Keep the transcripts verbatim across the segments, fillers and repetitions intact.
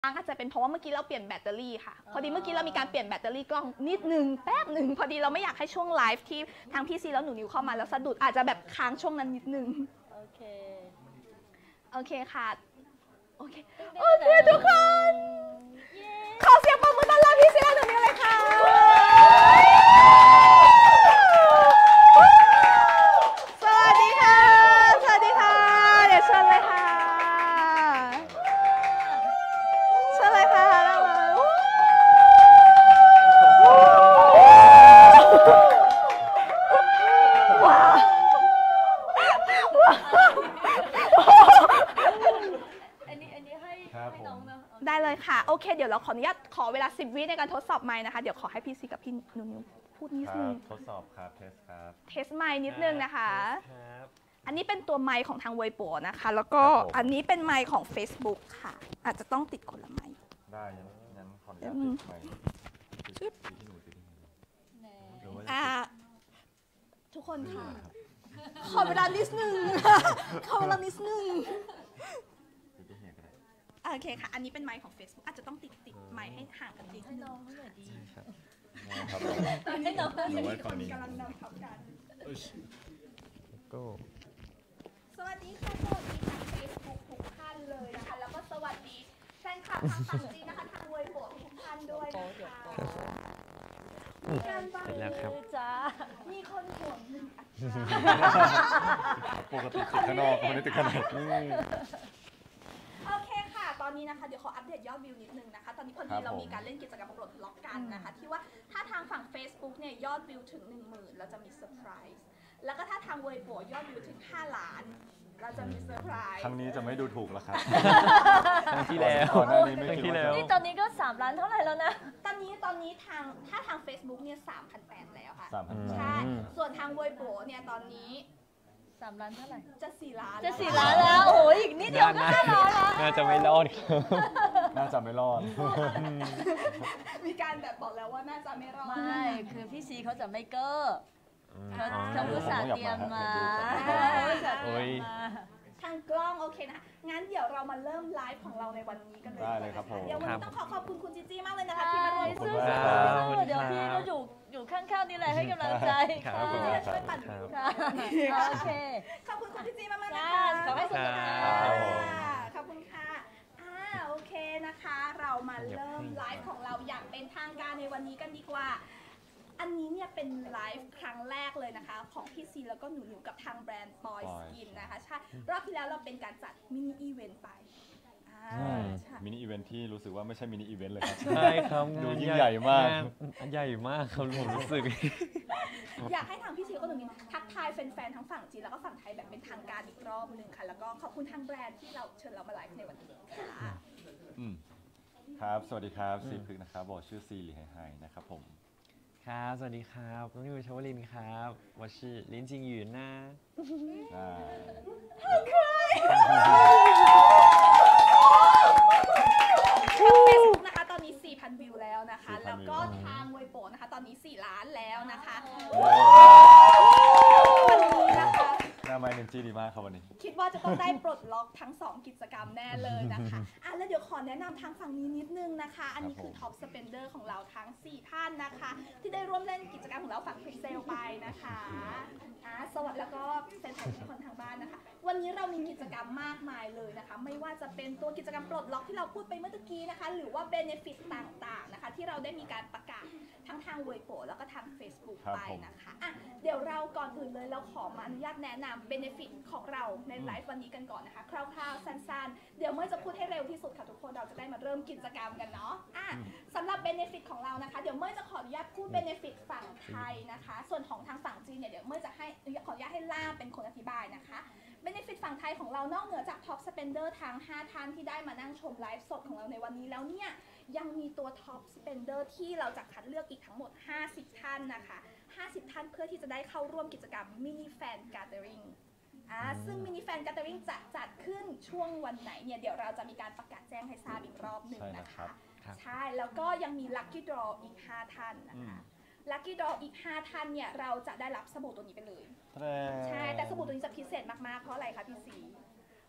อาจจะเป็นเพราะว่าเมื่อกี้เราเปลี่ยนแบตเตอรี่ค่ะพอดีเมื่อกี้เรามีการเปลี่ยนแบตเตอรี่กล้องนิดนึงแป๊บหนึ่งพอดีเราไม่อยากให้ช่วงไลฟ์ที่ทางพี่ซีแล้วหนูนิวเข้ามาแล้วสะดุดอาจจะแบบค้างช่วงนั้นนิดนึงโอเคโอเคค่ะโอเคโอเคทุกคนขอเสียงปรบมือต้อนรับพี่ซีแล้วหนูนิวเลยค่ะสวัสดีค่ะสวัสดีค่ะเดี๋ยวเชิญเลยค่ะเชิญเลยค่ะว้าวอันนี้อันนี้ให้ให้น้องนะได้เลยค่ะโอเคเดี๋ยวเราขออนุญาตขอเวลาสิบวิในการทดสอบไมค์นะคะเดี๋ยวขอให้พี่ซีกับพี่หนูนิวพูดนิดนึงทดสอบครับเทสครับเทสไมค์นิดนึงนะคะอันนี้เป็นตัวไมค์ของทางเวโปนะคะแล้วก็อันนี้เป็นไมค์ของ Facebook ค่ะอาจจะต้องติดคนละไมค์ได้งั้นขออนุญาตติดไมค์ที่หนูติดอ่าทุกคนค่ะขอเวลานิดนึงขอเวลานิดนึงโอเคค่ะอันนี้เป็นไมค์ของ Facebook อาจจะต้องติดติดไมค์ให้ห่างกันนิดนึงให้น้องหน่อยดีให้น้องยังมีคนกำลังนำทับกันสวัสดีค่ะสวัสดีทาง Facebook ทุกท่านเลยนะคะแล้วก็สวัสดีแฟนคลับทางฝั่งจีนนะคะทางเวยโปทุกท่านด้วยนะคะมีการบ้างจ้ามีคนห่วงหนึ่งปกติติดข้างนอกคนนี้ติดข้างในโอเคค่ะตอนนี้นะคะเดี๋ยวขออัปเดตยอดวิวนิดนึงนะคะตอนนี้พอดีเรามีการเล่นกิจกรรมปลดล็อกกันนะคะที่ว่าถ้าทางฝั่ง Facebook เนี่ยยอดวิวถึง หนึ่งหมื่น เราจะมีเซอร์ไพรส์แล้วก็ถ้าทางเวยโปยอดวิวถึงห้าล้านเราจะมีเซอร์ไพรส์ครั้งนี้จะไม่ดูถูกแล้วครับครั้งที่แล้วก่อนหน้านี้ไม่คิดว่านี่ตอนนี้ก็สามล้านเท่าไหร่แล้วนะตอนนี้ตอนนี้ทางถ้าทาง Facebook เนี่ย สามพันแปดร้อย แล้วค่ะสามพันแปดร้อยใช่ส่วนทางเวยโปเนี่ยตอนนี้สามล้านเท่าไหร่จะสี่ล้านจะสี่ล้านแล้วโอ้ยอีกนิดเดียวก็ห้าล้านแล้วน่าจะไม่รอดน่าจะไม่รอดมีการแบบบอกแล้วว่าน่าจะไม่รอดไม่คือพี่ซีเขาจะไม่เก้อเขาเขาอุตส่าห์เตรียมมาทางกล้องโอเคนะคะงั้นเดี๋ยวเรามาเริ่มไลฟ์ของเราในวันนี้กันเลยได้เลยครับผมเดี๋ยววันนี้ต้องขอขอบคุณคุณจีจี้มากเลยนะคะที่มาร่วมสู้ๆเดี๋ยวพี่ก็อยู่อยู่ข้างๆนี่แหละให้กำลังใจค่ะช่วยปั่นโอเคขอบคุณคุณจีจี้มากๆนะคะขอบคุณค่ะขอบคุณค่ะอ่าโอเคนะคะเรามาเริ่มไลฟ์ของเราอย่างเป็นทางการในวันนี้กันดีกว่าอันนี้เนี่ยเป็นไลฟ์ครั้งแรกเลยนะคะของพี่ซีแล้วก็หนูนิวกับทางแบรนด์ Boy Skin นะคะใช่รอบที่แล้วเราเป็นการจัดมินิอีเวนต์ไปมินิอีเวนต์ที่รู้สึกว่าไม่ใช่มินิอีเวนต์เลยครับใช่ครับดูยิ่งใหญ่มากใหญ่มากครับผมรู้สึกอยากให้ทางพี่ซีแล้วก็หนูนิวทักทายแฟนๆทั้งฝั่งจีนแล้วก็ฝั่งไทยแบบเป็นทางการอีกรอบนึงค่ะแล้วก็ขอบคุณทางแบรนด์ที่เราเชิญเรามาไลฟ์ในวันนี้ค่ะครับสวัสดีครับซีพึกนะครับบอกชื่อซีหลี่ไฮนะครับผมครับสวัสดีครับน้องนิวชวลินครับ我是林静宇นะทาง Facebook นะคะตอนนี้ สี่พัน วิวแล้วนะคะแล้วก็ทางเวยโปนะคะตอนนี้สี่ล้านแล้วนะคะวันนี้นะคะหน้าไม้เนนจี้ดีมากครับวันนี้คิดว่าจะต้องได้ปลดล็อกทั้งสองกิจกรรมแน่เลยนะคะอ่ะแล้วเดี๋ยวขอแนะนำทางฝั่งนี้นิดนึงนะคะอันนี้คือท็อปสเปนเดอร์ของเราทั้งสี่ท่านนะคะที่ได้ร่วมเล่นกิจกรรมของเราฝั่งพรีเซลไปนะคะอ่ะสวัสดีแล้วก็แฟนๆทุกคนทางบ้านนะคะวันนี้เรามีกิจกรรมมากมายเลยนะคะไม่ว่าจะเป็นตัวกิจกรรมปลดล็อกที่เราพูดไปเมื่อกี้นะคะหรือว่าเบเนฟิตต่างๆนะคะที่เราได้มีการประกาศทั้งทางเวยโปแล้วก็ทาง Facebook ไปนะคะอ่ะเดี๋ยวเราก่อนอื่นเลยเราขอมาอนุญาตแนะนำเบเนฟิตของเราในไลฟ์วันนี้กันก่อนนะคะคร่าวๆสั้นๆเดี๋ยวเมื่อจะพูดให้เร็วที่สุดค่ะทุกคนเราจะได้มาเริ่มกิจกรรมกันเนาะอ่ะสำหรับเบเนฟิตของเรานะคะเดี๋ยวเมื่อจะขออนุญาตพูดเบเนฟิตฝั่งไทยนะคะส่วนของทางฝั่งจีนเนี่ยเดี๋ยวเมื่อจะให้ขออนุญาตให้ล่าเป็นคนอธิบายนะคะเบเนฟิตฝั่งไทยของเรานอกเหนือจากท็อปสเปนเดอร์ทั้งห้าท่านที่ได้มานั่งชมไลฟ์สดของเราในวันนี้แล้วเนี่ยยังมีตัวท็อปสเปนเดอร์ที่เราจะคัดเลือกอีกทั้งหมดห้าสิบท่านนะคะห้าสิบท่านเพื่อที่จะได้เข้าร่วมกิจกรรมมินิแฟนการ์เดริ่งอ่าซึ่งมินิแฟนการ์เดริ่งจะจัดขึ้นช่วงวันไหนเนี่ยเดี๋ยวเราจะมีการประกาศแจ้งให้ทราบอีกรอบหนึ่งนะคะใช่แล้วก็ยังมีลัคกี้ดรออีกห้าท่านนะคะลัคกี้ดรออีกห้าท่านเนี่ยเราจะได้รับสบู่ตัวนี้ไปเลยใช่แต่สบู่ตัวนี้จะพิเศษมากๆเพราะอะไรคะพี่ซี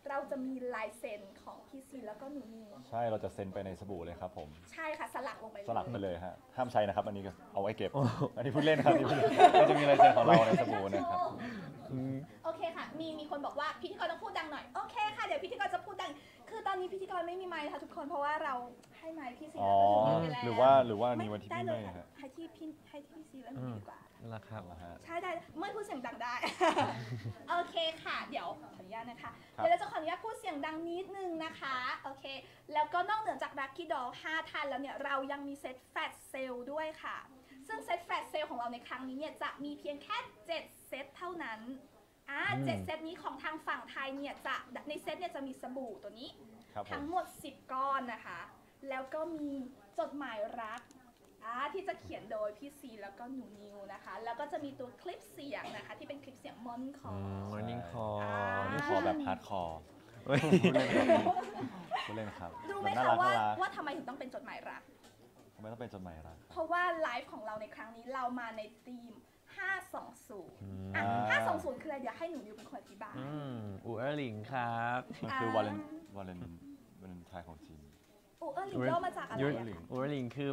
เราจะมีลายเซ็นของพี่ซีแล้วก็หนูนิวใช่เราจะเซ็นไปในสบู่เลยครับผมใช่ค่ะสลักลงไปเลยสลักไปเลยฮะห้ามใช้นะครับ อันนี้ก็เอาไว้เก็บ อันนี้พูดเล่นครับนี่พูดเล่นเราจะมีลายเซ็นของเราในสบู่นะครับโอเคค่ะ มีมีคนบอกว่าพิธีกรต้องพูดดังหน่อย โอเคค่ะ เดี๋ยวพิธีกรจะพูดดัง คือตอนนี้พิธีกรไม่มีไมค์ค่ะทุกคน เพราะว่าเราให้ไมค์พี่ซีอ๋อแล้วก็หนูนิวไปแล้วหรือว่าหรือว่านี่วันที่ได้พี่เลไม่ยค่ะฮะให้ที่พี่ให้ที่พี่ซีแล้วหนูนิวดีกว่าละครับนะฮะใช่ได้ไม่พูดเสียงดังได้ โอเคค่ะ เดี๋ยวขออนุญาตนะคะครับเดี๋ยวเราจะขออนุญาตพูดเสียงดังนิดนึงนะคะโอเค แล้วก็นอกเหนือจาก Lucky Doll ห้าท่านแล้วเนี่ยเรายังมีเซตแฟลชเซลด้วยค่ะ ซึ่งเซตแฟลชเซลของเราในครั้งนี้เนี่ยจะมีเพียงแค่เจ็ดเซตเท่านั้นอ่าอืมเจ็ดเซตนี้ของทางฝั่งไทยเนี่ยจะในเซตเนี่ยจะมีสบู่ตัวนี้ครับผทั้มงหมดสิบก้อนนะคะ แล้วก็มีจดหมายรักอ่าที่จะเขียนโดยพี่ซีแล้วก็หนูนิวนะคะ แล้วก็จะมีตัวคลิปเสียงนะคะ ที่เป็นคลิปเสียงมอนคออืม morning ใช่ call อ่านี่คอแบบฮาร์ดคอร์เฮ้ยพูดเล่นครับพูดเล่นครับรู้ไหมน่าคะรักว่าน่ารักว่าทำไมถึงต้องเป็นจดหมายรักทำไมต้องเป็นจดหมายรักเพราะว่าไลฟ์ของเราในครั้งนี้เรามาในธีม ห้าสองศูนย์อืมอ่ะอ่าห้าสองศูนย์คืออะไรเดี๋ยวให้หนูนิวเป็นคนอธิบายอืมอูเออร์หลิงครับมันคืออ่าวาเลนวาเลนวาเลนไทน์ของจีนอูเออร์ลิงย่อมาจากอะไรยูอะหลิงอูเออร์หลิงคือ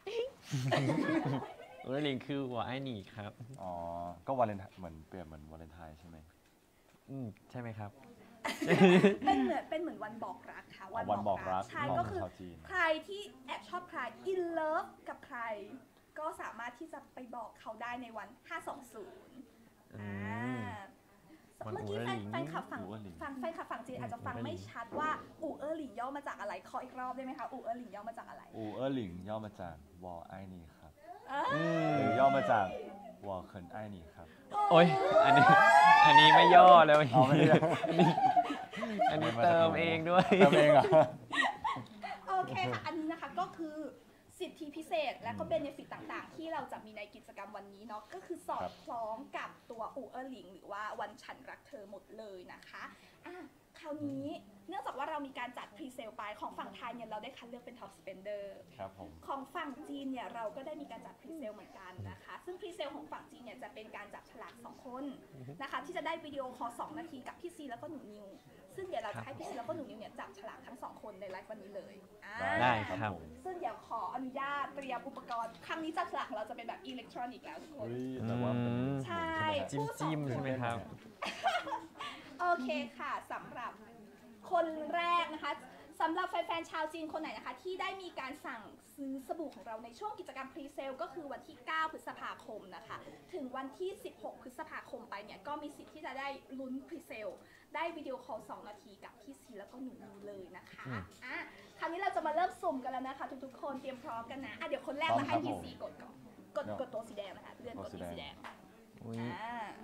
อูเออร์หลิงคือหัวไอ้หนีครับอ๋อ ก็วาเลนไทน์เหมือนเปรียบเหมือนวาเลนไทน์ใช่ไหมอืมใช่ไหมครับเป็นเหมือนเป็นเหมือนวันบอกรักค่ะอ๋อวันบอกรักใช่ของก็คือชาวจีนใครที่แอบชอบใคร in love กับใคร ก็สามารถที่จะไปบอกเขาได้ในวัน ห้าสองศูนย์อือ่ามวันเมื่อกี้แฟนอู่เออร์หลิงแฟนคลับฝั่งอู่เออร์หลิงฟังแฟนคลับฝั่งจีนอาจจะฟังอู่เออร์หลิงไม่ชัดว่าอู่เออร์หลิงย่อมาจากอะไรขออีกรอบได้ไหมคะอู่เออร์หลิงย่อมาจากอะไรอูเออร์หลิงย่อมาจากวอไอนี่ครับอ่าอืมหรือย่อมาจากวอเคินไอนี่ครับโอ้ย อันนี้ อันนี้ไม่ย่อแล้วเอาไม่ได้อันนี้อันนี้เติมเองด้วยเติมเองเหรอ่ะโอเคค่ะ อันนี้นะคะก็คือสิทธิพิเศษและก็เบเนฟิตต่างๆ ที่เราจะมีในกิจกรรมวันนี้เนาะก็คือสอดคล้องกับตัวอูเออร์หลิงหรือว่าวันฉันรักเธอหมดเลยนะคะอ่ะคราวนี้เนื่องจากว่าเรามีการจัดพรีเซลไปของฝั่งไทยเนี่ยเราได้คัดเลือกเป็นท็อปสเปนเดอร์ครับผมของฝั่งจีนเนี่ยเราก็ได้มีการจัดพรีเซลเหมือนกันนะคะ ซึ่งพรีเซลของฝั่งจีนเนี่ยจะเป็นการจับฉลากสองคนนะคะ ที่จะได้วิดีโอคอลสองนาทีกับพี่ซีแล้วก็หนูนิว ซึ่งเดี๋ยวเราจะให้พี่ซีแล้วก็หนูนิวเนี่ยจับฉลากทั้งสองคนในไลฟ์วันนี้เลยอ่าได้ครับผมซึ่งเดี๋ยวขออนุญาตเตรียมอุปกรณ์ ครั้งนี้จับฉลากของเราจะเป็นแบบอิเล็กทรอนิกส์แล้วทุกคนเฮ้ยแต่ว่าเป็นอืมใช่จิ้มจิ้มๆใช่ไหมครับโอเคค่ะสำหรับคนแรกนะคะสำหรับแฟนๆชาวจีนคนไหนนะคะ ที่ได้มีการสั่งซื้อสบู่ของเราในช่วงกิจกรรมพรีเซลก็คือวันที่ เก้า พฤษภาคมนะคะ ถึงวันที่ สิบหก พฤษภาคมไปเนี่ย ก็มีสิทธิ์ที่จะได้ลุ้นพรีเซล ได้วิดีโอคอลสองนาทีกับพี่ซีแล้วก็หนูนิวเลยนะคะอืมอ่ะคราวนี้เราจะมาเริ่มสุ่มกันแล้วนะคะ ทุกๆคนเตรียมพร้อมกันนะอ่ะเดี๋ยวคนแรกเราให้พี่ซีกดก่อนกดกดตัวสีแดงนะคะเลื่อนกดที่สีแดงอุ๊ยอ่าก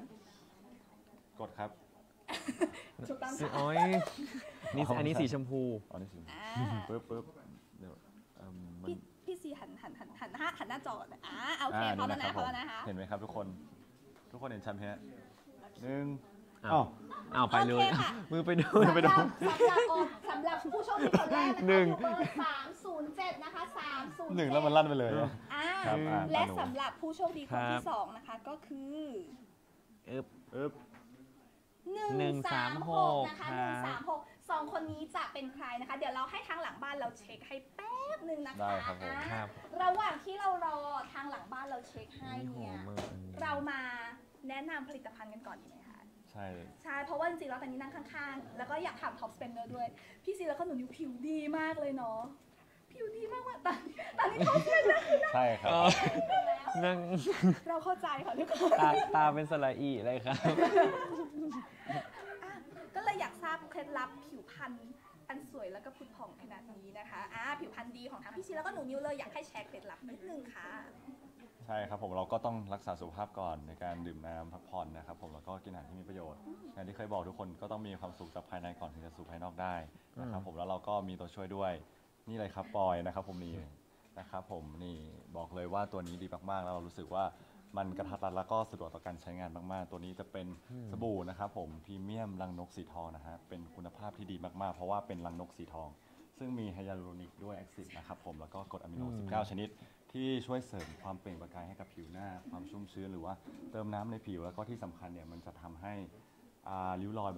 ดครับถูกต้องสีค่ะโอ้ยนี่อันนี้สีชมพูอ๋อนี่สิอ่าปึ๊บปึ๊บเดี๋ยวเอิ่มมันพี่พี่ซีหันหันหันหันหน้าหันหน้าจอก่อนนะอ่าโอเคอ่าพร้อมแล้วนี่นะพร้อมแล้วนะคะเห็นไหมครับทุกคน ทุกคนเห็นชัดไหมฮะหนึ่งอ้าวอ้าวอ้าวไปเลยโอเคค่ะมือไปโดนสำหรับสำหรับออกสำหรับผู้โชคดีคนแรกนะคะหนึ่งคือเบอร์สามศูนย์เจ็ดนะคะสามศูนย์หนึ่งแล้วมันลั่นไปเลยอะอ่าครับอ่าและตามหนูสำหรับผู้โชคดีคนที่สองนะคะก็คืออึ๊บอึ๊บหนึ่งหนึ่งสาสาม มหหกกนะคะคหรับนึ่งสามหกสองคนนี้จะเป็นใครนะคะ เดี๋ยวเราให้ทางหลังบ้านเราเช็คให้แป๊บหนึ่งนะคะได้ครับผมอ่าครับระหว่างที่เรารอทางหลังบ้านเราเช็คให้นี่หอเนี่ยมมากอันนี้เรามาแนะนำผลิตภัณฑ์กันก่อนดีไหมคะใช่ใช่ เพราะว่าจริงๆแล้วตอนนี้นั่งข้างๆ แล้วก็อยากถามท็อปสเปนเดอร์ด้วย พี่ซีแล้วก็หนูนิวผิวดีมากเลยเนาะ ผิวดีมากว่าตอนตอนนี้ท็อปสเปนเดอร์คือใช่ครับอ๋อนั่งเราเข้าใจค่ะทุกคนตาตาเป็นสระอีเลยครับอ่ะก็เลยอยากทราบเคล็ดลับผิวพรรณอันสวยแล้วก็ผุดผ่องขนาดนี้นะคะอ่าผิวพรรณดีของทั้งพี่ซีแล้วก็หนูนิวเลยอยากให้แชร์เคล็ดลับนิดนึงค่ะใช่ครับผมเราก็ต้องรักษาสุขภาพก่อนในการดื่มน้ำพักผ่อนนะครับผมแล้วก็กินอาหารที่มีประโยชน์อย่างที่เคยบอกทุกคนก็ต้องมีความสุขจากภายในก่อนถึงจะสู่ภายนอกได้นะครับผมแล้วเราก็มีตัวช่วยด้วยนี่เลยครับปอยนะครับผมนี่นะครับผมนี่บอกเลยว่าตัวนี้ดีมากๆแล้วเรารู้สึกว่ามันกระทัดรัดแล้วก็สะดวกต่อการใช้งานมากๆ ตัวนี้จะเป็นสบู่นะครับผมพรีเมียมรังนกสีทองนะฮะเป็นคุณภาพที่ดีมากๆ เพราะว่าเป็นรังนกสีทอง ซึ่งมีไฮยาลูรอนิกด้วยแอคซิสนะครับผมแล้วก็กรดอะมิโนอืมสิบเก้า ชนิด ที่ช่วยเสริมความเปล่งประกายให้กับผิวหน้า ความชุ่มชื้นหรือว่าเติมน้ำในผิวแล้วก็ที่สำคัญเนี่ยมันจะทำให้อ่าริ้วรอยแบบ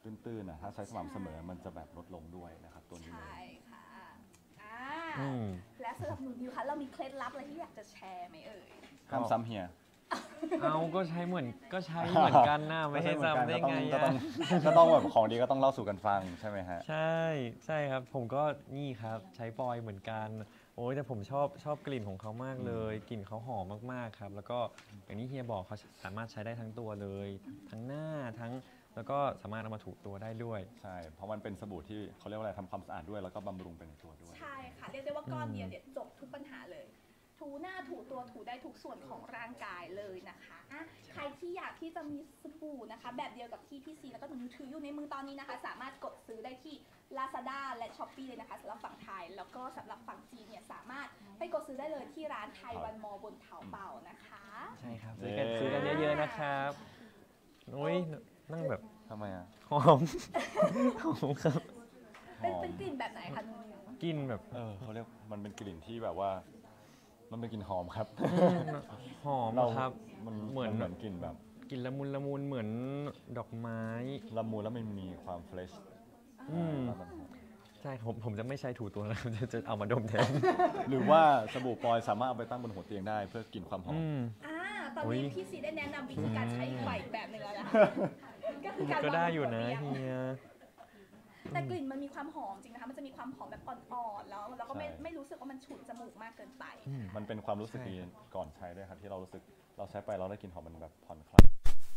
ตื้นๆนะถ้าใช้สม่ำเสมอมันจะแบบลดลงด้วยนะครับตัวนี้เลใช่ยค่ะอ่าอืมและสำหรับหนูนิวคะเรามีเคล็ดลับอะไรที่อยากจะแชร์ไหมเอ่ยห้ามซ้ำเฮียเอาก็ใช้เหมือนก็ใช้เหมือนกันนะไม่ใช่ซ้ำได้ไงก็ต้ออะงก็ต้องแบบของดีก็ต้องเล่าสู่กันฟังใช่ไหมฮะใช่ใช่ครับผมก็นี่ครับใช้ฟอยล์เหมือนกันโอ้ยแต่ผมชอบชอบกลิ่นของเขามากเลยกลิ่นเขาหอมมากๆครับแล้วก็อย่างที่เฮียบอกเขาสามารถใช้ได้ทั้งตัวเลย ทั้งหน้าทั้งแล้วก็สามารถเอามาถูตัวได้ด้วยใช่ เพราะมันเป็นสบู่ที่เขาเรียกว่าอะไรทำความสะอาดด้วยแล้วก็บำรุงไปในตัวด้วยใช่ค่ะ เรียกได้ว่าก้อนเดียวเนี่ยจบทุกปัญหาเลย ถูหน้าถูตัวถูได้ทุกส่วนของร่างกายเลยนะคะอ่ะใครที่อยากที่จะมีสบู่นะคะ แบบเดียวกับที่พี่ซีแล้วก็หนูถืออยู่ในมือตอนนี้นะคะ สามารถกดซื้อได้ที่ Lazada และ Shopee เลยนะคะสำหรับฝั่งไทย แล้วก็สำหรับฝั่งจีนเนี่ยสามารถไปกดซื้อได้เลยที่ร้านไทยวันมอบนเถาเป่านะคะใช่ครับซื้อกันซื้อกันเยอะๆนะครับโอ้ยนั่งแบบทำไมอ่ะหอม หอมครับเป็นเป็นกลิ่นแบบไหนคะหนูนิวกลินแบบเออเขาเรียกมันเป็นกลิ่นที่แบบว่า มันเป็นกลิ่นหอมครับอืมหอมเราครับมันเหมือนเหมือนกลิ่นแบบกลินละมุนละมุนเหมือนดอกไม้ละมุนแล้วมันมีความเฟรชอืมแล้วมันหอมใช่ผมผมจะไม่ใช้ถูตัวแล้ว จะจะเอามาดมแทนหรือว่าสบู่ปลอยสามารถเอาไปตั้งบนหัวเตียงได้เพื่อกลิ่นความหอมอืมอ่าตอนอุ๊นี้ยพี่ซีได้แนะนำวิธีการใช้อีกใบแบบหนึ่งแล้วนะคะก็คือการก็ได้อยู่นะวางบหัวเตียงเฮียแต่กลิ่นมันมีความหอมจริงนะคะ มันจะมีความหอมแบบอ่อนๆ แล้วแล้วก็ไม่ใช่ไม่รู้สึกว่ามันฉุนจมูกมากเกินไปอืมมันเป็นความรู้สึกใช่ดีก่อนใช้ด้วยครับที่เรารู้สึกเราใช้ไปเราได้กลิ่นหอมมันแบบผ่อนคลาย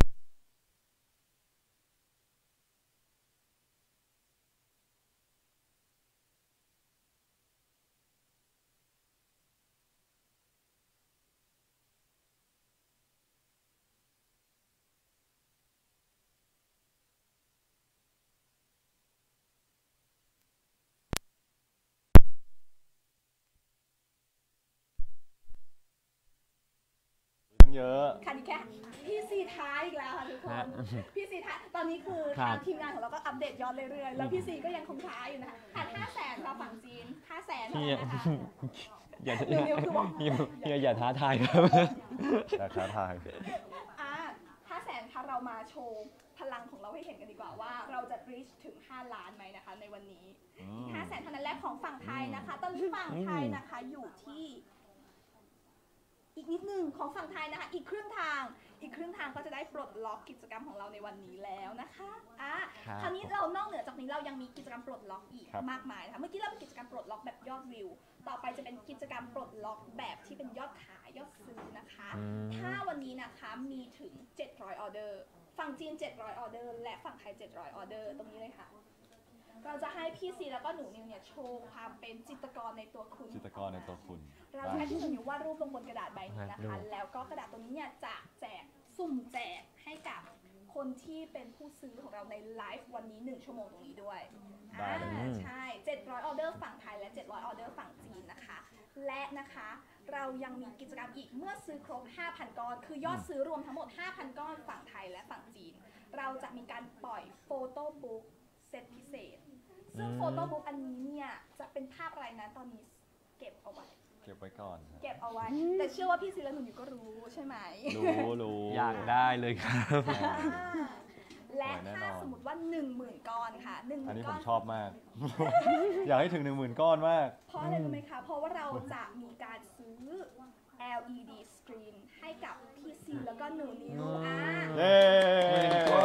ตั้งเยอะค่ะนี่แค่พี่ซีท้ายอีกแล้วค่ะทุกคนฮะพี่ซีท้ายตอนนี้คือครัทาบงทีมงานของเราก็อัปเดตยอดเรื่อยๆ แล้วพี่ซีก็ยังคงท้ายอยู่นะคะขาดห้าแสนค่ะฝั่งจีนห้าแสนเท่าเฮียนั้นนะคะอย่าเดี๋ยวๆคือบอกเฮียเฮียอย่าท้าทายครับราคาทายอ่าห้าแสนค่ะเรามาโชว์พลังของเราให้เห็นกันดีกว่าว่าเราจะ reach ถึงห้าล้านไหมนะคะในวันนี้อืมห้าแสนเท่านั้นแรกของฝั่งไทยนะคะ ตอนนี้ฝั่งไทยนะคะอยู่ที่ อีกนิดนึงของฝั่งไทยนะคะ อีกครึ่งทาง อีกครึ่งทางก็จะได้ปลดล็อกกิจกรรมของเราในวันนี้แล้วนะคะอ่ะครับคราวนี้เรานอกเหนือจากนี้เรายังมีกิจกรรมปลดล็อกอีกครับมากมายนะคะเมื่อกี้เราเป็นกิจกรรมปลดล็อกแบบยอดวิว ต่อไปจะเป็นกิจกรรมปลดล็อกแบบที่เป็นยอดขายยอดซื้อนะคะอืมถ้าวันนี้นะคะมีถึงเจ็ดร้อยออเดอร์ฝั่งจีนเจ็ดร้อยออเดอร์และฝั่งไทยเจ็ดร้อยออเดอร์ตรงนี้เลยค่ะ เราจะให้พี่ซีแล้วก็หนูนิวเนี่ยโชว์ความเป็นจิตรกรในตัวคุณจิตรกรในตัวคุณเราจะให้พี่หนูนิววาดรูปลงบนกระดาษใบนี้นะคะดูแล้วก็กระดาษตรงนี้เนี่ยจะแจกสุ่มแจกให้กับคนที่เป็นผู้ซื้อของเราในไลฟ์วันนี้หนึ่งชั่วโมงตรงนี้ด้วยได้อ่าเลยใช่เจ็ดร้อยออเดอร์ฝั่งไทยและเจ็ดร้อยออเดอร์ฝั่งจีนนะคะ และนะคะเรายังมีกิจกรรมอีกเมื่อซื้อครบ ห้าพัน ก้อน คือยอดซื้อรวมทั้งหมด ห้าพัน ก้อนฝั่งไทยและฝั่งจีน เราจะมีการปล่อยโฟโต้บุ๊กเซตพิเศษ ซึ่งอืมโฟโต้บุ๊กอันนี้เนี่ยจะเป็นภาพอะไรนั้นตอนนี้เก็บเอาไว้เก็บไว้ก่อนครับเก็บเอาไว้ แต่เชื่อว่าพี่ซีและหนูอยู่ก็รู้ใช่ไหมรู้รู้อยากได้เลยครับอ่าและแน่นอนถ้าสมมติว่าหนึ่งหมื่นก้อนค่ะหนึ่งหอันมื่นี้นผก้อมนชอบมาก อยากให้ถึงหนึ่งหมื่นก้อนมากเพราะอะไรรู้ไหมคะ เพราะว่าเราจะมีการซื้อ แอล อี ดี screen ให้กับพี่ซีแล้วก็หนูนิวอ่าเย้หมื่นก้อน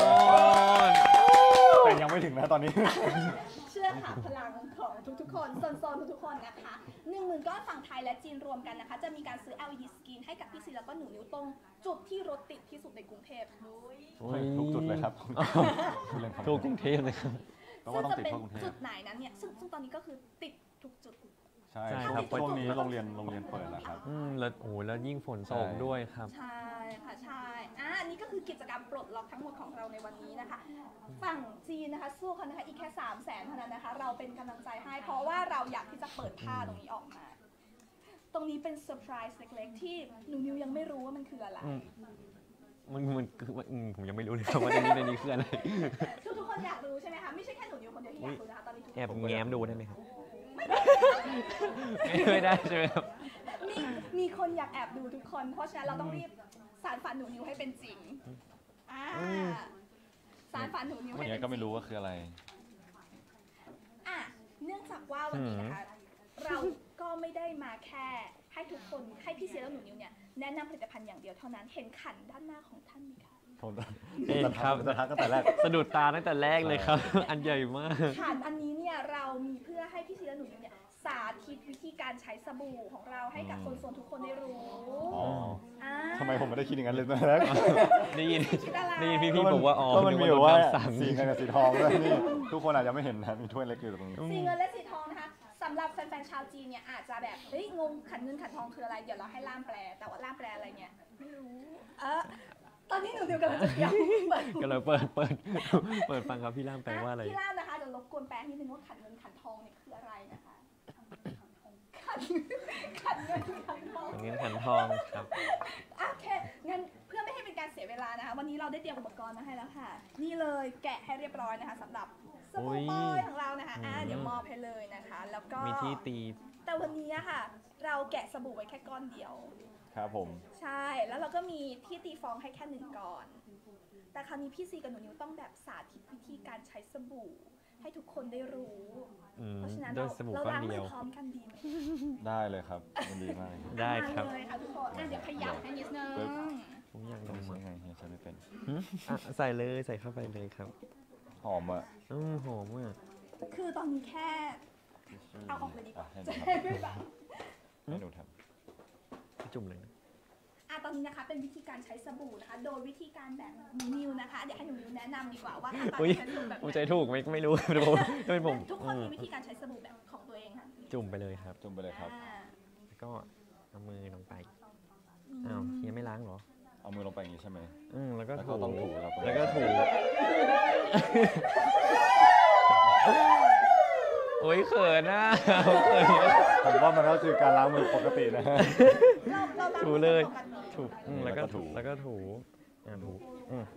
แต่ยังไม่ถึงนะตอนนี้เชื่อค่ะพลังของทุกๆคนโซนๆทุกๆคนนะคะหนึ่งหมื่นก้อนฝั่งไทยและจีนรวมกันนะคะ จะมีการซื้อ แอล อี ดี screen ให้กับพี่ซีแล้วก็หนูนิวตรงจุดที่รถติดที่สุดในกรุงเทพทุกจุดเลยครับเล่นครับทั่วกรุงเทพเลยครับเพราะว่าต้องจะติดเป็นทั่วกรุงเทจุพดไหนนั้นเนี่ยซึ่งซึ่งตอนนี้ก็คือติดทุกจุดใช่ใช่คครัรับบ ช่วงนี้โรงเรียนโรงเรียนเปิดแล้วครับอืมแล้วโอ้โหแล้วยิ่งฝนตกใช่ด้วยครับใช่ค่ะใช่อ่ะอันนี้ก็คือกิจกรรมปลดล็อกทั้งหมดของเราในวันนี้นะคะ ฝั่งจีนนะคะสู้เขานะคะอีกแค่สามแสนเท่านั้นนะคะ เราเป็นกำลังใจให้ เพราะว่าเราอยากที่จะเปิดผ้าตรงนี้ออกมา ตรงนี้เป็นเซอร์ไพรส์เล็กๆ ที่หนูนิวยังไม่รู้ว่ามันคืออะไรอืม มันมันคือว่าอืมผมยังไม่รู้เลยครับว่าในนี้ในนี้คืออะไรทุกทุกๆคนอยากรู้ใช่ไหมคะ ไม่ใช่แค่หนูนิวคนเดียวที่อยากรู้นะคะ ตอนนี้ทุกแอบคนแง้มดูได้ไหมครับ ไม่ได้ใช่ไหมครับมีมีคนอยากแอบดูทุกคน เพราะฉะนั้นเราต้องรีบสานฝันหนูนิวให้เป็นจริงอ่าอืมสารฝันหนูนิ้วให้เฮียเป็นก็ไม่รู้ว่าคืออะไรอ่ะเนื่องจากว่าวันนี้นะคะ เราก็ไม่ได้มาแค่ให้ทุกคนให้พี่เซียและหนูนิ้วเนี่ยแนะนำผลิตภัณฑ์อย่างเดียวเท่านั้นเห็นขันด้านหน้าของท่านไหมคะผมเห็นครับจะทักตั้งแต่แรกสะดุดตาตั้งแต่แรกเลยครับ อันใหญ่มากขันอันนี้เนี่ยเรามีเพื่อให้พี่เซียและหนูนิ้วเนี่ยสาธิตวิธีการใช้สบู่ของเราให้กับโซนๆทุกคนได้รู้อ๋ออ่าทำไมผมไม่ได้คิดอย่างนั้นเลยตอนแรกได้ยินคิดอะไรได้ยินพี่ๆบอกว่าอ๋อก็มันนึมีกแบบว่าว่าโดนน้ำสั่งสีเงินกับสีทองด้วยนี่ทุกคนอาจจะไม่เห็นนะมีถ้วยเล็กอยู่ตรงนี้สีเงินและสีทองนะคะสำหรับแฟนๆชาวจีนเนี่ยอาจจะแบบเฮ้ยงงขันเงินขันทองคืออะไรเดี๋ยวเราให้ล่ามแปล แต่ว่าล่ามแปลอะไรเนี่ยไม่รู้เออตอนนี้หนูเดียวกันจะเดียวเหมือนก็เลยเปิดเปิดเปิดฟังครับพี่ล่ามแปลว่าอะไรพี่ล่ามนะคะเดี๋ยวรบกวนแปลนิดนึงว่าขันเงินขันทองเนี่ยคืออะไรนะคะขันขันเงินขันทองเงินขันทองครับโอเคงั้นเพื่อไม่ให้เป็นการเสียเวลานะคะวันนี้เราได้เตรียมอุปกรณ์มาให้แล้วค่ะ นี่เลยแกะให้เรียบร้อยนะคะสำหรับสบู่ปอยของเรานะคะอ่าเดี๋ยวมอบให้เลยนะคะ แล้วก็มีที่ตีแต่วันนี้อะค่ะ เราแกะสบู่ไว้แค่ก้อนเดียวครับผมใช่ แล้วเราก็มีที่ตีฟองให้แค่หนึ่งก้อน แต่คราวนี้พี่ซีกับหนูนิวต้องแบบสาธิตวิธีการใช้สบู่ให้ทุกคนได้รู้อืมเพราะฉะนั้นด้วเรายสบู่เราก้อนล้างเดีมืยอวพร้อมกันดีไหมได้เลยครับมันดีมากเลยได้ครับมาเลยค่ะทุกคนอ่ะเดี๋ยวขยับให้นิดนึงผมอยากลต้องงใช้มาไงเฮียใช้ไม่เป็นอ่ะใส่เลยใส่เข้าไปเลยครับหอมอ่ะอืมหอมอ่ะคือตอนนี้แค่เอาออกเลยดีกว่าอ่ะให้หจะนูได้ไม่แบบทำให้หนูทจุ่มเลยนะอ่ะตอนนี้นะคะเป็นวิธีการใช้สบู่นะคะ โดยวิธีการแบบหนูนิวนะคะ เดี๋ยวให้หนูนิวแนะนำดีกว่าว่าขั้นตอนอุ้ยการใช้สบู่แบบผมไหใจนถูกไหมไม่รู้ เดี๋ยวผมเดี๋ยวเป็นผมทุกคนอืมีมวิธีการใช้สบู่แบบของตัวเองค่ะจุ่มไปเลยครับำจุ่มไปเลยครับอ่าแล้วก็เอามือลงไปอ้าวเฮียไม่ล้างเหรอเอามือลงไปอย่างนี้ใช่ไหมอืมแล้วก็แล้วถูก็ต้องถูครับแล้วก็ถูโอ้ยเขินอ่ะเขินผมว่ามันก็คือการล้างมือปกตินะเราเราล้างถูมือเลยปกติถูอืมแล้วก็แล้วก็ถูถูแล้วก็ถูอ่าถูอืม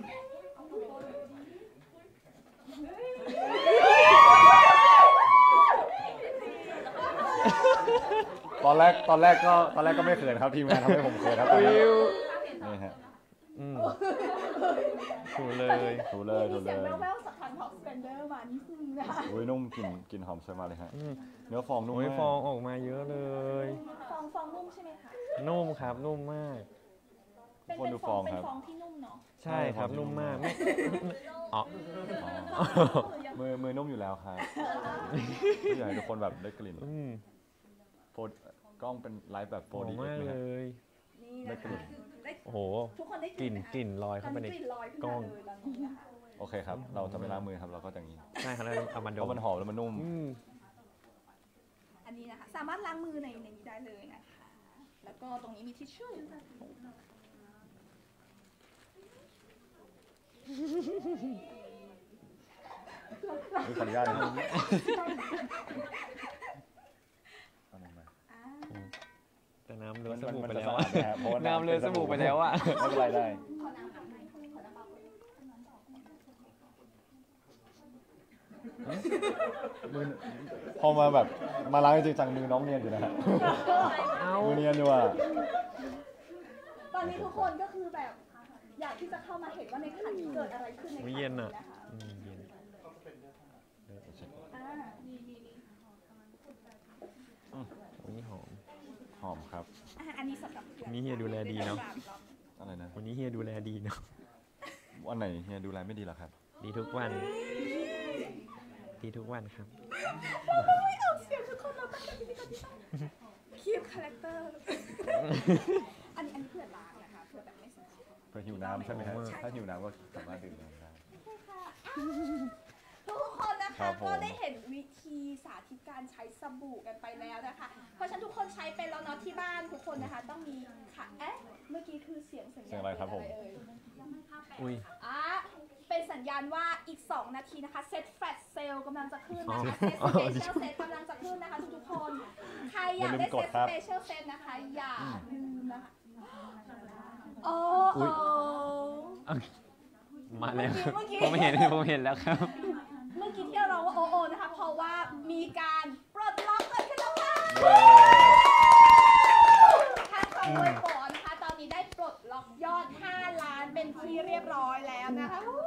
ตอนแรกตอนแรกก็ตอนแรกก็ไม่เขินครับทีมงานทำให้ผมเขินครับตอนนี้นี่ฮะอืมถูเลยถูเลยถูมีเลเสียงยแว่วๆจากคันของสเปนเดอร์มานิดนึงนะคะอุ้ยนุ่มกลิ่นกลิ่นหอมสวยมากเลยฮะอืมเนื้อฟองนุ่มโอ้ยมากฟองออกมาเยอะเลยฟองฟองนุ่มใช่ไหมคะนุ่มครับนุ่มมากเป็นเป็นฟองเป็นฟองที่นุ่มเนาะใช่ครับนุ่มมากไม่อ๋ออ๋อมือมือนุ่มอยู่แล้วครับอยากให้ทุกคนแบบได้กลิ่นอืมโฟร์กล้องเป็นไลฟ์แบบหโฟอร์มดีมากไหมเลฮะยนี่นะคะได้โอ้โหทุกคนได้กลิ่นไหมกลิ่นลอยตอเข้าน ไปในนี้กลิ่นลอยขึ้นกล้มาองเลยตอนนี้นะคะโอเคครับ เราจะไม่ล้างมือครับเราก็จะอย่างนี้ใช่ครับแล้วเอามาดเพราะมมันหอมแล้วมันนุ่มอืมอันนี้นะคะสามารถล้างมือในในนี้ได้เลยนะคะ แล้วก็ตรงนี้มีทิชชู่อุ๊ยขออนุญาตนะครับเอาลงมาอ่าแต่น้ำเลือสมันบู่มันไปจะแล้วสะอะอาดนะฮะเพราะว่าน้ำเลือสบู่ไปแล้วอะไม่เป็นไรได้ขอน้ำก่อนไหมขอน้ำเปล่าก่อนมือพอมาแบบมาล้างจริงจังมือน้องเนียนอยู่นะฮะเอามือเนียนอยู่อ่ะตอนนี้ทุกคนก็คือแบบ อยากที่จะเข้ามาเห็นว่าในขันเกิดอะไรขึ้นในขันไม่นี้เย็นนะอ่ะคะอืมเย็นอ่านี่นี่นี่โอ้ยหอมหอมครับอ่าอันนี้สำหรับพื่อนี่เฮียดูแลดีเนอะอะไรนะวันนี้เฮียดูแลดีเนาะวันไหนเฮียดูแลไม่ดีเหรอครับดีทุกวัน ดีทุกวันครับไม่เอาเสียงทุกคนเราตั้งใจที่จะคีบคาแรคเตอร์ อันนี้อันนี้เพื่อล้างนะคะเพื่อแบบไม่สนิทเพื่อหิวน้ำใช่ไหมฮะใช่ถ้าหิวน้ำก็สามารถดื่มน้ำได้ทุกคนนะครัคะบผมก็ได้เห็นวิธีสาธิตการใช้สบู่กันไปแล้วนะคะ เพราะฉะนั้นทุกคนใช้เป็นแล้วเนาะที่บ้านทุกคนนะคะต้องมีค่ะเอ๊ะเมื่อกี้คือเสียงสัญญาณเสียงอะไรครับผมเอ่ยอุ้ยอ่ะเป็นสัญญาณว่าอีก สอง นาทีนะคะเซ็ตแฟลชเซลกำลังจะขึ้นนะคะเซ็ตอ๋อสเปเชียลเซ็ตกำลังจะขึ้นนะคะทุกๆคนใครอยากได้เซ็ตสเปเชียลเซ็ตนะคะอย่าลืมนะคะโอ้โหมาแล้วเมื่อกี้ผมเห็นผมเห็นแล้วครับเมื่อกี้ที่เราร้องว่าโอโอนะคะ เพราะว่ามีการปลดล็อกเกิดขึ้นแล้วค่ะทางคอมมวยโปนะคะ ตอนนี้ได้ปลดล็อกยอด ห้า ล้านเป็นที่เรียบร้อยแล้วนะคะโอ้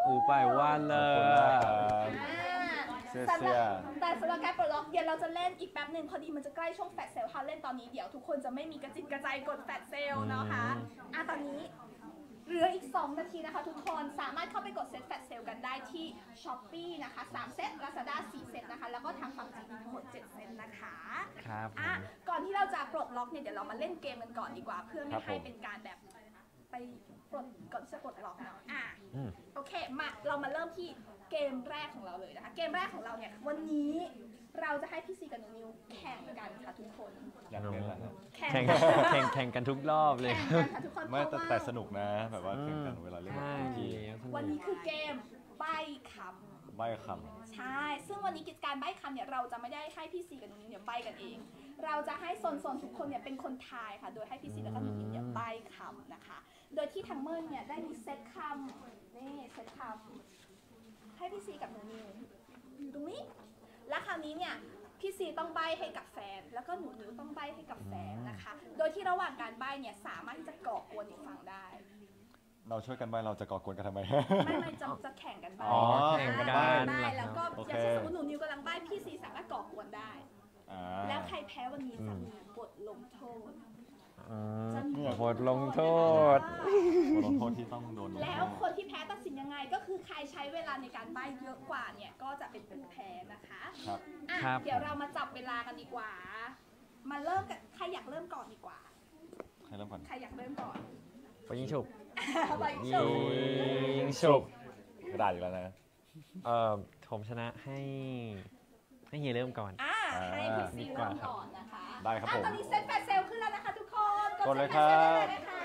อูไปว่าเลขอบคุณยมากครับอ่าเสียสำหเสีรัยบแต่สำหรับการปลดล็อกเดี๋ยวเราจะเล่นอีกแป๊บหนึ่งพอดีมันจะใกล้ช่วงแฟลชเซลล์ค่ะเล่นตอนนี้เดี๋ยวทุกคนจะไม่มีกระจิตกระใจกดแฟลชเซลล์นะคะอ่ะตอนนี้เหลืออีก สอง นาทีนะคะทุกคนสามารถเข้าไปกดเซ็ตแฟลชเซลล์กันได้ที่ Shopee นะคะสามเซต Lazada สี่เซตนะคะแล้วก็ทางฝั่งจีนทั้งหมดเจ็ดเซตนะคะครับผอ่ะมก่อนที่เราจะปลดล็อกเนี่ยเดี๋ยวเรามาเล่นเกมกันก่อนดีกว่า เพื่อครัไม่บให้ผมเป็นการแบบไปปลดก่อนที่จะปลดล็อกเนาะอ่ะอืมโอเคมาเรามาเริ่มที่เกมแรกของเราเลยนะคะเกมแรกของเราเนี่ยวันนี้เราจะให้พี่ซีกับหนูนิวแข่งกันค่ะทุกคนอยากเล่นอะไรครับแข่งแข่งกันแข่งแข่งกันทุกรอบเลยแข่งกันค่ะทุกคนไม่เพแต่ราะว่าแต่สนุกนะแบบว่าแข่งกันเวลาเล่นใช่ทีสนุกวันนี้คือเกมใบ้คใบ้คำใช่ ซึ่งวันนี้กิจการใบ้คำเนี่ยเราจะไม่ได้ให้พี่ซีกับหนูนิวเนี่ยใบ้กันเอง เราจะให้โซนๆทุกคนเนี่ยเป็นคนทายค่ะ โดยให้พี่ซีแล้วก็หนูนิวเนี่ยใบ้คำนะคะ โดยที่ทางเมินเนี่ยได้มีเซตคำนี่เซตคำให้พี่ซีกับหนูนิวอยู่ตรงนี้ และคราวนี้เนี่ยพี่ซีต้องใบ้ให้กับแฟน แล้วก็หนูนิวต้องใบ้ให้กับแฟนนะคะ โดยที่ระหว่างการใบ้เนี่ยสามารถที่จะก่อกวนอีกฝั่งได้ำเราช่วยกันใบ้เราจะก่อกวนกันทำไมไม่ไม่จะจะแข่งกันใบ้อ๋อแข่งกันใบ้ใบ้แล้วก็โออเคย่างเช่นสมมติหนูนิวกำลังใบ้พี่ซีสามารถก่อกวนได้อ่าแล้วใครแพ้วันนี้จะมีบทลงโทษอืมจะมีบทลงโทษบทลงโทษที่ต้องโดนลงแล้โทวษคนที่แพ้ตัดสินยังไงก็คือใครใช้เวลาในการใบ้เยอะกว่าเนี่ยก็จะเป็นผู้แพ้นะคะครับอ่ะครับเดี๋ยวเรามาจับเวลากันดีกว่า มาเริ่มกันใครอยากเริ่มก่อนดีกว่าใครเริ่มก่อนใครอยากเริ่มก่อนไปยิงฉุบไปยิชูงฉุบกระดาษอยู่แล้วนะเอ่อผมชนะให้ให้เฮียเริ่มก่อนอ่าให้พี่ซีดีกเริ่ว่าม ครับก่อนนะคะได้ครับอ่ะผมตอนนี้เซ็ตแฟลชเซลล์ขึ้นแล้วนะคะทุกคนกดเลยซ็ตแฟชซลครับได้เลยนะคะ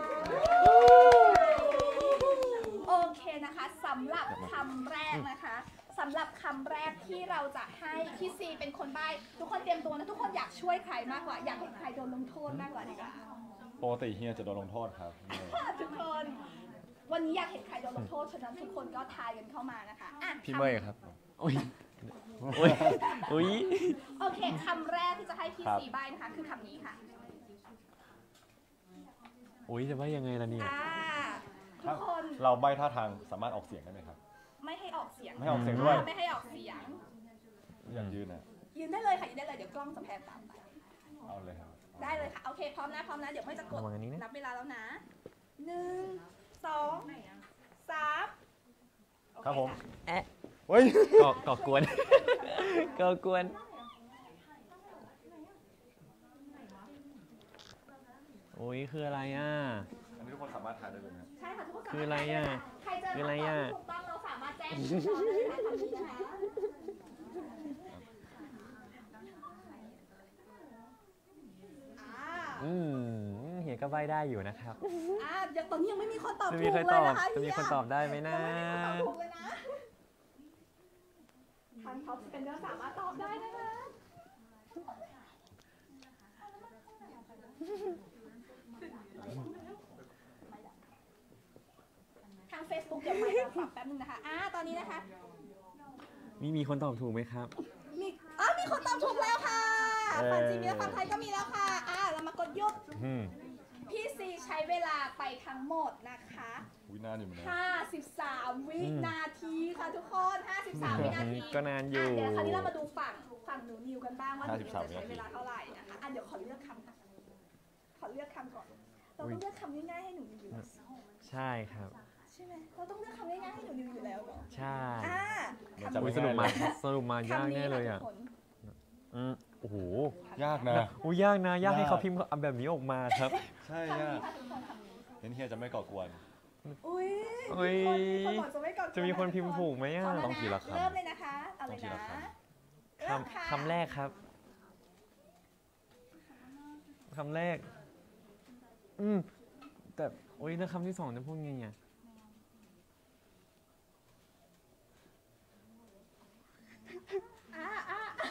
โอเคนะคะสำหรับคำแรกนะคะสำหรับคำแรกที่เราจะให้พี่ซีเป็นคนใบ้ทุกคนเตรียมตัวนะทุกคนอยากช่วยใครมากกว่าอยากให้ใครโดนลงโทษมากกว่าดีกว่าปกติเฮียจะโดนลงโทษครับนี่ทุกคนวันนี้อยากเห็นใครโดนลงโทษฉะนั้นทุกคนก็ทายกันเข้ามานะคะอ่ะพี่คำเมย์ครับอุ้ยอุ้ยอุ้ยโอเคคำแรกที่จะให้พี่ซีใบ้นะคะคือคำนี้ค่ะอุ้ยจะว่ายังไงล่ะเนี่ยอ่าทุกคนเราใบ้ท่าทางสามารถออกเสียงได้ไหมครับไม่ให้ออกเสียงไม่ให้ออกเสียงด้วยไม่ให้ออกเสียงอยากยืนอ่ะยืนได้เลยค่ะยืนได้เลยเดี๋ยวกล้องจะแพนตามไปเอาเลยครับได้เลยค่ะโอเคพร้อมนะพร้อมนะเดี๋ยวไม่จะกดระวังอันนี้นะนับเวลาแล้วนะหนึ่งสองสามโอเครับผมะแอะเฮ้ยก่อก่อกวน ก่อกวนโอ้ยคืออะไรอ่ะอันนี้ทุกคนสามารถทายได้เลยนะใช่ค่ะทุกคนสามารถคืออะไรอ่ะใครเจอคืออะไรคำตอบอ่ะที่ถูกต้องเราสามารถแจ้งที่เราได้นะคะคำนี้นะคะอ่าอืมเฮียก็ใบได้อยู่นะครับอ่ายังตอนนี้ยังไม่มีคนตอบจะถูมีกใครเลตยอบนะคะจะมีคนตอบได้ไหมนะยังไม่มีคนตอบถูกเลยนะทางท็อปสเปนเดอร์สามารถตอบได้นะคะ ทาง Facebook เดี๋ยวไปปรับแป๊บนึงนะคะ อ่า ตอนนี้นะคะมีมีคนตอบถูกไหมครับมีอ่ามีคนตอบถูกแล้วค่ะเอ่อฝั่งจีนมีและฝั่งไทยก็มีแล้วค่ะ อ่า เรามากดหยุดอืมพี่ซีใช้เวลาไปทั้งหมดนะคะวินานอยู่เหมือนกันห้าสิบสาม วินาทีค่ะทุกคน ห้าสิบสาม วินาทีก็นานอยู่ะเดี๋ยวคราวนี้เรามาดูฝั่งฝั่งหนูนิวกันบ้างว่าหนูนิวห้าสิบสามจะใช้เวลาเท่าไหร่นะคะอ่ะเดี๋ยวขอเลือกคำก่อนขอเลือกคำก่อน เราต้องเลือกคำง่ายๆให้หนูนิวอยู่แล้วใช่ครับใช่ไหมเราต้องเลือกคำง่ายๆให้หนูนิวอยู่แล้วเนาะใช่อ่ามันคำจะอุ้ไม่ยสรุปมาง่ายเลยสรุปมายากคำนี้แน่เลยค่ะอ่ะทุกคนอืมโอ้โหยากนะอุ้ยยากนะ ยากให้ยากเขาพิมพ์แบบนี้ออกมาครับใช่คำยานี้กค่ะทุกคนคำนี้เห็นเฮียจะไม่ก่อกวนอุ้ยอุ๊ยมีคนบอกจะไม่ก่อนจะมีคนพิมพ์ถูกไหมอ่ะพร้มแล้วต้องทีละคำเริ่มเลยนะคะเอาเลยต้องทีนะละคเริ่มค่ะคำคำแรกครับ คำแรก อืม แต่โอ้ยแล้วคำที่สองจะพูดไงอ่ะอ่าอ่าอ่า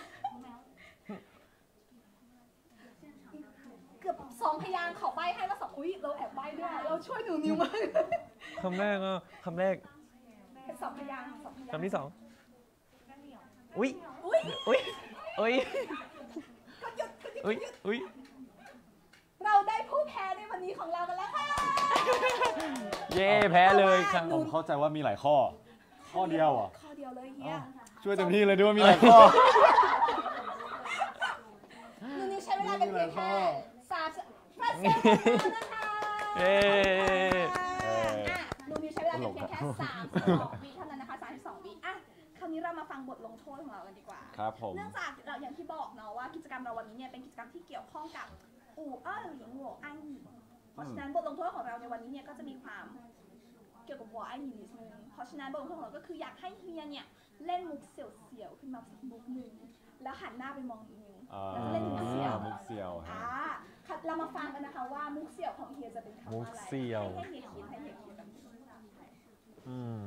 เกือบสองพยางค์ขอใบให้แล้วสองอุ้ยเราแอบใบด้วยเราช่วยหนูนิวมากคำแรกก็คำแรกเป็นสองพยางค์สองพยางค์คำที่สอง อุ้ยอุ้ยอุ้ยอุ้ยก็หยุดก็หยุดอุ้ยอุ้ยเราได้ผู้แพ้ในวันนี้ของเรากันแล้วค่ะเย่แพ้เลยครับผมเข้าใจว่ามีหลายข้อข้อเดียวอ่ะข้อเดียวเลยเฮียช่วยเต็มที่เลยด้วยมีหลายข้อนูนิวใช้เวลาเป็นเพียงแค่สามสิบเปอร์เซ็นต์แล้วนะคะเย้อ่ะนูนิวใช้เวลาเป็นเพียงแค่สามสิบสองวิเท่านั้นนะคะสามสิบสองวิอ่ะคราวนี้เรามาฟังบทลงโทษของเรากันดีกว่าครับผมเนื่องจากเราอย่างที่บอกเนาะว่ากิจกรรมเราวันนี้เนี่ยเป็นกิจกรรมที่เกี่ยวข้องกับอู่เอ้อหลิงหัวไอ้หนิเพราะฉะนั้นบทลงโทษของเราในวันนี้เนี่ยก็จะมีความเกี่ยวกับหัวไอ้หนินิดนึงเพราะฉะนั้นบทลงโทษของเราก็คืออยากให้เฮียเนี่ยเล่นมุกเสี่ยวๆขึ้นมาสักมุกหนึ่งแล้วหันหน้าไปมองนิวอ่าแล้วก็เล่นมุกเสี่ยวมุกเสี่ยวฮะอ่าค่ะเรามาฟังกันนะคะว่ามุกเสี่ยวของเฮียจะเป็นคำมุว่าก อะไรเสี่ยวให้เฮียคิดให้เฮียคิดแบบนี้อืม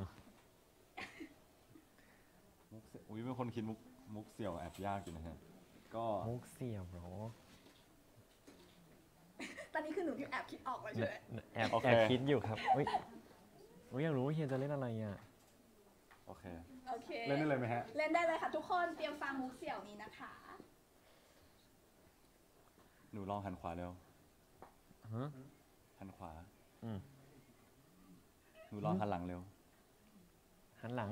มุกเสี่ยวอุ้ยเป็นคนคิดมุกมุกเสี่ยวแอบยากอยู่นะฮะก็มุกเสี่ยวเหรอตอนนี้คือหนูที่แอบคิดออกแล้วใช่ไหมแอบแอบคิดอยู่ครับเฮ้ยเฮ้ยอยากรู้ว่าเฮียจะเล่นอะไรอ่ะโอเคโอเคเล่นได้เลยไหมฮะเล่นได้เลยค่ะทุกคนเตรียมฟังมุกเสี่ยวนี้นะคะหนูลองหันขวาเร็วฮะหันขวาอืมหนูลองหันหลังเร็วหันหลัง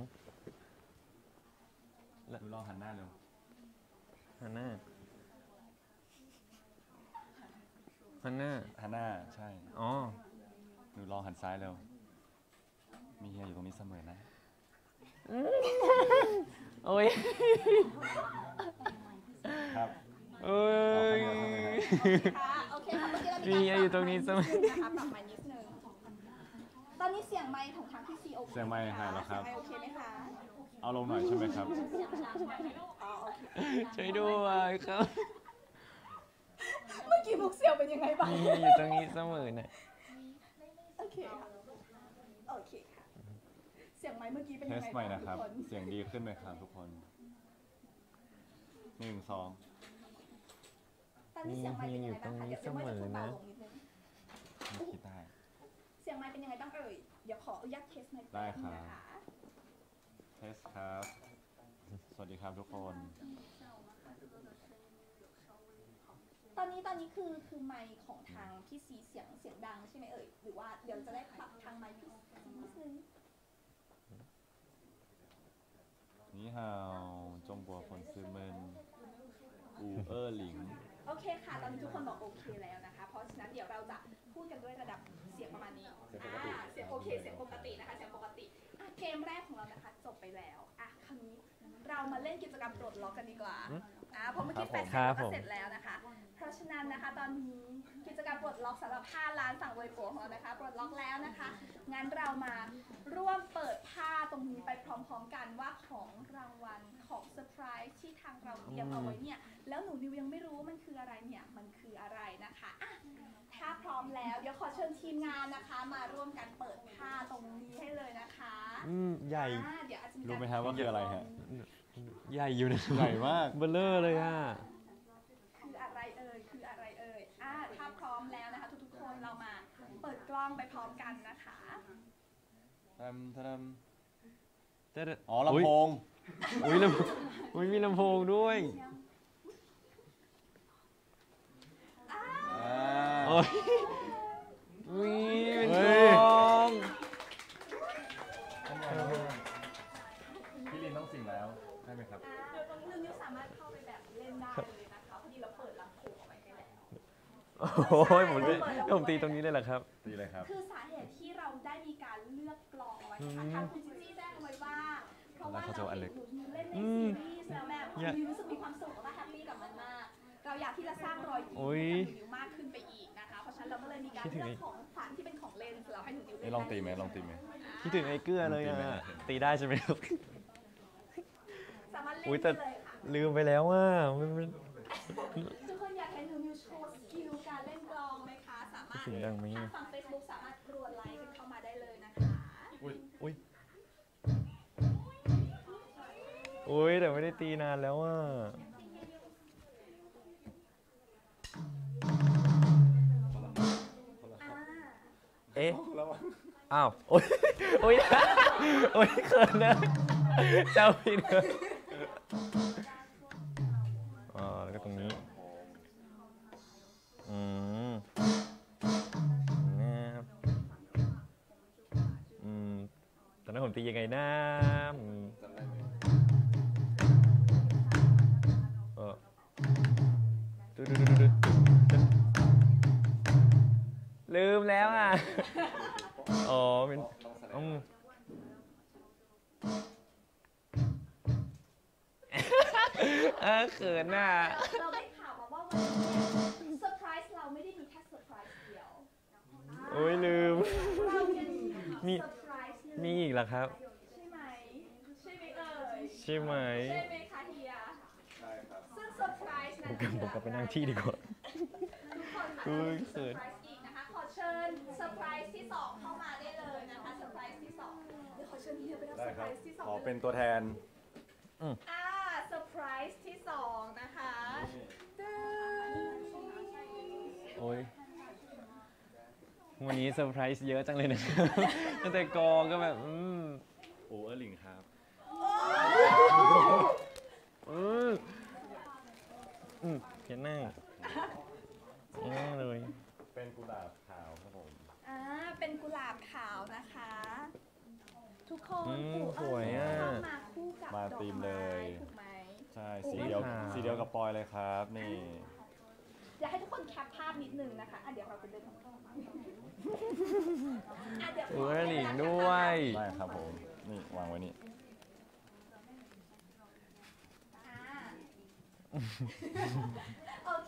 หนูลองหันหน้าเร็วหันหน้าหันหน้าหันหน้าใช่อ๋อหนูลองหันซ้ายเร็ว มีเฮียอยู่ตรงนี้เสมอนะโอ้ยครับเอ้ยค่ะโอเคค่ะเมื่อกี้เรามีเฮียอยู่ตรงนี้เสมอปรับไมค์นิดนึงนะคะปรับไมค์นิดนึงตอนนี้เสียงไมค์ของทางพี่ซีโอเคเสียงไมค์หายแล้วครับเสียงไมค์โอเคไหมคะเอาลงหน่อยใช่ไหมครับอ๋อโอเคช่วยด้วยครับเมื่อกี้มุกเสี่ยวเป็นยังไงบ้างมีเฮียอยู่ตรงนี้เสมอน่ะโอเคค่ะโอเคค่ะเสียงไมค์เมื่อกี้เป็นเทยังสไงใหม่บ้างนะครับทุกคนเสียงดีขึ้นไหมครับทุกคน หนึ่งสองตอนนี้เสียงไมค์เป็นยังไงบ้างคะเดี๋ยวเสียงไมค์จะพูดเบาลงนิดนึงมีคิดได้เสียงไมค์เป็นยังไงบ้างเอ่ยเดี๋ยวขออนุญาตเทสไมค์ได้แป๊บนึงครับนะคะเทสครับ สวัสดีครับทุกคนตอนนี้ตอนนี้คือคือไมค์ของทางพี่ซีเสียงเสียงดังใช่ไหมเอ่ยหรือว่าเดี๋ยวจะได้ปรับทางไมค์พี่ซีนิดนึงนี่ฮาวจงบัวผลซื้อเมินอูเออร์หลิงโอเคค่ะ ตอนนี้ทุกคนบอกโอเคแล้วนะคะ เพราะฉะนั้นเดี๋ยวเราจะพูดกันด้วยระดับเสียงประมาณนี้เสียงปกติอ่าเสียงโอเค เสียงปกตินะคะ เสียงปกติอ่ะเกมแรกของเรานะคะจบไปแล้วอ่ะคราวนี้เรามาเล่นกิจกรรมปลดล็อกกันดีกว่าอ่ะเพราะเมื่อกี้แฟนครัเราบก็ผมเสร็จแล้วนะคะ เพราะฉะนั้นนะคะ ตอนนี้กิจกรรมปลดล็อกสำหรับห้าล้านฝั่งเวยปัวของเรานะคะปลดล็อกแล้วนะคะ งั้นเรามาร่วมเปิดผ้าตรงนี้ไปพร้อมๆกันว่าของรางวัลของเซอร์ไพรส์ที่ทางเราเตรียมเอาไว้เนี่ย แล้วหนูนิวยังไม่รู้มันคืออะไรเนี่ย มันคืออะไรนะคะอ่ะถ้าพร้อมแล้วเดี๋ยวขอเชิญทีมงานนะคะ มาร่วมกันเปิดผ้าตรงนี้ให้เลยนะคะอืมใหญ่อ่าเดี๋ยวอาจจะมีรู้การไหมครับว่าคืออะไรฮะใหญ่อยู่นะใหญ่มากเบลเลอร์เลยอ่ะคืออะไรเอ่ย คืออะไรเอ่ย อ่าถ้าพร้อมแล้วนะคะ ทุกๆคนเรามาเปิดกล้องไปพร้อมกันนะคะทำทำจะอ๋อลำโพงอุ้ยลำอุ้ยมีลำโพงด้วยอ่าโอ้ยอุ้ยเป็นเฮ้ทยองพี่ลินต้องสิ่งแล้วได้ไหมครับอ่าเดี๋ยวตรงนี้นิวสามารถเข้าไปแบบเล่นได้เลยนะคะพอดีเราเปิดลำโพงเอาไว้ให้แล้วโอ้ยผมได้ผมตีตรงนี้เลยเหรอครับดีเลยครับคือสาเหตุที่เราได้มีการเลือกกลองไว้นะคะทางคุณจิจี้แจ้งเอาไว้ว่า เพราะว่าเราเห็นหนูนิวเล่นในซีรีส์แล้วแบบนิวรู้สึกมีความสุขแล้วก็แฮปปี้กับมันมาก เราอยากที่จะสร้างรอยยิ้มโอ้ยให้กับหนูนิวมากขึ้นไปอีกนะคะ เพราะฉะนั้นเราก็เลยมีการเลือกของขวัญที่เป็นของเล่นเราให้หนูนิวเล่นี่นลองตีไหมลองตีไหมคิดถึงไอ้เกลือเลยตีไหมอ่ะ ตีได้ใช่ไหมครับสามารถเล่นอุ้ยได้แต่เลยค่ะลืมไปแล้วว่ามันมันทุกคนอยากให้หนูนิวโชว์สกิลการเล่นกลองไหมคะ สามารถเสียงดังไหมทางอะฝั่ง Facebook สามารถรวนไลค์กันเข้ามาได้เลยนะคะอุ้ยอุ้ยอุ้ยแต่ไม่ได้ตีนานแล้วอ่ะอ่าเอ๊ะอ้าวโอ้ยโอ้ยโอ้ยเขินนะเจ้าพี่เนอะอ๋อแล้วก็ตรงนี้อืมนะครับอืมตอนนั้นผมตียังไงนะเออดูดูดูดูลืมแล้วอ่ะอ๋อเป็นอืมเออเขินน่ะเราได้ข่าวมาว่าวันนี้เซอร์ไพรส์เราไม่ได้มีแค่เซอร์ไพรส์เดียวโอ้ยลืมเรายังมีมีเซอร์ไพรส์หนึ่งมีอีกเหรอครับใช่ไหมใช่ไหมเอ่ยใช่ไหมใช่ไหมคะเฮียใช่ครับซึ่งเซอร์ไพรส์นั้นผมกลับผมกลับไปนั่งที่ดีกว่าทุกคนค่ะเฮ้ยเซเขิอร์นไพรส์อีกนะคะขอเชิญเซอร์ไพรส์ที่สองเข้ามาได้เลยนะคะเซอร์ไพรส์ที่สองเดี๋ยวขอเชิญเฮียไปรับได้เซอร์คไพรรับส์ที่สองขอเป็นตัวแทนอ่าเซอร์ไพรส์ที่สองนะคะตึ้งโอ้ยวันนี้เซอร์ไพรส์เยอะจังเลยนะครับตั้งแต่กองก็แบบ อืมโอ้เออร์ลิงครับอืมอืมเขียนหน้าเขียนหน้าเลยเป็นกุหลาบขาวครับผมอ่าเป็นกุหลาบขาวนะคะ ทุกคนอืมปู่สวยอ่ะชอบมาคู่กับมาดอกธีมไม้เลยถูกไหมใช่ สีเดียวขาวสีเดียวกับปอยเลยครับ นี่อยากให้ทุกคนแคปภาพนิดนึงนะคะอ่ะเดี๋ยวเราไปเดินข้างนอกอ่ะเดี๋ยวขโอ้อยหลิงด้วยได้ครับผม นี่วางไว้นี่อ่าโอเค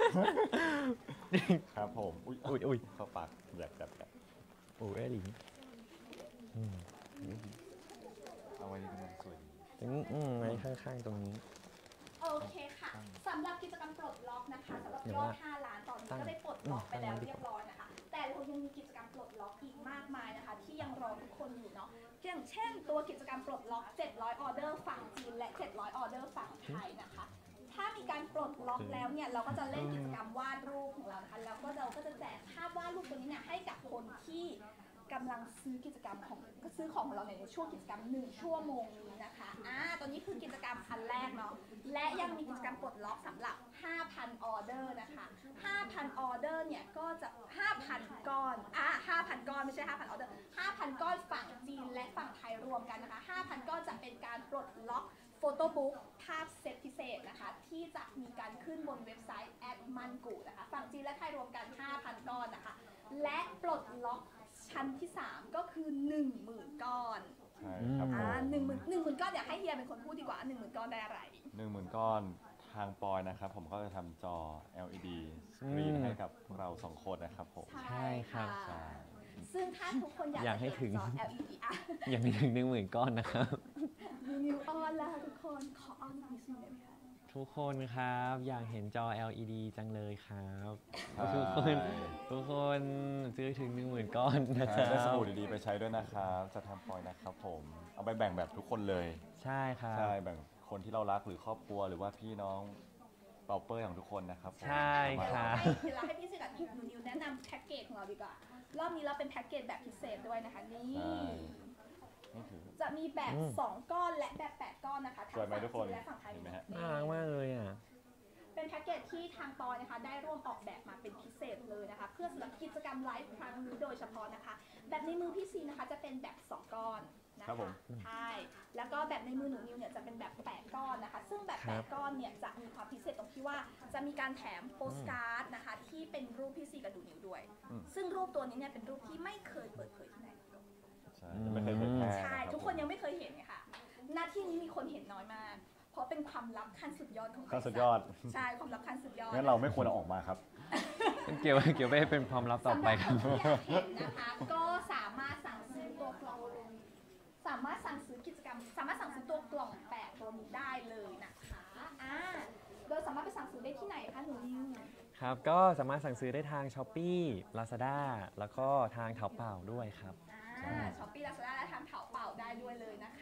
ครับผม อุ้ยอุ้ยอุ้ยเข้าปากอยากจับแบบโอ้ยหลิงอืมเอาไว้นี่ก็สวยอืมอืมไว้ข้างๆตรงนี้โอเคค่ะสำหรับกิจกรรมปลดล็อกนะคะสำหรับเดี๋ยยวอดว่าห้าล้านตอนนี้ตั้งก็ได้ปลดล็อกไปแล้วอืมตั้งไว้ดีเรีกยว่าบร้อยนะคะ แต่เรายังมีกิจกรรมปลดล็อกอีกมากมายนะคะ ที่ยังรอทุกคนอยู่เนาะอย่างเช่น ตัวกิจกรรมปลดล็อกเจ็ดร้อยออเดอร์ฝั่งจีนและเจ็ดร้อยออเดอร์ฝั่งไทยนะคะ ถ้ามีการปลดล็อกแล้วเนี่ยเราก็จะเล่นกิจกรรมวาดรูปของเรานะคะแล้วก็เราก็จะแจกภาพวาดรูปตัวนี้เนี่ยให้กับคนที่กำลังซื้อกิจกรรมของก็ซื้อของของเราเนี่ยในช่วงกิจกรรมหนึ่งชั่วโมงนี้นะคะอ่าตัวนี้คือกิจกรรมอันแรกเนาะและยังมีกิจกรรมปลดล็อกสำหรับ ห้าพัน ออเดอร์นะคะ ห้าพัน ออเดอร์เนี่ยก็จะ ห้าพัน ก้อนอ่าห้าพัน ก้อนไม่ใช่ ห้าพัน ออเดอร์ ห้าพัน ก้อนฝั่งจีนและฝั่งไทยรวมกันนะคะ ห้าพัน ก้อนจะเป็นการปลดล็อกโฟโต้บุ๊กภาพเซตพิเศษนะคะที่จะมีการขึ้นบนเว็บไซต์แอดมันกูนะคะฝั่งจีนและไทยรวมกัน ห้าพัน ก้อนนะคะและปลดล็อกชั้นที่สามก็คือ หนึ่งหมื่น ก้อนใช่ครับผอ่าม หนึ่งหมื่นหนึ่งหมื่นก้อนอยากให้เฮียเป็นคนพูดดีกว่าหนึ่งหมื่นก้อนได้อะไรหนึ่งหมื่นก้อนทางปอยนะครับ ผมก็จะทำจอ แอล อี ดี สกรีนอืมให้กับเราสองคนนะครับผมใช่ค่ะใช่ซึ่งถ้าทุกคนอยากอยากให้ถึงจะเนจอ แอล อี ดี อ่ะยังมีถึงหนึ่งหมื่นก้อนนะครับนิวออนแล้วทุกคนขอออนนิดนึงได้ไหมคะทุกคนครับอยากเห็นจอ แอล อี ดี จังเลยครับใช่ทุกคนทุกคนซื้อถึงหนึ่งหมื่นก้อนนะคใช่รับได้สบู่ดีๆไปใช้ด้วยนะครับ จะทำปอยนะครับผม เอาไปแบ่งแบบทุกคนเลยใช่ครับใช่ แบ่งคนที่เรารักหรือครอบครัวหรือว่าพี่น้องเป่าเปอร์ของทุกคนนะครับผมใช่ครับให้คือเราให้พี่สิกับหนูนิวแนะนำแพ็กเกจของเราดีกว่า รอบนี้เราเป็นแพ็กเกจแบบพิเศษด้วยนะคะ นี่ใช่นี่คือจะมีแบบอืมสอง ก้อนและแบบแปดก้อนนะคะทั้สวยไหมฝั่งทุกคนจีและฝั่งไทยเห็นไหมฮะน่ารักมากเลยอ่ะเป็นแพ็กเกจที่ทางปอยนะคะ ได้ร่วมออกแบบมาเป็นพิเศษเลยนะคะ เพื่อสำหรับกิจกรรมไลฟ์ครั้งนี้โดยเฉพาะนะคะ แบบในมือพี่ซีนะคะจะเป็นแบบสองก้อนนะครัคะบผมใช่ แล้วก็แบบในมือหนูนิวเนี่ยจะเป็นแบบแปดก้อนนะคะ ซึ่งแบบคแปรับดก้อนเนี่ยจะมีความพิเศษตรงที่ว่าจะมีการแถมโปสการ์ดนะคะ ที่เป็นรูปพี่ซีกับหนูนิวด้วยอืมซึ่งรูปตัวนี้เนี่ยเป็นรูปที่ไม่เคยเปิดเผยที่ไหนมาก่อนใช่จะไม่เคยเผยแพร่ใช่รับทุกคนยังไม่เคยเห็นไงค่ะหน้าที่นี้มีคนเห็นน้อยมาก เพราะเป็นความลับขั้นสุดยอดของบริษัทขั้นสุดยอดใช่ความลับขั้นสุดยอดงั้นเราไม่ควรเอาออกมาครับเกี่ยวเกี่ยวไปให้เป็นความลับต่อไปครับสำหรับคนที่อยากเห็นนะคะ ก็สามารถสั่งซื้อตัวกล่อง สามารถสั่งซื้อกิจกรรม สามารถสั่งซื้อตัวกล่องแปดตัวนี้ได้เลยนะคะอ่าโดยสามารถไปสั่งซื้อได้ที่ไหนคะหนูนิวครับ ก็สามารถสั่งซื้อได้ทาง ช้อปปี้ ลาซาด้า แล้วก็ทางเถาเป่าด้วยครับอ่าช้อปปี้ลาซาด้าและทางเถาเป่าได้ด้วยเลยนะคะ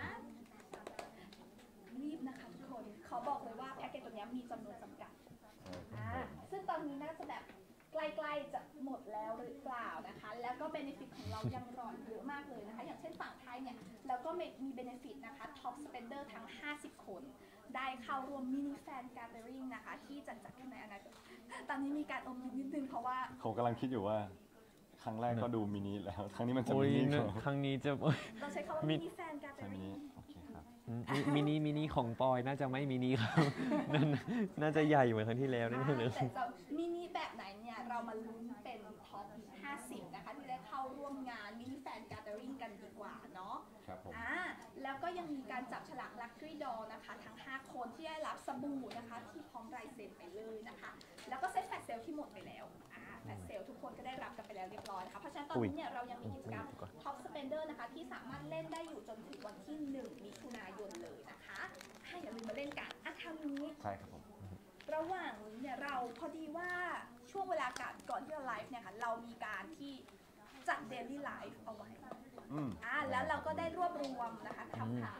รีบนะคะทุกคน เขาบอกเลยว่าแพ็กเกจตัวนี้มีจำนวนจำกัด อ่าซึ่งตอนนี้น่าจะแบบใกล้ๆจะหมดแล้วหรือเปล่านะคะ แล้วก็เบนฟิตของเรายังรอเยอะมากเลยนะคะ อย่างเช่นฝั่งไทยเนี่ยแล้วก็มีเบนฟิตนะคะท็อปสเปนเดอร์ทั้ง ห้าสิบ คน ได้เข้าร่วมมินิแฟนการ์เดริ่งนะคะ ที่จะจัดขึ้นในอนาคตตอนนี้มีการอมยิ้มนิดนึงเพราะว่าผมกำลังคิดอยู่ว่า ใคครั้งแรกก็ดูมินิแล้วครั้งนี้มันจะโอ้มิยนิเนี่ยกว่าครั้งนี้จะเราใช้คำว่ามิมินิแฟนการใช่มินิโอเคครับมิมินิมินิของปอยน่าจะไม่มินิครับ น่าน่าจะใหญ่เหมือนครั้งที่แล้วแน่ๆเลยแต่จะมินิแบบไหนเนี่ยเรามาลุ้นเป็นท็อปห้าสิบนะคะที่ได้เข้าร่วมงานมินิแฟนการ์เดริ่งกันดีกว่าเนาะครับผมอ่าแล้วก็ยังมีการจับฉลาก Lucky Draw นะคะทั้งห้าคนที่ได้รับสบู่นะคะที่พร้อมลายเซ็นไปเลยนะคะ แล้วก็เซ็ตแฟลชเซลที่หมดไปแล้วอ่าแฟลชเซลทุกคนก็ได้รับกันไปแล้วเรียบร้อยนะคะเพราะฉะนั้นตอนนี้เนี่ยเรายังมีกิจกรรม Top Spender นะคะที่สามารถเล่นได้อยู่จนถึงวันที่หนึ่งมิถุนายนเลยนะคะให้อย่าลืมมาเล่นกันอ่ะคราวนี้ใช่ครับผมระหว่างนี้เนี่ยเราพอดีว่าช่วงเวลาก่อนก่อนที่จะไลฟ์เนี่ยค่ะเรามีการที่จัดเดลี่ไลฟ์เอาไว้อืมอ่าแล้วเราก็ได้รวบรวมนะคะคำถาม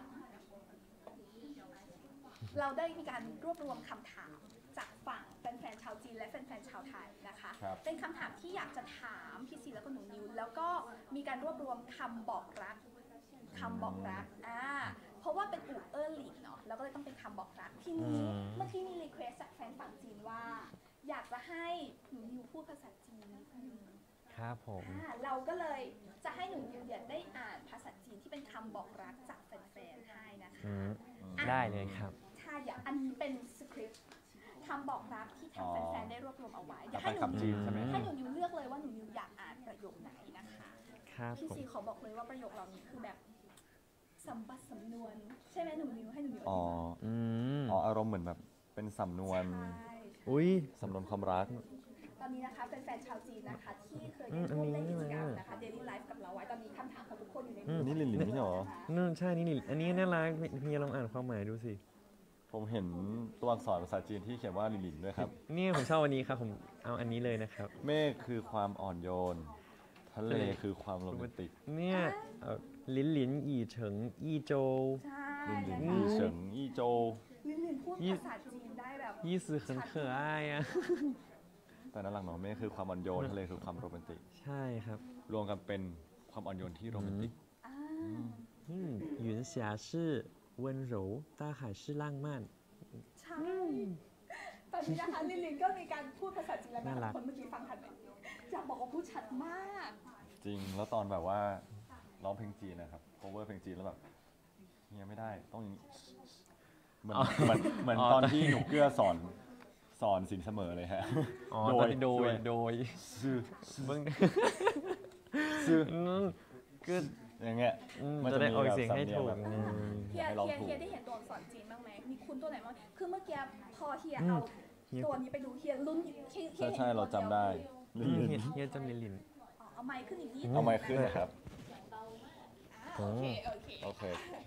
เราได้มีการรวบรวมคำถามจากฝั่งแฟนๆชาวจีนและแฟนๆชาวไทยนะคะครับเป็นคำถามที่อยากจะถามพี่ซีแล้วก็หนูนิวแล้วก็มีการรวบรวมคำบอกรักคำบอกรักอ่าเพราะว่าเป็นอู่เออร์ลีกเนาะแล้วก็เลยต้องเป็นคำบอกรักทีนี้อืมเมื่อกี้มีรีเควสจากแฟนฝั่งจีนว่า อยากจะให้หนูนิวพูดภาษาจีนนิดนึงครับผมอ่าเราก็เลยจะให้หนูนิวเนี่ยได้อ่านภาษาจีนที่เป็นคำบอกรักจากแฟนๆให้นะคะอืมได้เลยครับใช่เดี๋ยวอันนี้เป็นสคริปต์คำบอกรักที่ทางอ๋อแฟนๆได้รวบรวมเอาไว้เดี๋ยวเป็ให้นหนูคำจีนใช่ไหมให้หนูนิวเลือกเลยว่าหนูนิวอยากอ่านประโยคไหนนะคะครับพี่ผมซีขอบอกเลยว่าประโยคเหล่านี้คือแบบสัมบัติสำนวน ใช่ไหมหนูนิวให้หนูนิวอ๋ออืมอ๋ออารมณ์เหมือนแบบเป็นสำนวนใช่อุ้ยสำนวนความรักตอนนี้นะคะแฟนๆชาวจีนนะคะที่เคยอืได้มร่วมอัเล่นนนี้กิจกรรมนะนะคะ Daily Life กับเราไว้ตอนนี้คำถามของทุกคนอยู่ในอืมืมอนี่หลินหลินไม่ใช่เหรอนู่นใช่นี่นี่อันนี้น่ารักเฮียลองอ่านความหมายดูสิผมเห็นตัวอักษรภาษาจีนที่เขียนว่าหลินหลินด้วยครับเนี่ยผมชอบอันนี้ครับผมเอาอันนี้เลยนะครับเมฆคือความอ่อนโยน ทะเลคือความโรแมนติกเนี่ยเอ่อลินลินอีเฉิงอีโจใช่หลินหลินนะคะอีเฉิงอีโจลินลินพูดยี่ภาษาจีนได้แบบยี่สือเขินเขินอายอ่ะแต่นั่นหลังเนาะเมฆคือความอ่อนโยน ทะเลคือความโรแมนติกใช่ครับรวมกันเป็นความอ่อนโยนที่โรแมนติกอ่าอืม云霞是温柔大海是浪漫ใช่ตอนนี้นะคะลินลินก็มีการพูดภาษาจีนแล้วนะน่ารักคนเมื่อกี้ฟังทันไหมอยากบอกว่าพูดชัดมากจริง แล้วตอนแบบว่าร้องเพลงจีนนะครับ cover เพลงจีนแล้วแบบเฮียไม่ได้ ต้องอย่างนี้เหมือนเหมือนเหมือนตอนที่หนูเกื้อสอนสอนสินเสมอเลยฮะอ๋อโดยตอนนี้โดยโดยโดยซื่อเบิ้งซื่ออืมก็อย่างเงี้ยอืมมันจะจะได้มีออกแบบเสียงให้สำเนียงถูกแบบอืมเฮียให้ร้องเฮียถูกเฮียได้เห็นตัวอักษรจีนบ้างไหมมีคุณตัวไหนบ้างคือเมื่อกี้พอเฮียอืมเอาเฮียตัวนี้ไปดูเฮียลุ้นเฮียเฮียใช่เห็นใช่เราจำได้ตัวลิเดียวนลินเฮียเฮียจำลินลินอ๋อเอาไมค์ขึ้นอีกนิดเอาไม้ขึ้นนะครับอ่าโอเคโอเคโอเค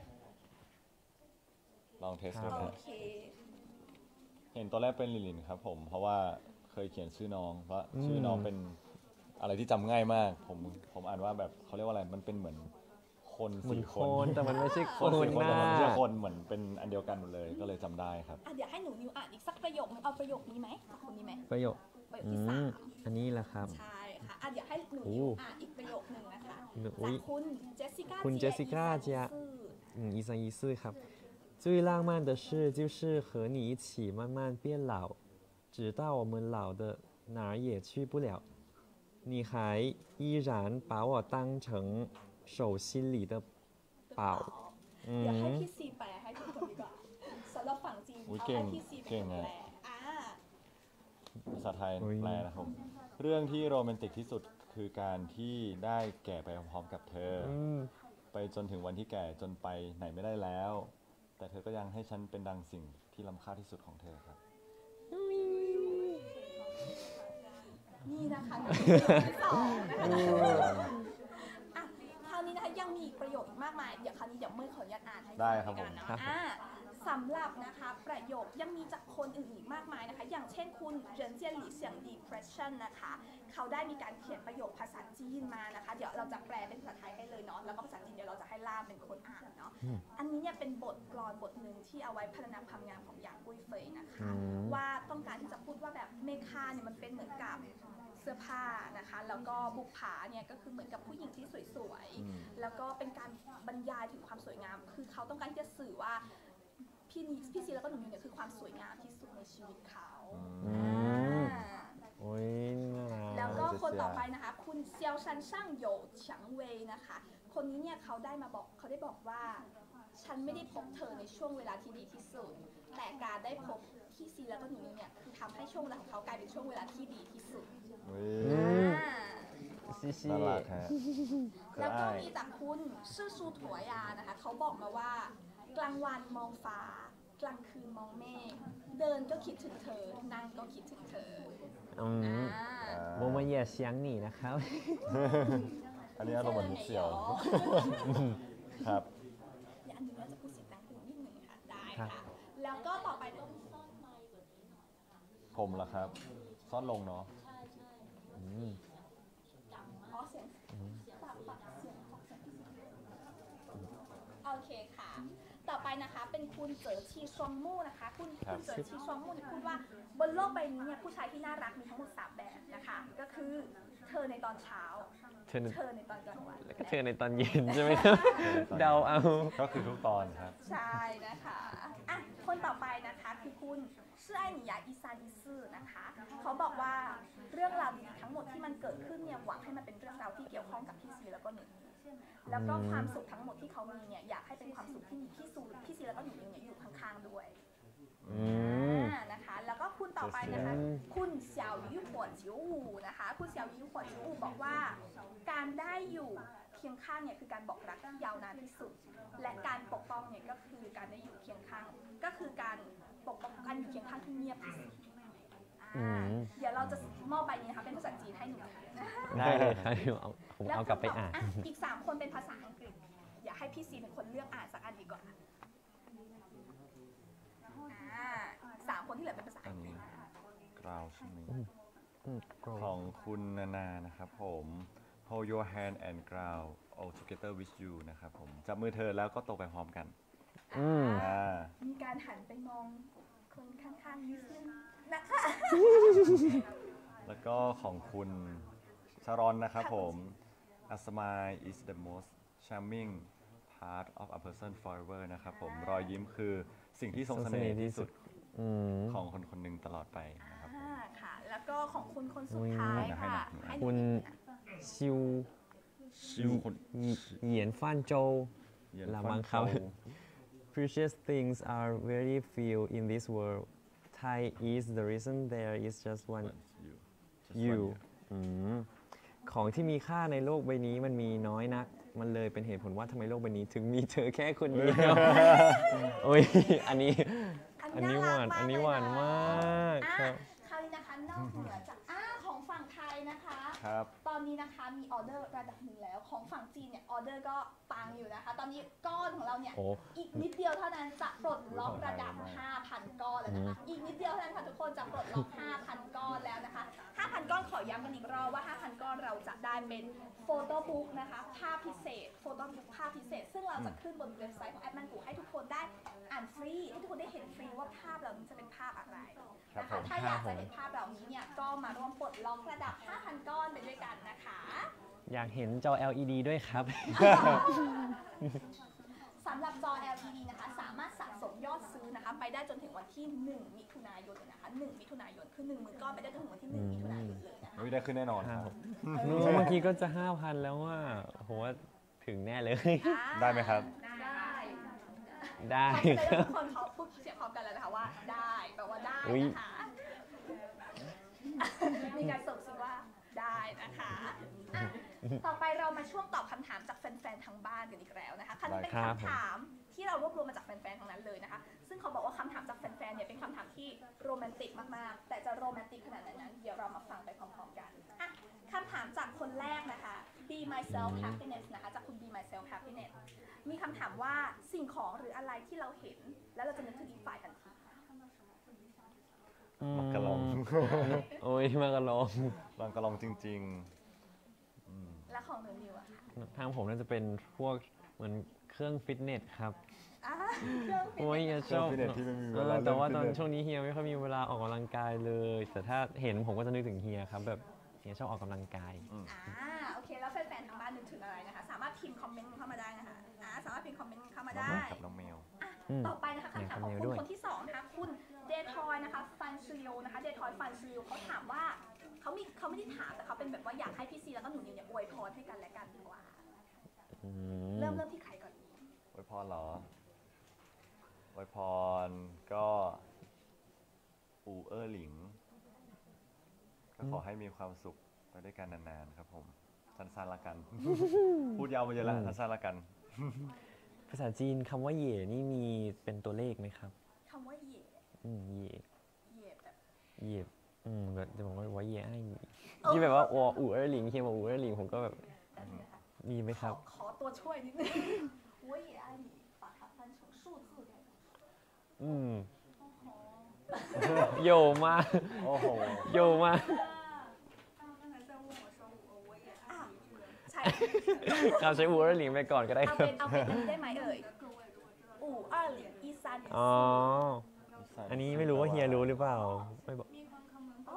ลองเทสครัดูบโอนะเคเห็นตัวแรกเป็นลินลินครับผม เพราะว่าเคยเขียนชื่อน้องเพราะชื่อน้องเป็นอะไรที่จำง่ายมาก ผมผมอ่านว่าแบบเขาเรียกว่าอะไร มันเป็นเหมือนคนเหมือนสี่คคนนแต่มันไม่ใช่คคนนสี่คนนะแต่มันไม่ใช่คนเหมือนเป็นอันเดียวกันหมดเลย ก็เลยจำได้ครับอ่ะเดี๋ยวให้หนูนิวอ่านอีกสักประโยคนึงเอาประโยคนี้ไหมเอาคนนี้ไหมประโยคประโยคอืที่สาม มอันนี้แหละครับใช่ค่ะอ่ะเดี๋ยวให้หนูโอ้นิวอ่านอีกประโยคนึงนะคะหนูจาอุ๊กยคุณเจสสิก้าคุณ Jessica เจีย 嗯，一三一四ครับ最浪漫的事就是和你一起慢慢变老，直到我们老的哪儿也去不了，你还依然把我当成手心里的宝。 เดี๋ยวให้嗯พี่ซีแปลให้ทุกคนดีกว่าสำหรับฝั่งจีนอุ๊ยเอาเก่งให้พี่ซีเป็นเก่คงนอะแปลอ่าภาษาไทยอุ๊ยแปลนะครับผมเรื่องที่โรแมนติกที่สุดคือการที่ได้แก่ไปพร้อมๆกับเธออ嗯ไปจนถึงวันที่แก่จนไปไหนไม่ได้แล้ว แต่เธอก็ยังให้ฉันเป็นดังสิ่งที่ล้ำค่าที่สุดของเธอครับนี่นะคะที่สองนะคะอ่ะคราวนี้นะคะยังมีอีกประโยคอีกมากมาย เดี๋ยวคราวนี้เดี๋ยวเมื่อขออนุญาตอ่านให้ได้ครับฟังกันผมนะครับ อ่าสำหรับนะคะประโยคยังมีจากคนอื่นอีกมากมายนะคะ อย่างเช่นคุณเจินเจียนหลี่เสียง depression นะคะ เขาได้มีการเขียนประโยคภาษาจีนมานะคะ เดี๋ยวเราจะแปลเป็นภาษาไทยให้เลยเนาะ แล้วก็ภาษาจีนเดี๋ยวเราจะให้ล่ามเป็นคนอ่านเนาะ อันนี้เนี่ยเป็นบทกลอนบทหนึ่งที่เอาไว้พัฒนาความงามของหยางกุ้ยเฟยนะคะอืมว่าต้องการที่จะพูดว่าแบบเมคาเนี่ยมันเป็นเหมือนกับเสื้อผ้านะคะ แล้วก็บุปผาเนี่ยก็คือเหมือนกับผู้หญิงที่สวยอืมๆ แล้วก็เป็นการบรรยายถึงความสวยงาม คือเขาต้องการที่จะสื่อว่าพี่นิพี่ซีแล้วก็หนูนิวเนี่ยคือความสวยงามที่สุดในชีวิตเขาอืมอ่าโอ้ยน่ารักแล้วก็คนคนต่อไปนะคะ คุณเซียวชันช่างโหยวเฉียงเวยนะคะ คนนี้เนี่ยเขาได้มาบอกเขาได้บอกว่า ฉันไม่ได้พบเธอในช่วงเวลาที่ดีที่สุด แต่การได้พบพี่ซีแล้วก็หนูนิวเนี่ยคือทำให้ช่วงเวลาของเขากลายเป็นช่วงเวลาที่ดีที่สุดเฮ้ยอ่าซีซีน่ารักฮะแล้วก็มีจากคุณชื่อซูถัวยานะคะเขาบอกมาว่า กลางวันมองฟ้า กลางคืนมองเมฆเดินก็คิดถึงเธอ นั่งก็คิดถึงเธออืมอ่าโมมาเหยียเสียงหนีนะครับอันนี้อารมณ์เหมือนเสี่ยว ครับเดี๋ยวอันนี้เราจะพูดเสียงดังขึ้นนิดหนึ่งค่ะ ได้ครัค่ะบแล้วก็ต่อไปเนี่ยผมล่ะครับ ซ่อนลงเนาะอืมอ๋อเสียงปรับปรับเสียงออกเสียงที่เสียงโอเคค่ะ ต่อไปนะคะเป็นคุณเจอชีชวงมู่นะคะ คุณครับคุณเจอชีชวงมู่เนี่ยพูดว่าบนโลกใบนี้เนี่ยผู้ชายที่น่ารักมีทั้งหมดสามแบบนะคะ ก็คือเธอในตอนเช้าเธอในเธอในตอนกลางวันแล้วก็เธอในตอนเย็นใช่ไหมครับ เดาเอาก็คือทุกตอนครับใช่นะคะอ่ะคนต่อไปนะคะคือคุณชื่อไอหนิยาอีซานอิซึนะคะ เขาบอกว่าเรื่องราวดีๆทั้งหมดที่มันเกิดขึ้นเนี่ยหวังให้มันเป็นเรื่องราวที่เกี่ยวข้องกับพี่ซีแล้วก็หนูนิวแล้วก็ความสุขทั้งหมดที่เขามีเนี่ยอยากให้เป็นความสุขที่มีพี่ซูพี่ซีแล้วก็หนูนิวเนี่ยอยู่ข้างๆด้วยอืมอ่านะคะ แล้วก็คุณต่อไปนะคะอืมคุณเสี่ยวยี่หวนจิ๋วหูนะคะ คุณเสี่ยวยี่หวนจิ๋วหูบอกว่า การได้อยู่เคียงข้างเนี่ยคือการบอกรักที่ยาวนานที่สุด และการปกป้องเนี่ยก็คือการได้อยู่เคียงข้าง ก็คือการปกป้องการอยู่เคียงข้างที่เงียบที่สุดอือ่าม เดี๋ยวเราจะมอบใบนี้นะคะเป็นภาษาจีนให้หนูได้เลยครับเอาผมแล้วเอากลับไปอ่านะอีกสามคนเป็นภาษาอังกฤษ อยากให้พี่ซีเป็นคนเลือกอ่านสักอันดีกว่าอ่าสามคนที่เหลือเป็นภาษาอัอันงกฤนี้ษกราวใช่ไหมอืมโกรของคุณนานานะครับผม Hold your hand and ground all together with you นะครับผม จับมือเธอแล้วก็โตไปพร้อมกันอืมอ่ามีการหันไปมองคนข้างๆนิดนึงนะคะแล้วก็ของคุณชารอนนะครับผม A smile is the most charming part of a person forever นะครับผม รอยยิ้มคือสิ่งที่ทรงเสน่ห์ที่สุดอืมของคนคนหนึ่งตลอดไปนะครับผมอ่าค่ะ แล้วก็ของคุณคนสุดท้ายค่ะให้ให้หหน่นูอยนิวคุณชิวชิวคนเหยียนฟันโจเหยียนละฟัมั้นงครับโต Precious things are very few in this world Thai is the reason there is just one you อืมของที่มีค่าในโลกใบนี้มันมีน้อยนัก มันเลยเป็นเหตุผลว่าทำไมโลกใบนี้ถึงมีเธอแค่คนเดียว โอ้ย อันนี้ อันนี้หวาน อันนี้หวานมากคอ่ะรับคราวนี้นะคะนอกเหนือจากอ่าของฝั่งไทยนะคะครับตอนนี้นะคะมีออเดอร์ระดับหนึ่งแล้ว ของฝั่งจีนเนี่ยออเดอร์ก็ปังอยู่นะคะ ตอนนี้ก้อนของเราเนี่ยโอ้อีกนิดเดียวเท่านั้นจะปลดล็อกระดับ ห้าพัน ก้อนแล้วนะคะ อีกนิดเดียวเท่านั้นค่ะทุกคนจะปลดล็อก ห้าพัน ก้อนแล้วนะคะ ห้าพัน ก้อนขอย้ำกันอีกรอบว่า ห้าพัน ก้อนเราจะได้เป็นโฟโต้บุ๊กนะคะ ภาพพิเศษ โฟโต้บุ๊กภาพพิเศษ ซึ่งเราจะขึ้นบนเว็บไซต์ของแอปมันกูให้ทุกคนได้อ่านฟรี ให้ทุกคนได้เห็นฟรีว่าภาพเหล่านี้จะเป็นภาพอะไรครับนะผคะมถ้าอยากจะเห็นภาพเหล่านี้เนี่ยก็มาร่วมปลดล็อกระดับ ห้าพัน ก้อนไปด้วยกันนะคะอยากเห็นจอ แอล อี ดี ด้วยครับสำหรับจอ แอล อี ดี นะคะ สามารถสะสมยอดซื้อนะคะ ไปได้จนถึงวันที่ หนึ่ง มิถุนายนเลยนะคะ หนึ่ง มิถุนายน คือ หนึ่งหมื่น ก้อนไปได้จนถึงวันที่ หนึ่ง มิถุนายนเลยนะคะไม่ได้ขึ้นแน่นอนครับนู้เมื่อกี้ก็จะ ห้าพัน แล้วว่าโหว่าถึงแน่เลยอ่าได้ไหมครับได้ได้ได้ครับทุกคนเขาพูดเสียงพร้อมกันแล้วนะคะว่าได้แปลว่าได้อุ๊ยนะคะ มีการส่งซิว่าได้นะคะอ่ะต่อไปเรามาช่วงตอบคำถามจากแฟนๆทางบ้านกันอีกแล้วนะคะครั้นี้เป็นได้ครับคำถามที่เรารวบรวมมาจากแฟนๆทั้งนั้นเลยนะคะ ซึ่งเขาบอกว่าคำถามจากแฟนๆเนี่ยเป็นคำถามที่โรแมนติกมากๆ แต่จะโรแมนติกขนาดไหนนั้นเดี๋ยวเรามาฟังไปพร้อมๆกันอ่ะคำถามจากคนแรกนะคะ Be myself happiness นะคะจากคุณ Be myself happiness มีคำถามว่าสิ่งของหรืออะไรที่เราเห็น แล้วเราจะนึกถึงอีกฝ่ายทันทีมักกะลองโอ้ยมากระลองลองกะลองจริงๆอืมและของหนูนิวอะค่ะทางผมน่าจะเป็นพวกเหมือนเครื่องฟิตเนสครับอ่าเครื่องฟิตโอ้ยเนอย่าสชอบเครื่องฟิตเนสที่ไม่มีเวเอลาอแต่ว่าเล่นตอนฟิตเนสช่วงนี้เฮียไม่ค่อยมีเวลาออกกำลังกายเลย แต่ถ้าเห็นผมก็จะนึกถึงเฮียครับแบบเฮียชอบออกกำลังกายอ่าโอเคแล้วแฟนๆทางบ้านนึกถึงอะไรนะคะ สามารถพิมพ์คอมเมนต์เข้ามาได้นะคะอ่าสามารถพิมพ์คอมเมนต์เข้ามาได้กับน้องแมวอืมต่อไปนะคะคำถามของอยากทำเมลคุด้ณวยคนที่สองนะคะคุณเดทอยนะคะฟันซิโอนะคะเดทอยฟันซิโอเขาถามว่าเขามีเขาไม่ได้ถามแต่เขาเป็นแบบว่าอยากให้พี่ซีแล้วก็หนูนิวเนี่ยอวยพรให้กันและกันดีกว่าอืมเริ่มเริ่มที่ใครก่อนดีอวยพรเหรออวยพรก็อูเออร์หลิง ก็ขอให้มีความสุขไปด้วยกันนานๆครับผมสั้นๆละกัน พูดยาวไปเยอะแล้วสั้นๆละกันภาษาจีนคำว่าเหย่นี่มีเป็นตัวเลขไหมครับคำว่าเหย่อืมเหย่เหย่แบบเหย่อืมแบบจะบอกว่าว่าเหย่ไอ้ที่แบบว่าอ๋ออู่เออร์หลิงเฮียบอกอู่เออร์หลิงผมก็แบบแบบนี้นะคะมีไหมขครัอบ ขอตัวช่วยนิดนึง我也爱你把它翻成数字的อืมโอ้โหโยมากโอ้โหโยมากอ่ะใช่เราใช้อู่เออร์หลิงไปก่อนก็ได้เอาครัเป็บนเอาเป็นอันนี้ได้ไหมเอ่ยอู่二零一三年อ๋อ อันนี้ไม่รู้ว่าเฮียรู้หรือเปล่าไม่บอกอ๋อ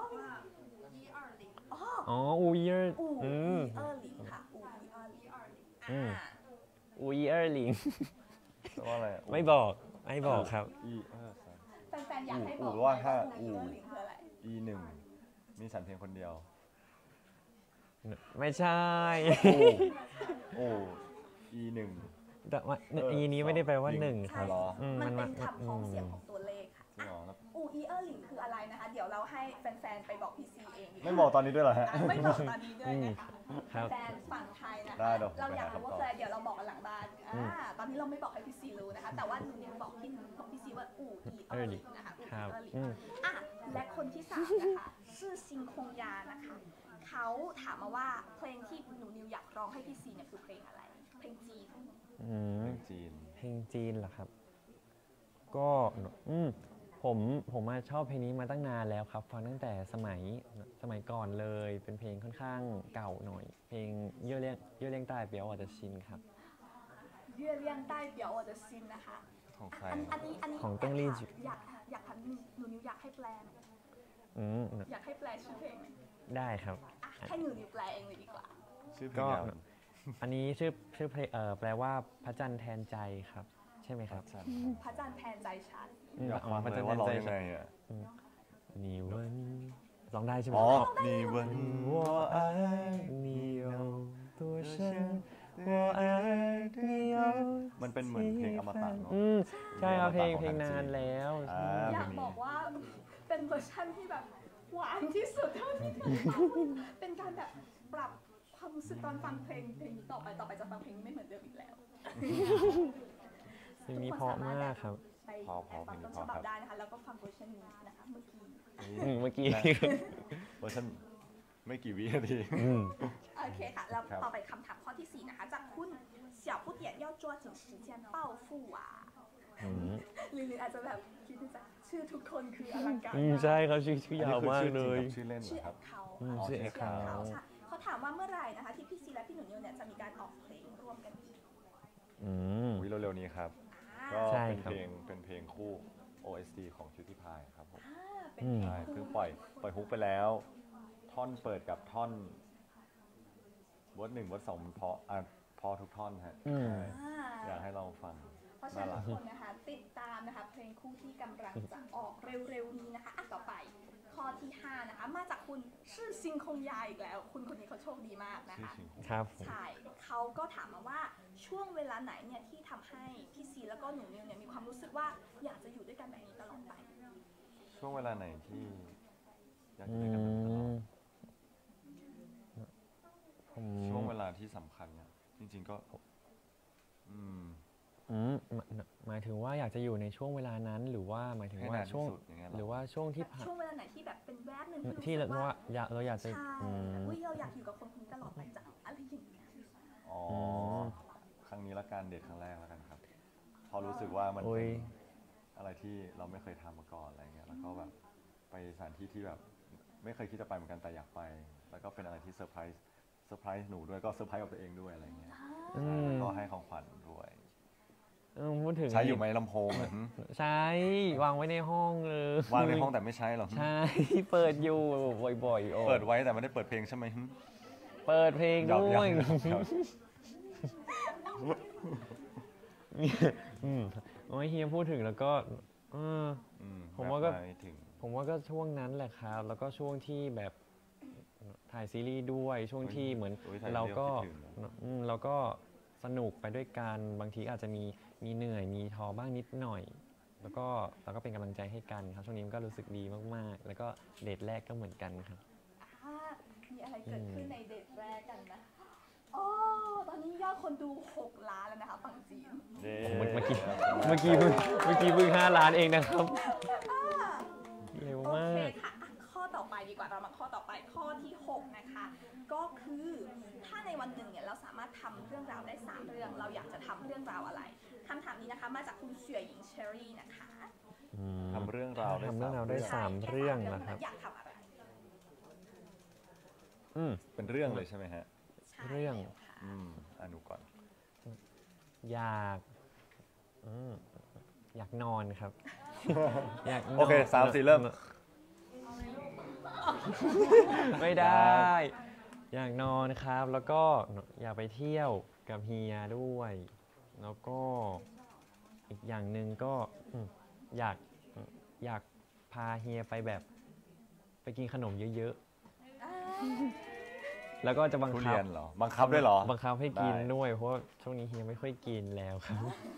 อ๋ออูเยอร์อู่อืม一二零ค่ะอู่一二零อืมอ่าอูเยอร์หลิงแปลว่าอะไรไม่บอกไม่บอกครับอีเออสามแฟนๆอยากให้บอู่อกว่าห้าอู่อู่อี二零คืออะไรอีหนึ่งมีฉันเพียงคนเดียวไม่ใช่โอ้อีหนึ่งแต่ว่าเอออีนี้ไม่ได้แปลว่าสองหนึ่งคใช่รับเหรออืมมันมันเป็นว่าคำพ้องเสียงอืมของตัวเลขค่ะจริงเหรอแล้วอู่อีเออร์หลิงคืออะไรนะคะ เดี๋ยวเราให้แฟนๆ ไปบอกพี่ซีเองดีว่าไม่บอกตอนนี้ด้วยเหรอฮะอ่ะไม่บอกตอนนี้ด้วยนะคะครับแฟนฝั่งไทยนะคะได้เดี๋ยวผมเราอยากไปหารู้ว่าคำตอบคืออะไรเดี๋ยวเราบอกกันหลังบ้านอ่าตอนนี้เราไม่บอกให้พี่ซีรู้นะคะ แต่ว่าหนูเนี่ยบอกพี่บอกพี่ซีว่าอู่อีเออร์หลิงนะคะอู่คอีรับเออร์หลิงอืมอ่ะและคนที่สามนะคะชื่อซิงคงยานะคะเขาถามมาว่าเพลงที่หนูนิวอยากร้องให้พี่ซีเนี่ยคือเพลงอะไร เพลงจีนอืมเรื่องจีนเพลงจีนเหรอครับ ก็อืมผมผมมาชอบเพลงนี้มาตั้งนานแล้วครับ ฟังตั้งแต่สมัยสมัยก่อนเลย เป็นเพลงค่อนข้างเก่าหน่อย เพลงเย่อเลี้ยงเย่อเลี้ยงใต้เปียวอาจจะชินครับเยื่อเลี่ยงใต้เปียว我的心นะคะของใครอันอันนี้อันนี้ของต้องรีดอยากอยากถามหนูหนูนิวอยากให้แปลไหมอืมอยากให้แปลชื่อเพลงไหมได้ครับอ่ะให้หนูนิวแปลเองเลยดีกว่าชื่อเพลก็งยาวอันนี้ชื่อชื่อเพลงเอ่อแปลว่าพระจันทร์แทนใจครับ ใช่ไหมครับฉันพระจันทร์แทนใจฉันอืมอยากฟังพระเลจันยทร์ว่าร้องแทนยังใจไงอ่ะนี่วันร้องได้ใช่ไหมอ๋อนี่วัน我爱你有多深我爱你有มันเป็นเหมือนเพลงอมตะเนอะอืมใช่ครับเพลงของเพลงทางจีนนานแล้วอ่าอยากบอกว่าเป็นเวอร์ชันที่แบบหวานที่สุดเท่าที่เคยฟังเป็นการแบบปรับความรู้สึกตอนฟังเพลงเพลงนี้ต่อไปต่อไปจะฟังเพลงนี้ไม่เหมือนเดิมอีกแล้วเพลงนี้เพราะมากครับไปพอพแออบฟังต้นเพลงนี้ฉบับพอครับได้นะคะแล้วก็ฟังเวอร์ชันนี้นะคะเมื่อกี้อืมเมื่อกี้เวอร์ชันไม่กี่วินาทีอืมโอเคค่ะ แล้วครับต่อไปคำถามข้อที่สี่นะคะ จากคุณเสี่ยวผู้เตี่ย要抓紧时间暴富啊อืมหรือหรืออาจจะแบบคิดในใจชื่อทุกคนคืออลังการอืมมากใช่ครับชื่อชื่อยาวมากอันเลนี้คืยชื่อจริงกับชื่อเล่นเหรชื่ออแอครับปเขาอืมอ๋อชื่อชื่แออคแอปเขาเขาใช่เขาถามว่าเมื่อไหร่นะคะที่พี่ซีและพี่หนูนิวเนี่ยจะมีการออกเพลงร่วมกันอีกอืมวิเร็วๆนี้ครับอ่าก็ใช่เป็นครับเพลงเป็นเพลงคู่ โอ เอส ดี ของคิวที่พายครับผมอ่าเป็นอืมเพลใช่งเพิ่งคู่ปล่อยปล่อยฮุกไปแล้ว ท่อนเปิดกับท่อนเวิร์ดหนึ่งเวิร์ดสองมันเพราะอ่ะพอทุกท่อนฮะอืมใช่อ่าอยากให้ลองฟังเพราะฉะนั้นน่ารัทุกกคนนะคะติดตามนะคะเพลงคู่ที่กำลังจะออกเร็วๆนี้นะคะอ่ะต่อไปข้อที่ห้านะคะมาจากคุณชื่อซิงคงยาอีกแล้ว คุณคนนี้เขาโชคดีมากนะชื่อคะชิงฮุกครับผมใช่เขาก็ถามมาว่าช่วงเวลาไหนเนี่ยที่ทำให้พี่ซีแล้วก็หนูนิวเนี่ยมีความรู้สึกว่าอยากจะอยู่ด้วยกันแบบนี้ตลอดไปช่วงเวลาไหนที่อยากอือยู่ด้วยกันแบบนี้ตลอดมผมช่วงเวลาที่สำคัญเนี่ยจริงๆก็ อืมอืมหมายหมายถึงว่าอยากจะอยู่ในช่วงเวลานั้น หรือว่าหมายถึงให้ว่านานที่ช่วงสุดอย่างเงี้ยเหรอหรือว่าช่วงที่แบบผ่านช่วงเวลาไหนที่แบบเป็นแวบหนึ่งที่ที่เรารู้สึกว่าว่าอยากเราอยากจะใช่อืมอุ้ยเราอยากอยู่กับคนคนนี้ตลอดไปจังอะไรอย่างเงี้ยอ๋ออมครั้งนี้ละกันเดทครั้งแรกแล้วกันครับ พอรู้สึกว่ามันโอ้เป็ยนอะไรที่เราไม่เคยทำมาก่อนอะไรเงี้ย แล้วก็แบบไปสถานที่ที่แบบไม่เคยคิดจะไปเหมือนกันแต่อยากไป แล้วก็เป็นอะไรที่เซอร์ไพรส์เซอร์ไพรส์หนูด้วยก็เซอร์ไพรส์กับตัวเองด้วยอะไรเงี้ยอืมแล้วก็ให้ของขวัญด้วยเออพูดถึงใช้อยู่ไหมลำโพงอะหืมใช้วางไว้ในห้องเลยวางในห้องแต่ไม่ใช้หรอหืมใช่ เปิดอยู่บ่อยๆโอ้เปิดไว้แต่ไม่ได้เปิดเพลงใช่ไหมหืมเปิดเพลงหยอกด้วยหยอกหยอกอืมโอ้ยเฮียพูดถึงแล้วก็เอออืมผมว่าก็แบบไปถึงผมว่าก็ช่วงนั้นแหละครับ แล้วก็ช่วงที่แบบทถ่ายซีรีส์ด้วยช่วงที่เหมือนอุ๊ยถ่ายเราก็เรื่องคิดถึงอืมเราก็สนุกไปด้วยกันบางทีอาจจะมีมีเหนื่อยมีท้อบ้างนิดหน่อย แล้วก็เราก็เป็นกำลังใจให้กันครับช่วงนี้มันก็รู้สึกดีมากๆ แล้วก็เดทแรกก็เหมือนกันครับอ่ามีอะไรเกิดขึ้นในเดทแรกกันนะอ๋อตอนนี้ยอดคนดูหกล้านแล้วนะคะฝั่งจีนเย้เมื่อเมื่อกี้ เมื่อกี้เพิ่งเมื่อกี้เพิ่งห้าล้านเองนะครับเร็วโอมาเคกค่ะอ่ะ ข้อต่อไปดีกว่าเรามาข้อต่อไปข้อที่หกนะคะ ก็คือถ้าในวันหนึ่งเนี่ยเราสามารถทำเรื่องราวได้สามเรื่อง เราอยากจะทำเรื่องราวอะไรคำถามนี้นะคะมาจากคุณเฉียหญิงเชอรี่นะคะอืมทำเรื่องราวได้ทำเรื่องราวได้สามสามเรื่องนะคใช่รับแค่สามเรื่องอยากทำอะไรอืมเป็นเรื่องเลยใช่ไหมฮะใช่เรื่องแล้วค่ะอืมอนุก่อนอยากอืมอยากนอนครับ อยากนอนโอเคสามสี่เริ่มไม่ได้ อยากนอนครับ แล้วก็อยากไปเที่ยวกับเฮียด้วย แล้วก็อีกอย่างหนึ่งก็อืมอยากอยากพาเฮียไปแบบ ไปกินขนมเยอะอ่าๆ แล้วก็จะบังทุคัเรีบยนเหรอ บังคับด้วยเหรอบังคับให้กินได้ด้วย เพราะว่าช่วงนี้เฮียไม่ค่อยกินแล้วครับ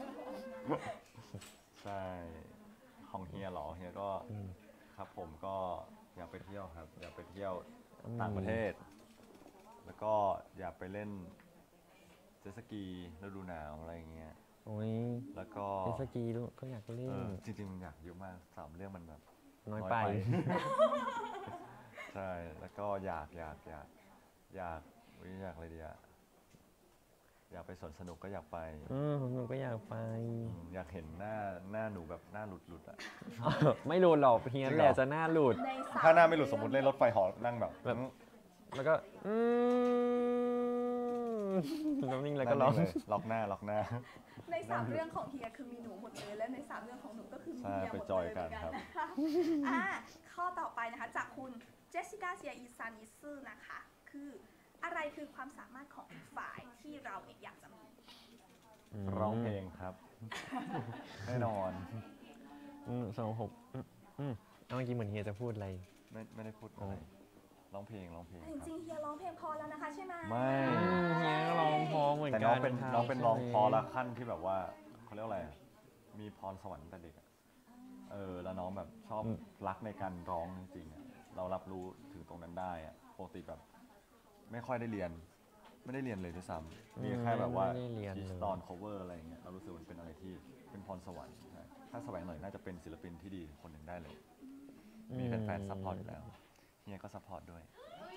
ใช่ ของเฮียเหรอ เฮียก็อืมครับผมก็อยากไปเที่ยวครับ อยากไปเที่ยวอืมต่างประเทศ แล้วก็อยากไปเล่นเจ็ตสกีฤดูหนาวอะไรอย่างเงี้ยโอ้ยแล้วก็เจตสกีด้วยก็อยากเล่เอน อจริงๆมันอยากเยอะมากสามเรื่องมันแบบน้อยไปใช่ แล้วก็อยากอยากอยากอยากอุ๊ยอยากอะไรดีอะอยากไปสวนสนุกก็อยากไปอืมหนูก็อยากไปอืมอยากเห็นหน้าหน้าหนูแบบหน้าหลุดหลุดๆอะไม่หลุดหรอกเฮียจริงเหรอแหละจะหน้าหลุดในสามถ้าหน้าไม่หลุดสมมติเล่นรถไฟเหอนั่งแบบแบบ แล้วก็ อืมแล้วนิ่งแล้วก็นั่ร้องเลยล็อกหน้าล็อกหน้าในสามเรื่องของเฮียคือมีหนูหมดเลยและในสามเรื่องของหนูก็คือมีใช่เฮียหมดไปจอยเลยกันเหมืครับนะคะอ่าข้อต่อไปนะคะจากคุณเจสสิก้าเซียอีซานิซึนะคะ คืออะไรคือความสามารถของอีกฝ่ายที่เราเนี่ยอยากจะมีร้องเพลงครับ แน่นอนอืมสองหกอืมอืมเอาเมื่อกี้เหมือนเฮียจะพูดอะไรไม่ไม่ได้พูดอะไรร้องเพลงร้องเพลงแต่คจรับริงๆเฮียร้องเพลงพอแล้วนะคะใช่ไหมไม่อืมเฮียก็ร้องเพอเหมือนแต่กัน้องเป็นครับน้องเป็นร้องใช่ไหมพอละขั้นที่แบบว่าเขาเรียกว่าอะไรอะมีพรสวรรค์ตั้งแต่เด็กอะเออแล้วน้องแบบชอบรักในการร้องจริงๆอะเรารับรู้ถึงตรงนั้นได้อะปกติแบบ ไม่ค่อยได้เรียน ไม่ได้เรียนเลยด้วยซ้ำมีแค่แบบว่าไม่ได้เรียนคีเลยสตอน cover อะไรอย่างเงี้ยเรารู้สึกมันเป็นอะไรที่เป็นพรสวรรค์ใช่ถ้าแสวงหน่อยน่าจะเป็นศิลปินที่ดีคนหนึ่งได้เลย มีแฟนๆซัพพอร์ตอยู่แล้วเฮียก็ซัพพอร์ตด้วย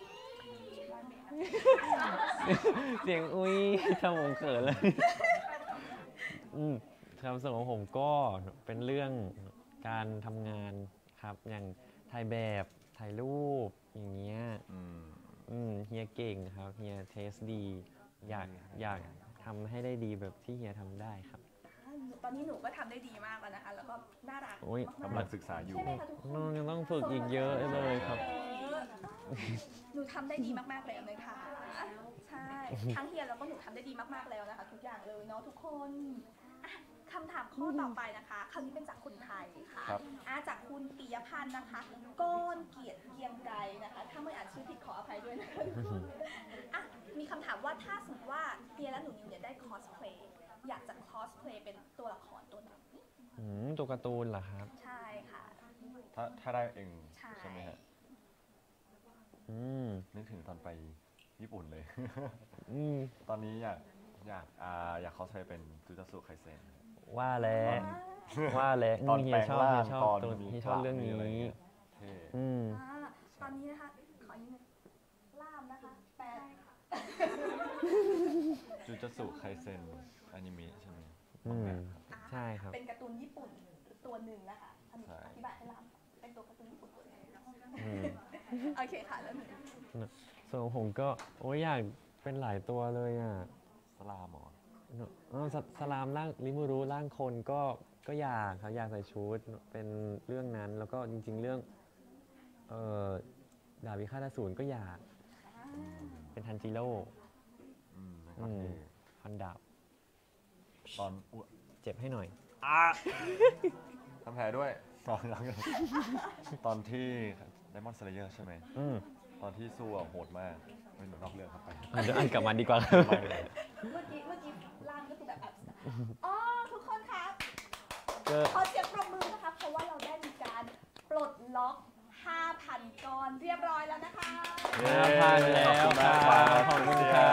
เสียงอุ้ยทำผมเขินเลย อืมความสุขของผมก็เป็นเรื่องการทำงานครับ อย่างถ่ายแบบถ่ายรูปอย่างเงี้ยอืมอืมเฮียเก่งครับเฮียเทสดี อยากอยากทำให้ได้ดีแบบที่เฮียทำได้ครับอ่าตอนนี้หนูก็ทำได้ดีมากแล้วนะคะ แล้วก็น่ารักโอ้ยมากกำลังศึกษาอยู่ใช่ไหมคะทุกคนน้องยังต้องฝึกอีกเยอะเลยครับเออหนูทำได้ดีมากๆแล้วเลยค่ะ ใช่ ทั้งเฮียแล้วก็หนูทำได้ดีมากๆแล้วนะคะ ทุกอย่างเลยเนาะทุกคนอ่ะคำถามข้อต่อไปนะคะ คราวนี้เป็นจากคนไทยค่ะครับอ่ะจากคุณปิยพันธ์นะคะ ก้อนเกียรติเกรียงไกรนะคะ ถ้าไม่อ่านชื่อผิดขออภัยด้วยนะคะทุกคนอ่ะมีคำถามว่าถ้าสมมติว่าเฮียและหนูนิวเนี่ยได้คอสเพลย์อยากจะคอสเพลย์เป็นตัวละครตัวไหนอืมตัวการ์ตูนเหรอครับใช่ค่ะถ้าถ้าได้เองใช่ใช่ไหมฮะอืมนึกถึงตอนไปญี่ปุ่นเลยอืมตอนนี้อยากอยากอ่าอยากคอสเพลย์เป็นจูจาสุไคเซนว่าแล้วว่าแล้วตอนเฮีแปลยงชอบร่าเฮีงยชอบตอนตัวมีเฮียกชอบลับเรื่องมีนี้อะไรเงี้ยเท่อืมอ่าตอนนี้นะคะ ขออีกนิดล่ามนะคะแปลจูจาสุไคเซนอนิเมะใช่ไหมอืมอ่าใช่ครับเป็นการ์ตูนญี่ปุ่นตัวหนึ่งนะคะอันนี้ใช่อธิบายให้ล่ามเป็นตัวการ์ตูนญี่ปุ่นตัวหนึงอืมโอเคค่ะแล้วหนูส่วนของผมก็โอ้ยอยากเป็นหลายตัวเลยอ่ะสลามเหรอเออสสลามร่างลิมูรุร่างคนก็ก็อยากครับอยากใส่ชุดเป็นเรื่องนั้น แล้วก็จริง ๆ เรื่องเอ่อดาบพิฆาตอสูรก็อยากอ่าเป็นทันจิโร่อืมแล้วอืก็มเท่ฟันดาบตอนอุ๊ยเจ็บให้หน่อยทำแผลด้วยตอนหลังตอนที่ไดมอนด์สเลเยอร์ใช่ไหมอืมตอนที่สู้อะโหดมากไม่หนูนอกเรื่องครับไปอ่ะเดี๋ยวอันกลับมาดีกว่าครับไม่เลยเมื่อกี้เมื่อกี้ล่างก็คือแบบแบบอ๋อทุกคนครับก็ขอเสียงปรบมือนะคะเพราะว่าเราได้มีการปลดล็อก ห้าพัน ก้อนเรียบร้อยแล้วนะคะห้าพันแล้วครับขอบคุณครับ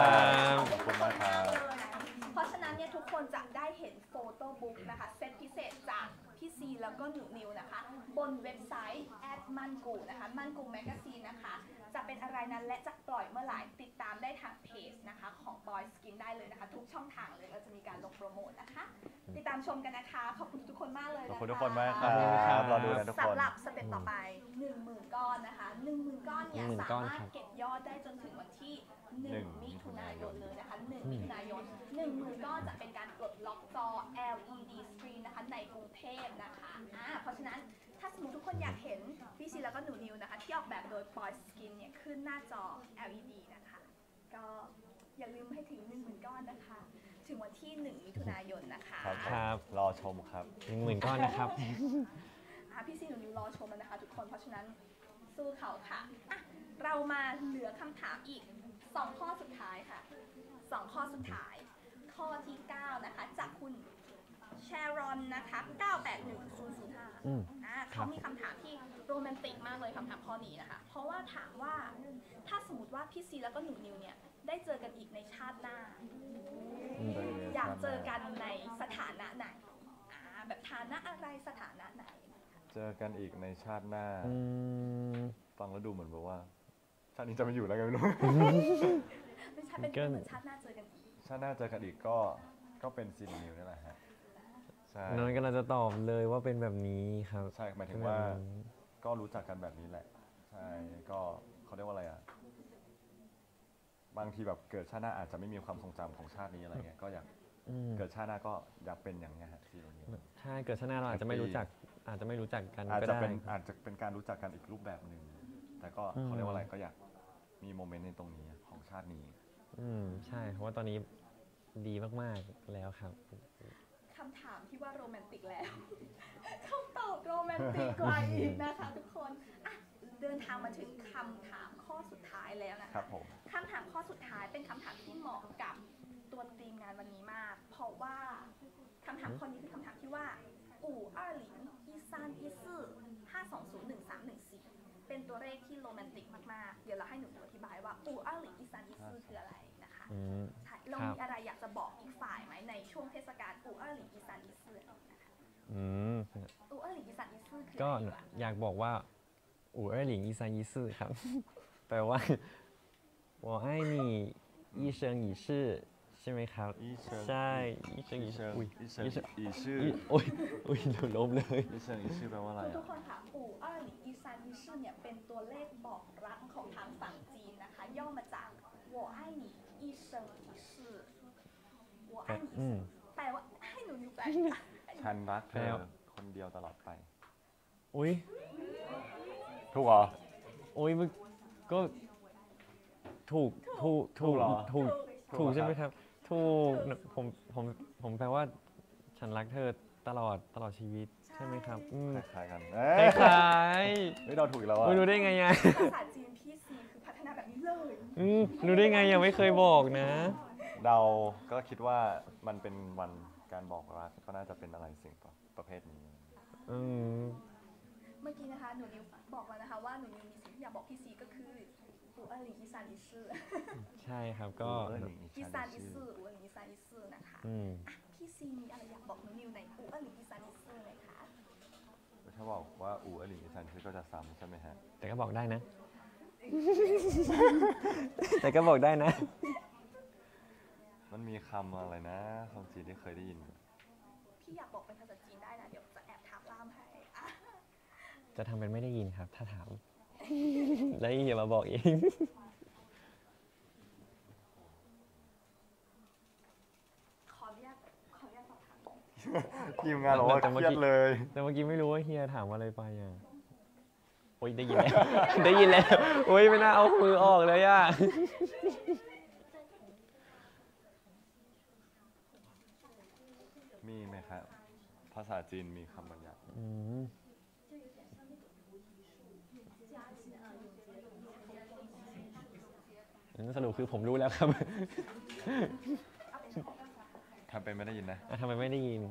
ขอบคุณมากครับเพราะฉะนั้นเนี่ยทุกคนจะได้เห็นโฟโต้บุ๊กนะคะเซตพิเศษจากพี่ซีแล้วก็หนูนิวนะคะ บนเว็บไซต์แอดมันกูนะคะมันกูแมกซีนนะคะ จะเป็นอะไรนั้นและจะปล่อยเมื่อไหร่ติดตามได้ทางเพจนะคะของ Boy Skin ได้เลยนะคะ ทุกช่องทางเลยเราจะมีการลงโปรโมทนะคะ ติดตามชมกันนะคะ ขอบคุณทุกคนมากเลยขอบนะคะคุณทุกคนมากคขอบคุณครัรับ บรอดูนะทุกคนสำหรับสเต็ปต่อไป หนึ่งหมื่น ก้อนนะคะ หนึ่งหมื่น ก้อนเนี่ยหนึ่งหมื่นสาก้อนมารครัถบเก็บยอดได้จนถึงวันที่ หนึ่ง มิถุนายนเลยนะคะหนึ่งอืมมิถุนายน หนึ่งหมื่น ก้อนจะเป็นการปลดล็อกจอ แอล อี ดี Screen นะคะในกรุงเทพนะคะอ่าเพราะฉะนั้นถ้าสมมติทุกคนอยากเห็นพี่ซีแล้วก็หนูนิวนะคะ ที่ออกแบบโดย Boy Skin เนี่ยขึ้นหน้าจอ แอล อี ดี นะคะ ก็อย่าลืมให้ถึง หนึ่งหมื่น ก้อนนะคะ ถึงวันที่ หนึ่ง มิถุนายนนะคะครับครับรอชมครับหนึ่งหมื่นก้อนนะครับอ่ะพี่ซีหนูนิวรอชมแล้วนะคะทุกคน เพราะฉะนั้นสู้เขาค่ะอ่ะ เรามาเหลือคำถามอีก สอง ข้อสุดท้ายค่ะ สอง ข้อสุดท้าย ข้อที่ เก้า นะคะ จากคุณแชรอนนะคะ เก้าแปดหนึ่งศูนย์ศูนย์ห้าอืมอ่าเขามีคำถามที่โรแมนติกมากเลยคำถามข้อนี้นะคะ เพราะว่าถามว่าถ้าสมมติว่าพี่ซีแล้วก็หนูนิวเนี่ยได้เจอกันอีกในชาติหน้า อยากเจอกันในสถานะไหนอ่าแบบฐานะอะไรสถานะไหนเจอกันอีกในชาติหน้าอืมฟังแล้วดูเหมือนแบบว่า ชาตินี้จะไม่อยู่แล้วไงไม่รู้ไม่ใช่เป็นก็เหมือนชาติหน้าเจอกันอีกชาติหน้าเจอกันอีกก็ก็เป็นซีนิวนี่แหละฮะใช่น้องกำลังจะตอบเลยว่าเป็นแบบนี้ครับใช่หมายถึเป็นงแบบว่านี้ก็รู้จักกันแบบนี้แหละ ใช่ก็เขาเรียกว่าอะไรอ่ะบางทีแบบเกิดชาติหน้าอาจจะไม่มีความทรงจำของชาตินี้อะไรเงี้ยก็อยากอืมเกิดชาติหน้าก็อยากเป็นอย่างเงี้ยฮะซีนิวใช่เกิดชาติหน้าเราอาจจะไม่รู้จัก อาจจะไม่รู้จักกันอาจก็จะได้เป็นอาจจะเป็นการรู้จักกันอีกรูปแบบหนึ่งแต่ก็อืมเขาเรียกว่าอะไรก็อยากมีโมเมนต์ในตรงนี้ของชาตินี้อืมใช่เพราะว่าตอนนี้ดีมากๆแล้วครับคำถามที่ว่าโรแมนติกแล้ว คำตอบโรแมนติกกว่าอีกนะคะทุกคนอ่ะเดินทางมาถึงคำถามข้อสุดท้ายแล้วนะครัคะบผมคำถามข้อสุดท้ายเป็นคำถามที่เหมาะกับตัวทีมงานวันนี้มาก เพราะว่าคำถามข้อนี้คือคำถามที่ว่าอู่อ้าหลิงอีซานอีซื่อห้าสองศูนย์หนึ่งสามหนึ่งสี่เป็นตัวเลขที่โรแมนติกมากๆ เดี๋ยวเราให้หนูอธิบายว่าอู่อ้าหลิงอีซานอีซื่อคืออะไรนะคะอืมใช่เราครับมีอะไรอยากจะบอกอีกฝ่ายไหมในช่วงเทศกาลอู่อ้าหลิงอีซานอีซื่อนะคะอืมอู่อ้าหลิงอีซานอีซื่อคือก็อะไรดีวะอยากบอกว่าอู่เอ๋หลิงอีซานอีซื่อครับ แปลว่า我爱你一生一世ใช่ไหมครับอีเชิงใช่一生อี一世เชิงอุ้ยอีเชิง一生อีชื่ออีโอ้ยอุ้ยเดี๋ยวล้มเลยอีเชิงอีชื่อแปลว่าอะไรทุอ่ะกคนค่ะอู่อ้าหลิงอีซานอีซื่อเนี่ยเป็นตัวเลขบอกรักของทางฝั่งจีนนะคะ ย่อมาจาก我爱你一生一世我爱你一อื生มแปลว่าให้หนูนิวแปลฉันรักเธแล้อวคนเดียวตลอดไปอุ้ยถูกเหรออุ้ยมันก็ถูกถูกถูกเหรอถูกถูถูกกเหรอใช่ไหมคครับ รับ ถูกผมผมผมแปลว่า ฉันรักเธอตลอดตลอดชีวิตใช่ไหมครับอืมคล้ายๆกันคเอ้ยล้ายเฮ้ยเราถูกอีกแล้วอ่ะไม่รู้ได้ไงอ่ะภาษาจีนพี่ซีคือพัฒนาแบบนี้เลยอืมรู้ได้ไงยังไม่เคยบอกนะเราก็คิดว่ามันเป็นวันการบอกรักก็น่าจะเป็นอะไรสิ่งประเภทนี้อืมเมื่อกี้นะคะหนูนิวบอกแล้วนะคะว่าหนูนิวมีสิ่งที่อยากบอกพี่ซีก็คืออู่อ้าหลิงอีซานอีซื่อใช่ครับก็เออหลิงอีซานอีซื่ออู่อ้าหลิงอีซานอีซื่อนะคะอืมอ่ะพี่ซีมีอะไรอยากบอกหนูนิวในอู่อ้าหลิงอีซานอีซื่อไหมคะถ้าบอกว่าอู่อลิงอีซันชื่อก็จะซ้ำใช่ไหมฮะแต่ก็บอกได้นะ แต่ก็บอกได้นะมันมีคำอะไรนะคำจีนที่เคยได้ยินพี่อยากบอกเป็นภาษาจีนได้นะ เดี๋ยวจะแอบถามล่ามให้อ่ะจะทำเป็นไม่ได้ยินครับ ถ้าถาม แล้วอย่ามาบอกเองขออนุญาตขออนุญาตสอบถามทีมงานบอกว่าแต่เคเมื่อรียกี้ดเลยแต่เมื่อกี้ไม่รู้ว่าเฮียถามอะไรไปอ่ะโอ๊ยได้ยินแล้ว ได้ยินแล้วโอ๊ยไม่น่าเอามือออกเลยอ่ะมีไหมครับ ภาษาจีนมีคำบางอย่างอืมสรุปคือผมรู้แล้วครับทำเป็นไม่ได้ยินนะอ่ะทำไมไม่ได้ยิน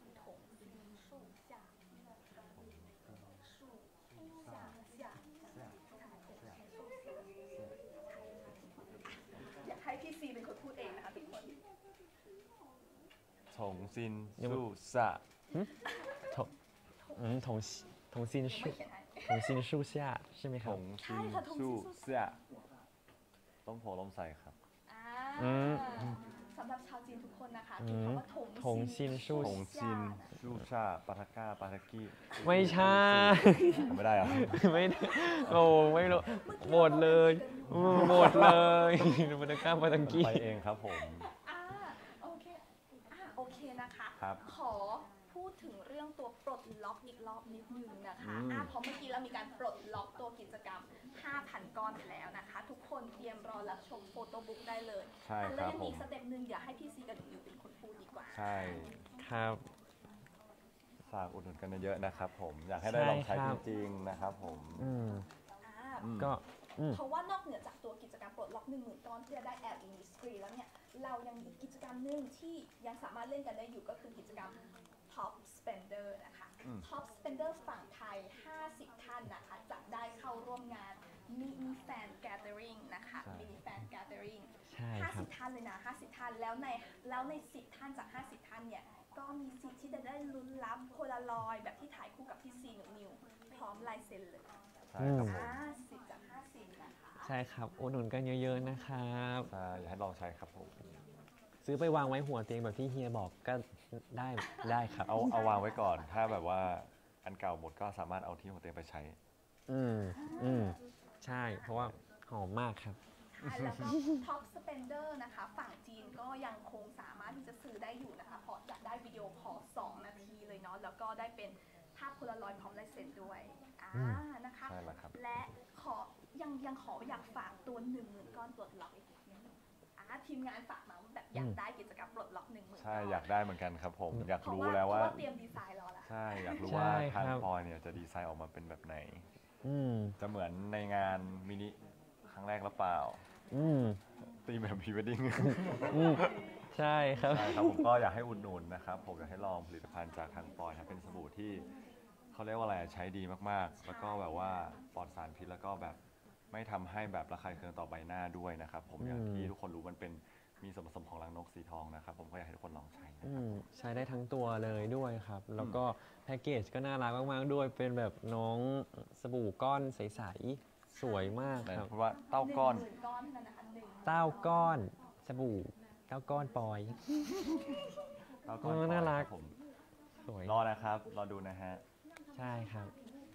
อยากให้พี่ซีเป็นคนพูดเองนะคะทุกคนถงซินยังไม่สู้สะถอืมถงถงซินไม่ชูเขียนให้ถงซินชูเซียใช่ไหมคถรับงใช่ซินค่ะถงซินสู้สู้เสียต้องโผล่ลมใส่ครับอ่าอืมสำหรับชาวจีนทุกคนนะคะอืคือมคำว่าถงถงซินชูถงซินสู้ชาปาทาก้าปาทากี้ไม่ใช่ไม่ได้เหรอไม่ได้โอ้ไม่รู้หมดเลยอืมหมดเลยมันจะกล้ามาตังกี้ไปเองครับผมอ่าโอเคอ่าโอเคนะคะครับขอพูดถึงเรื่องตัวปลดล็อกอีกรอบนิดนึงนะคะอืมอ่าเพราะเมื่อกี้เรามีการปลดล็อกตัวกิจกรรม ห้าพัน ก้อนไปแล้วนะคะ ทุกคนเตรียมรอรับชมโฟโต้บุ๊กได้เลยใช่อ่ะคแล้วรับยังผมีมอีกสเต็ปหนึ่งอย่าให้พี่ซีกับหนูนิวเป็นคนพูดดีกว่าใช่ครับฝากอุดหนุนกันเยอะๆนะครับผม อยากให้ได้ลองใช้ใช่คจรับริงๆนะครับผมอืมอ่าอืมก็อืมเพราะว่านอกเหนือจากตัวกิจกรรมปลดล็อกหนึ่งหมื่นก้อนที่จะได้ แอล อี ดี Screen แล้วเนี่ย เรายังมีกิจกรรมหนึ่งที่ยังสามารถเล่นกันได้อยู่ก็คือกิจกรรม Top Spender นะคะอืม Top Spender ฝั่งไทย ห้าสิบ ท่านนะคะ จะได้เข้าร่วมงาน Mini Fan Gathering นะคะใช่ Mini Fan Gathering ใช่ครับห้าสิบ ท่านเลยนะ ห้าสิบ ท่าน แล้วในแล้วใน สิบ ท่านจาก ห้าสิบ ท่านเนี่ย ก็มีสิทธิ์ที่จะได้ลุ้นรับโพลารอยด์แบบที่ถ่ายคู่กับพี่ซีหนูนิวพร้อมลายเซ็นเลยใช่ครับผมอ่าสิบจากห้าสิบนะคะใช่ครับอุดหนุนกันเยอะๆนะครับใช่อยากให้ลองใช้ครับผมซื้อไปวางไว้หัวเตียงแบบที่เฮียบอกก็ได้ได้ครับเอาเอาวางไว้ก่อน ถ้าแบบว่าอันเก่าหมดก็สามารถเอาที่หัวเตียงไปใช้อืมอืมใช่เพราะว่าหอมมากครับค่ะแล้วก็ Top Spender นะคะ ฝั่งจีนก็ยังคงสามารถที่จะซื้อได้อยู่นะคะ เพราะจะได้วิดีโอคอลสองนาทีเลยเนาะ แล้วก็ได้เป็นภาพโพลารอยด์พร้อมลายเซ็นด้วย อ่าอืมนะคะใช่แล้วครับและขอยังยังขออยากฝากตัวหนึ่งหมื่นก้อนปลดล็อกอีกนิดนึงอ่าทีมงานฝากมาว่าแบบอยากได้กิจกรรมปลดล็อกหนึ่งหมื่นใช่อยากได้เหมือนกันครับผม อยากเพราะรู้ว่าแล้วว่าเพราะว่าเตรียมดีไซน์รอแล้วใช่ อยากรู้ใช่ว่าทางครับพลอยเนี่ยจะดีไซน์ออกมาเป็นแบบไหนอืมจะเหมือนในงานมินิครั้งแรกหรือเปล่าอืมตีแบบพรีเวดดิ้งอืมใช่ครับใช่ครับผมก็อยากให้อุดหนุนนะครับ ผมอยากให้ลองผลิตภัณฑ์จากทางปอยครับเป็นสบู่ที่เขาเรียกว่าอะไรใช้ดีมากๆ แล้วก็แบบว่าปลอดสารพิษแล้วก็แบบไม่ทำให้แบบระคายเคืองต่อใบหน้าด้วยนะครับ ผมอย่างอืมที่ทุกคนรู้มันเป็นมีส่วนผสมของรังนกสีทองนะครับผมก็อยากให้ทุกคนลองใช้นะอืครับมใช้ได้ทั้งตัวเลยด้วยครับ แล้วก็แพ็กเกจก็น่ารักมากๆด้วย เป็นแบบน้องสบู่ก้อนใสๆสวยมากแต่ครับเพราะว่าเต้าก้อนหนึ่งหมื่นก้อนเท่านั้นนะคะหนึ่งเต้าก้อนสบู่เต้าก้อนปอยเต้าก้อนเออปอยน่ารักคบผมสวยรอนะครับ รอดูนะฮะใช่ครับ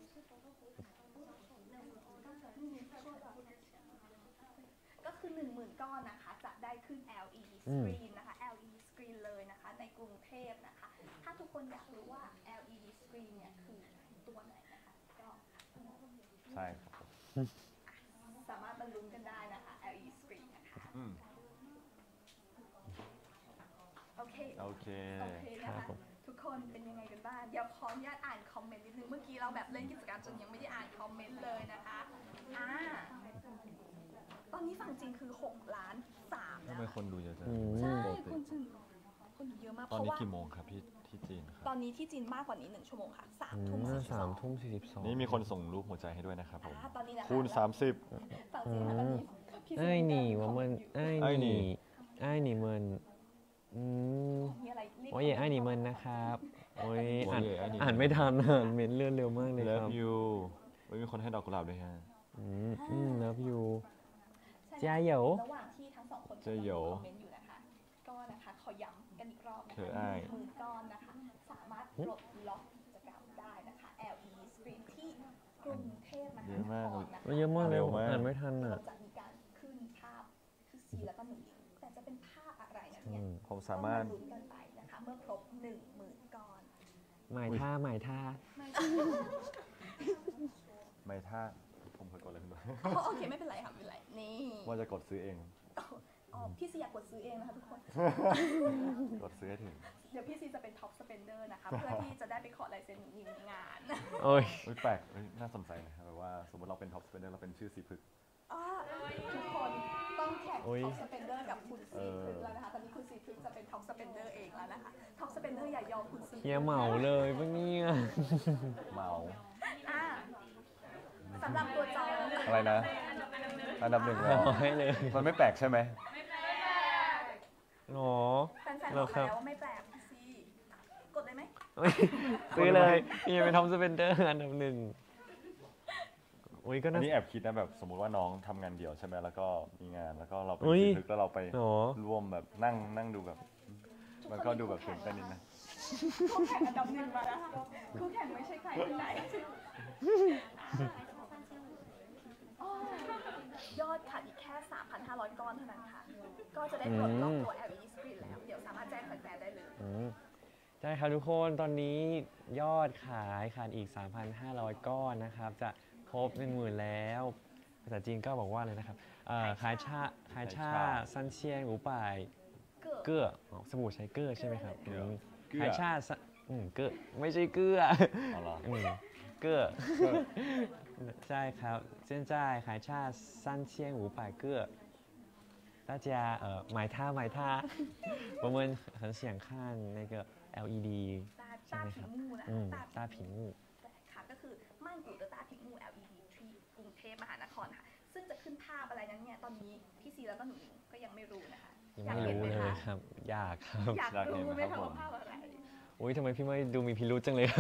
ก็คือ หนึ่งหมื่น ก้อนนะคะ จะได้ขึ้น แอล อี ดีอืม Screen นะคะ แอล อี ดี Screen เลยนะคะ ในกรุงเทพนะคะ ถ้าทุกคนอยากรู้ว่า แอล อี ดี Screen เนี่ยคือตัวไหนนะคะ ก็ใช่ครับผมสามารถบรรลุกันได้นะคะ แอล อี ดี Screen นะคะอืมโอเคโอเคโอเคนะครัคะบผมทุกคนเป็นยังไงกันบ้าง เดี๋ยวขออนุญาตอ่านคอมเมนต์นิดนึง เมื่อกี้เราแบบเล่นกิจกรรมจนยังไม่ได้อ่านคอมเมนต์เลยนะคะ อ่า ตอนนี้ฝั่งจริงคือหกล้านสามทำนะไมคะคนดูเยอะจังอืมใช่ปกติคนจีนคนดูเยอะมากตอนนี้เพราะว่ากี่โมงครับที่ที่จีนครับตอนนี้ที่จีนมากกว่านี้หนึ่งชั่วโมงค่ะสามอืทุ่มมสี่สิบสสาอมงทุ่มสี่สิบสองนี่มีคนส่งรูปหัวใจให้ด้วยนะครับผมอ่าตอนนี้นะคะคูณแล้วสามสิบฝั่งจีนนะคะตอนนี้พี่ไอ้หนีว่ามันไอ้ไอ้หหนีนีไอ้หนีมันอืมมีอะไรรีบโอ้ยไอ้หนีมันนะครับโอ้ยอ่านโอ้ยไอ้หนีมันอ่านไม่ทันอ่านเมนเลื่อนเร็วมากเลยเลิคฟรับยูมีคนให้ดอกกุหลาบด้วยฮะอืมอืม love you ใช่จ้าเหยวระหว่างที่ทั้งสองคนเจ๊เหยวคอมเมนต์อยู่นะคะ ก็นะคะขอย้ำกันอีกรอบนะเธคะออ้ายหมื่นก้อนนะคะ สามารถปลดล็อกกิจกรรมได้นะคะ แอล อี ดี Screen ที่กรุงเทพมหานครนะคะเยอะมากเลยเร็วมากอ่านไม่ทันเราอ่ะจะมีการขึ้นภาพคือซีแล้วก็หนึ่งลิงก์แต่จะเป็นภาพอะไรนะอืเนี่ยมผมสามารถต้องลุ้นกันไปนะคะ เมื่อครบหนึ่งหมื่นก้อนหมายท่าหมายท่าไม่ไม่ถ้าผมเคยกดอะไรขึ้นมาอ๋อโอเคไม่เป็นไรค่ะไม่เป็นไร นี่ว่าจะกดซื้อเองอ๋อพี่ซีอยากกดซื้อเองนะคะทุกคนกดซื้อให้ถึงเดี๋ยวพี่ซีจะเป็นท็อปสเปนเดอร์นะคะ เพื่อที่จะได้ไปขอลายเซ็นนิวในงานโอ้ยเฮ้ยแปลกเฮ้ยน่าสนใจนะครับแบบว่าสมมติเราเป็นท็อปสเปนเดอร์เราเป็นชื่อสีพึกษ์อ่าทุกคนต้องเทโอ้ยท็อปสเปนเดอร์กับคุณซีเออพฤกษ์แล้วนะคะ ตอนนี้คุณซีพฤกษ์จะเป็นท็อปสเปนเดอร์เองแล้วนะคะ ท็อปสเปนเดอร์อย่ายอมคุณซีเฮียเหมาเลยปะเนี่ยเมาอ่ะสำหรับตัวจองอะไรนะ อันดับหนึ่งเหรอร้อยเลยมันไม่แปลกใช่ไหมหรอแฟนๆเหรบออก คมารับแล้วว่าไม่แปลกคุณซีกดเลยไหมซื้อเลยเฮียเป็นทอมสเปนเดอร์อันดับหนึ่งโอ้ยก็อันน่านี้แอบคิดนะแบบสมมุติว่าน้องทำงานเดี่ยวใช่ไหมแล้วก็มีงานแล้วก็เราไปอุ๊ยทึกแล้วเราไปหรอร่วมแบบนั่งนั่งดูแบบ มันก็ดูแบบตื่นเต้นนิดนะคู่แข่งอันดับหนึ่งมาแล้วค่ะคู่แข่งไม่ใช่ใครที่ไหนอ๋อยอดขาดอีกแค่ สามพันห้าร้อย ก้อนเท่านั้นค่ะ ก็จะได้ปลดล็อกตัว แอล อี ดี Screen แล้ว เดี๋ยวสามารถแจ้งแฟนๆได้เลยอืมใช่ครับทุกคนตอนนี้ยอดขายขาดอีก สามพันห้าร้อย ก้อนนะครับ จะครบ หนึ่งหมื่น แล้ว ภาษาจีนก็บอกว่าอะไรนะครับเอ่อขายชาขายชาซันเชียนหูป่ายเกือบเกื้ออ๋อสบู่ใช้เกื้อใช่ไหมครับเกื้ออืมเกื้อขายชาซะอืมเกื้อไม่ใช่เกื้อเอาเหรออืมเกื้อใช่ครับ现在ขายชา三千五百个大家呃买它买它我们很想看那个 แอล อี ดีตาใช่ตาไหมผิครังบมูนะอืมตาตาผิงมูค่ะก็คือม่านกูเตอร์ตาผิงมู แอล อี ดี ที่กรุงเทพมหานครค่ะ ซึ่งจะขึ้นภาพอะไรนั้นเนี่ย ตอนนี้พี่ซีแล้วก็หนูหนิงก็ยังไม่รู้นะคะยังไม่รู้เลยครับ อยากครับอยากอยากเห็นรู้ไหมครัคะบผมว่าภาพอะไรโอ้ยทำไมพี่ไม่ดูมีพิรุษจังเลยครับ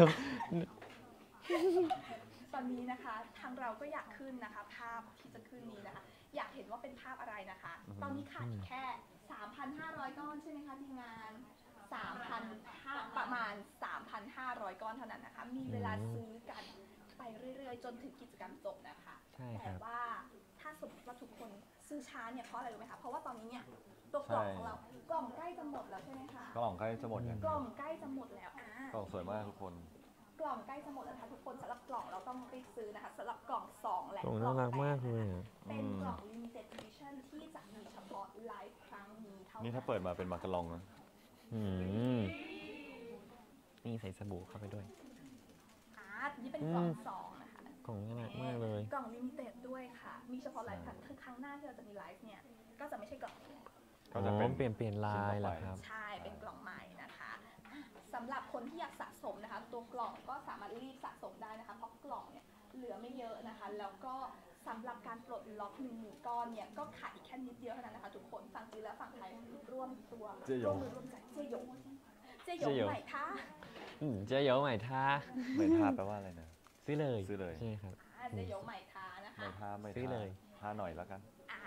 ตอนนี้นะคะทางเราก็อยากขึ้นนะคะ ภาพที่จะขึ้นนี้นะคะ อยากเห็นว่าเป็นภาพอะไรนะคะ ตอนนี้ขาดอีกแค่ สามพันห้าร้อย ก้อนใช่ไหมคะทีมงาน 3,500 ประมาณ 3,500 ก้อนเท่านั้นนะคะ มีเวลาซื้อกันไปเรื่อยๆ จนถึงกิจกรรมจบนะคะใช่คแต่รับว่าถ้าสมมติว่าทุกคนซื้อช้าเนี่ยเพราะอะไรรู้ไหมคะ เพราะว่าตอนนี้เนี่ยตัวกล่องของเรากล่องใกล้จะหมดแล้วใช่ไหมคะกล่องใกล้จะหมดกันกล่องใกล้จะหมดแล้วอ่ากล่องสวยมากทุกคนกล่องใกล้จะหมดแล้วนะคะทุกคนสำหรับกล่องเราต้องรีบซื้อนะคะสำหรับกล่องสองและกล่องกล่น่าองรักมากแปเลดยนะคะอะเป็นกล่อง limited edition ที่จะมีเฉพาะไลฟ์ครั้งนี้เท่านี่นั้นถ้าเปิดมาเป็นมาการองนะอืมนี่ใส่สบู่เข้าไปด้วยอ่านี่เป็นกล่องอืมสองนะคะกล่องน่ารักมากเลยกล่อง limited ด้วยค่ะ มีเฉพาะไลฟ์ครั้งคือครั้งหน้าที่เราจะมีไลฟ์เนี่ยก็จะไม่ใช่กล่องนี้แล้วก็จะเป็นอ๋อเปลี่ยนเปลี่ยนลายเหรอครับใช่ เป็นกล่องใหม่นะคะอ่ะสำหรับคนที่อยากสะสมนะคะ ตัวกล่องก็สามารถรีบสะสมได้นะคะ เพราะกล่องเนี่ยเหลือไม่เยอะนะคะ แล้วก็สำหรับการปลดล็อกหนึ่งหมื่นก้อนเนี่ย ก็ขาดอีกแค่นิดเดียวเท่านั้นนะคะ ทุกคน ฝั่งจีนและฝั่งไทยร่วมตัวเจ๊หยงร่วมมือร่วมใจเจยงเจยเจ๊หยงงใหม่ท่าอืมเจะเยอะใหม่ท่าไม่ท่าแปลว่าอะไรนะซื้อเลยซื้อเลยใช่ไหมครับอ่าเจยงใหม่ท่านะคะไม่ท่าไม่ซื้อท่าเลยท่าหน่อยแล้วกันอ่า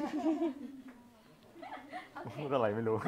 โอเคพูดอะไรไม่รู้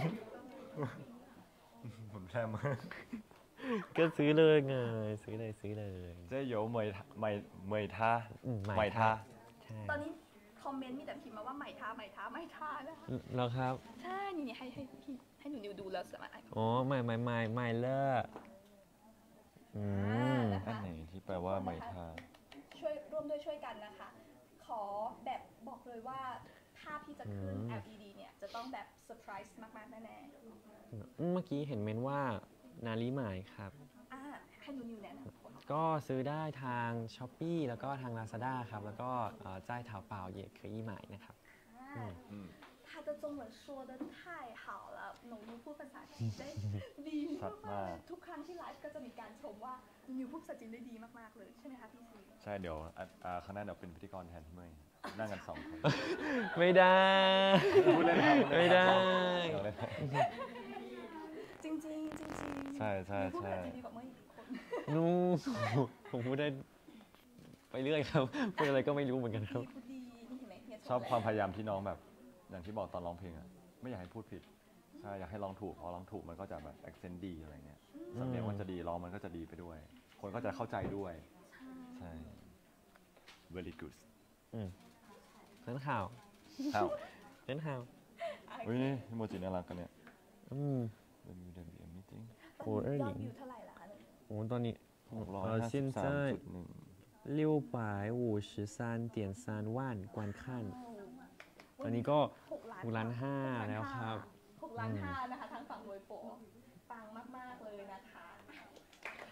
ผมแช่มากก็ซื้อเลยไงซื้อเลยซื้อเลยเจ๊โยเหมยท่าเหมยเหมยท่าอืมเหมยท่าใช่ตอนนี้คอมเมนต์มีแต่พิมพ์มาว่าใหม่ท่าใหม่ท่าใหม่ท่านะคะแล้วครับใช่ นี่นี่ให้ให้พี่ให้หนูนิวดูแล้วสามารถอ่านอ๋อใหม่ใหม่ใหม่ใหม่เลออืมนะคะอันไหนที่แปลว่าเหมยท่าช่วยร่วมด้วยช่วยกันนะคะ ขอแบบบอกเลยว่าภาพที่จะขึ้นอืมแอล อี ดี เนี่ย จะต้องแบบเซอร์ไพรส์มาก ๆ แน่อืมเมื่อกี้เห็นเมนว่านาลิหมายครับๆอ่าให้หนูนิวแนะนำคนก็ซื้อได้ทาง ช้อปปี้ แล้วก็ทาง ลาซาด้า ครับ แล้วก็เอ่อจ่าย淘宝也可以买นะครับอ่าอืม他的中文说的太好了หนูนิวพูดภาษาจีนได้ดีชัดมากทุกครั้งที่ไลฟ์ก็จะมีการชมว่าหนูนิวพูดภาษาจีนได้ดีมาก ๆ เลย ใช่ไหมคะพี่ซีใช่เดี๋ยวอ่ะอ่าข้างหน้าเดี๋ยวเป็นพิธีกรแทนที่เมยนั่งกันสองคนไม่ได้พูดเล่นครับไม่ได้เดี๋ยวเล่นจริง ๆ จริงๆใช่ใช่นิวพูดภาษาใช่จีนดีกว่าเมื่ออีกคนนูผมพูดได้ไปเรื่อยครับพูดอะไรก็ไม่รู้เหมือนกันครับพูดดีนี่เห็นไหมเฮียชอบแล้วความพยายามที่น้องแบบ อย่างที่บอกตอนร้องเพลงอะไม่อยากให้พูดผิดใช่อยากให้ร้องถูกพอร้องถูกมันก็จะแบบ accent ดีอะไรเงี้ยสำเนียงมันจะดีร้องมันก็จะดีไปด้วย คนก็จะเข้าใจด้วย ใช่ very good อืมนั้นข่าวอ้าวนั้นข่าวอุ้ยนี่โมจิน่ารักกันเนี่ยอืม W W M meeting ตอนนี้ยอดโอ้ยวิวเท่าไหร่ละคะโอ้ตอนนี้หกร้อยเอ่อห้าสิบสามจุดหนึ่ง六百五十三点三万观看 ตอนนี้ก็หกล้านหกล้านห้าแล้วครับหกล้านห้านะคะทางฝั่งโวยโปปังมาก ๆ เลยนะคะ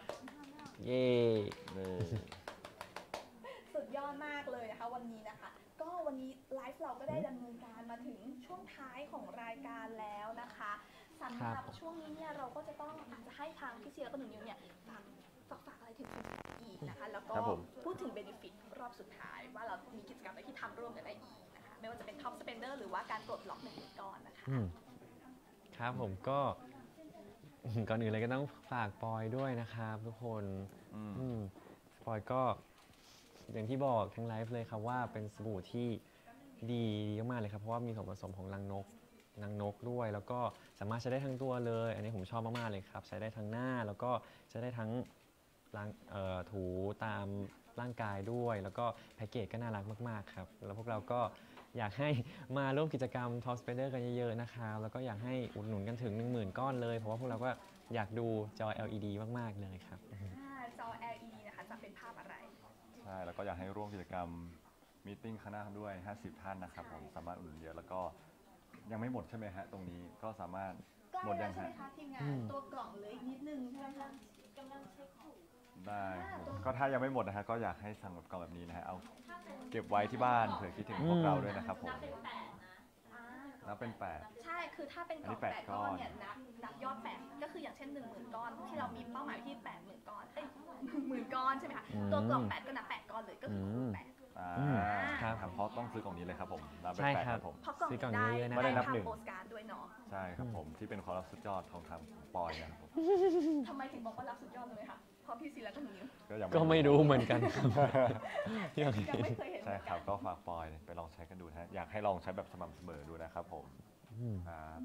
เย่นี่สุดยอดมากเลยนะคะ วันนี้นะคะก็วันนี้ไลฟ์เราก็ได้ดำเนินการมาถึงช่วงท้ายของรายการแล้วนะคะสำหรับช่วงนี้เนี่ยเราก็จะต้องอาจจะให้ทางพี่เชียร์แล้วก็หนูนิวเนี่ยฝากฝากฝากอะไรถึงคุณอีกนะคะแล้วก็ครับผมพูดถึงเบนฟิตรอบสุดท้ายว่าเรามีกิจกรรมอะไรที่ทำร่วมกันได้อีกนะคะไม่ว่าจะเป็นท็อปสเปนเดอร์หรือว่าการปลดล็อกหนึ่งหมื่นก้อนนะคะอืมครับผมก็ ก่อนอื่นเลยก็ต้องฝากปอยด้วยนะครับทุกคนอืมอืมปอยก็อย่างที่บอกทั้งไลฟ์เลยครับว่าเป็นสบู่ที่ดีมากๆเลยครับเพราะว่ามีส่วนผสมของรังนกรังนกด้วย แล้วก็สามารถใช้ได้ทั้งตัวเลย อันนี้ผมชอบมากๆเลยครับใช้ได้ทั้งหน้าแล้วก็ใช้ได้ทั้งล้างเอ่อถูตามร่างกายด้วย แล้วก็แพ็กเกจก็น่ารักมากๆครับแล้วพวกเราก็อยากให้มาร่วมกิจกรรม Top Spider กันเยอะๆนะครับแล้วก็อยากให้อุดหนุนกันถึง หนึ่งหมื่น ก้อนเลยเพราะว่าพวกเราก็อยากดูจอ แอล อี ดี มากๆเลยครับอ่าจอ แอล อี ดี นะคะจะเป็นภาพอะไรใช่แล้วก็อยากให้ร่วมกิจกรรมมีตติ้งข้างหน้าด้วย ห้าสิบ ท่านนะครับผมสามารถอุดหนุนเยอะแล้วก็ยังไม่หมดใช่ไหมฮะตรงนี้ก็สามารถใกล้หมดแล้ยัวงใช่ไหมฮะคะทีมงาอืนมตัวกล่องเหลยอีกนิดนึงใช่ไหมคะได้ครับก็ถ้ายังไม่หมดนะฮะก็อยากให้สั่งแบบกล่องแบบนี้นะฮะเอาเก็บไว้ที่บ้านเผื่อคิดถึงพวกเราด้วยนะครับผมอ่านับเป็นแปดใช่คือถ้าเป็นกล่องอันนี้แปดแปดก้อนเนี่ยก้อนนับนับยอดแปดก็คืออย่างเช่นหนึ่งหมื่นก้อนที่เรามีเป้าหมายที่แปดหมื่นก้อนเอ้ยหมื่นก้อนใช่ไหมคะอืมตัวกล่องแปดก็นับแปดก้อนเลยก็คือคูณอืมแปดอ่าอืมครับครับเพราะต้องซื้อกล่องนี้เลยครับผมนับเป็นใช่แปดคครัรับ บผมเพราะกล่องซื้อกล่องได้เยอะๆนะไม่ได้นับทำหนึ่งโปสการ์ดด้วยเนาะใช่ครับผมที่เป็นความลับสุดยอดของทางปอยนะครับผมทำไมถึงบอกว่ารับสุดยอดเลยคะเพราะพี่ซีแล้วก็หนูนิวก็ยังก็ไม่รู้เหมือนกันครับยังไม่เคยเห็นเหใช่มือนคกัรันบก็ฝากปอยไปลองใช้กันดูนะฮะอยากให้ลองใช้แบบสม่ำเสมอดูนะครับผมอืมครับ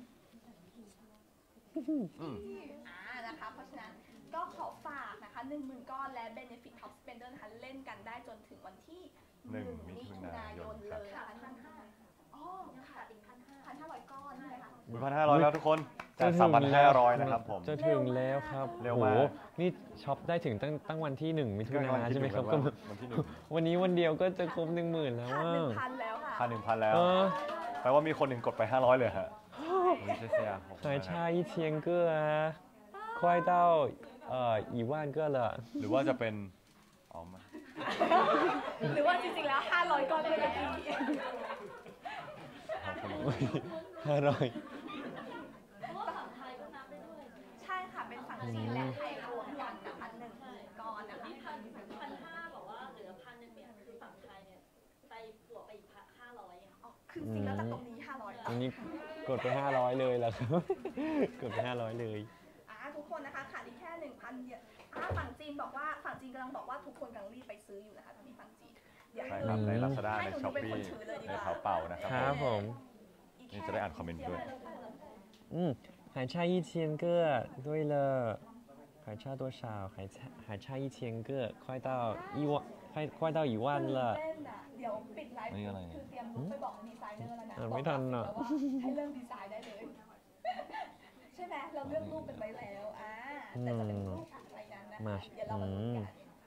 อืมอ่านะคะเพราะฉะนั้นก็ขอฝากนะคะหนึ่งหมื่นก้อนและ Benefit Top Spender นะคะเล่นกันได้จนถึงวันที่หนึ่งมิถุนายนเลยนะคะท่านอ๋อค่ะอีกพันห้าพันห้าร้อยก้อนใช่ไหมคะหนึ่งพันห้าร้อยแล้วทุกคนจากสามพันห้าร้อยนะครับผมจะถึงแล้วครับเร็วโอ้มากโหนี่ช็อปได้ถึงตั้งตั้งวันที่หนึ่งมิถุนายนใช่ไหมครับก็วันที่หนึ่งวันนี้วันเดียวก็จะครบหนึ่งหมื่นแล้วขาดว่าหนึ่งพันแล้วค่ะพันหนึ่งพันแล้วเออแปลว่ามีคนหนึ่งกดไปห้าร้อยเลยฮะไม่ใช่เสียผม还差一千个啊，快到呃一万个了。 หรือว่าจะเป็นอ๋อมาหรือว่าจริงๆแล้วห้าร้อยก้อนเลยนะพี่ขอบคุณห้าร้อยใช่ค่ะเป็นฝั่งจีนและไทยรวมกันนะคะหนึ่งหมื่นก้อนนะคะพันห้าบอกว่าเหลือพันหนึ่งเนี่ยคือฝั่งไทยเนี่ยไปบวกไปอีกห้าร้อยอ่ะอ๋อคือจริงๆแล้วจากตรงนี้ห้าร้อยอันนี้กดไปห้าร้อยเลยแล้วครับ กดไปห้าร้อยเลยอ่าทุกคนนะคะขาดอีกแค่หนึ่งพันเดียวอ่าฝั่งจีนบอกว่าฝั่งจีนกำลังบอกว่าทุกคนกำลังรีบไปซื้ออยู่นะคะตอนนี้ฝั่งจีนเดี๋ยวใช่ให้ครับใน Lazada ให้ในหนูเป็น Shopee คนถือเลยดีกในว่าเผาเป่านะครับครับผมอีกนี่แค่จะได้อ่านคอมเมนต์ด้วย嗯，还差一千个。对了，还差多少？还差还差一千个，快到一万，快快到一万ตื่น了。 เต้นอ่ะเดี๋ยวปิดไลฟ์นี่อะไรคือเตรียมลุกไปบอกดีไซเนอร์แล้วนะอ่ะไม่ทันอ่ะบอกว่าให้เริ่มดีไซน์ได้เลย ใช่ไหมเราเลือกรูปกันไว้แล้วอ่าแต่จะเป็นรูปอะไรนั้นนะมาคะเดี๋ยวเรามาลุ้นกัน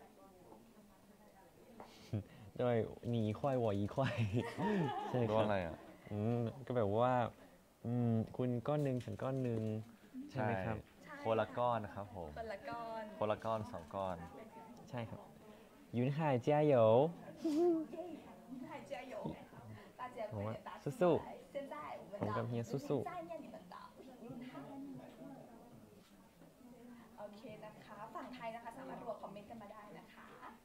对你一块我一块 ใช่รู้ครัว่าอะไรบอ่ะอืมก็แบบว่าอืมคุณก้อนหนึ่งฉันก้อนหนึ่งใช่ไหมครับใช่คนละก้อนนะครับผมคนละก้อนคนละก้อนสองก้อนใช่ครับ云海加油太加油大家快点打出สู้ๆ来现在我们ผมกับเฮียสู้ๆ再念你们的โอเคนะคะฝั่งไทยนะคะสามารถรัวคอมเมนต์กันมาได้นะคะ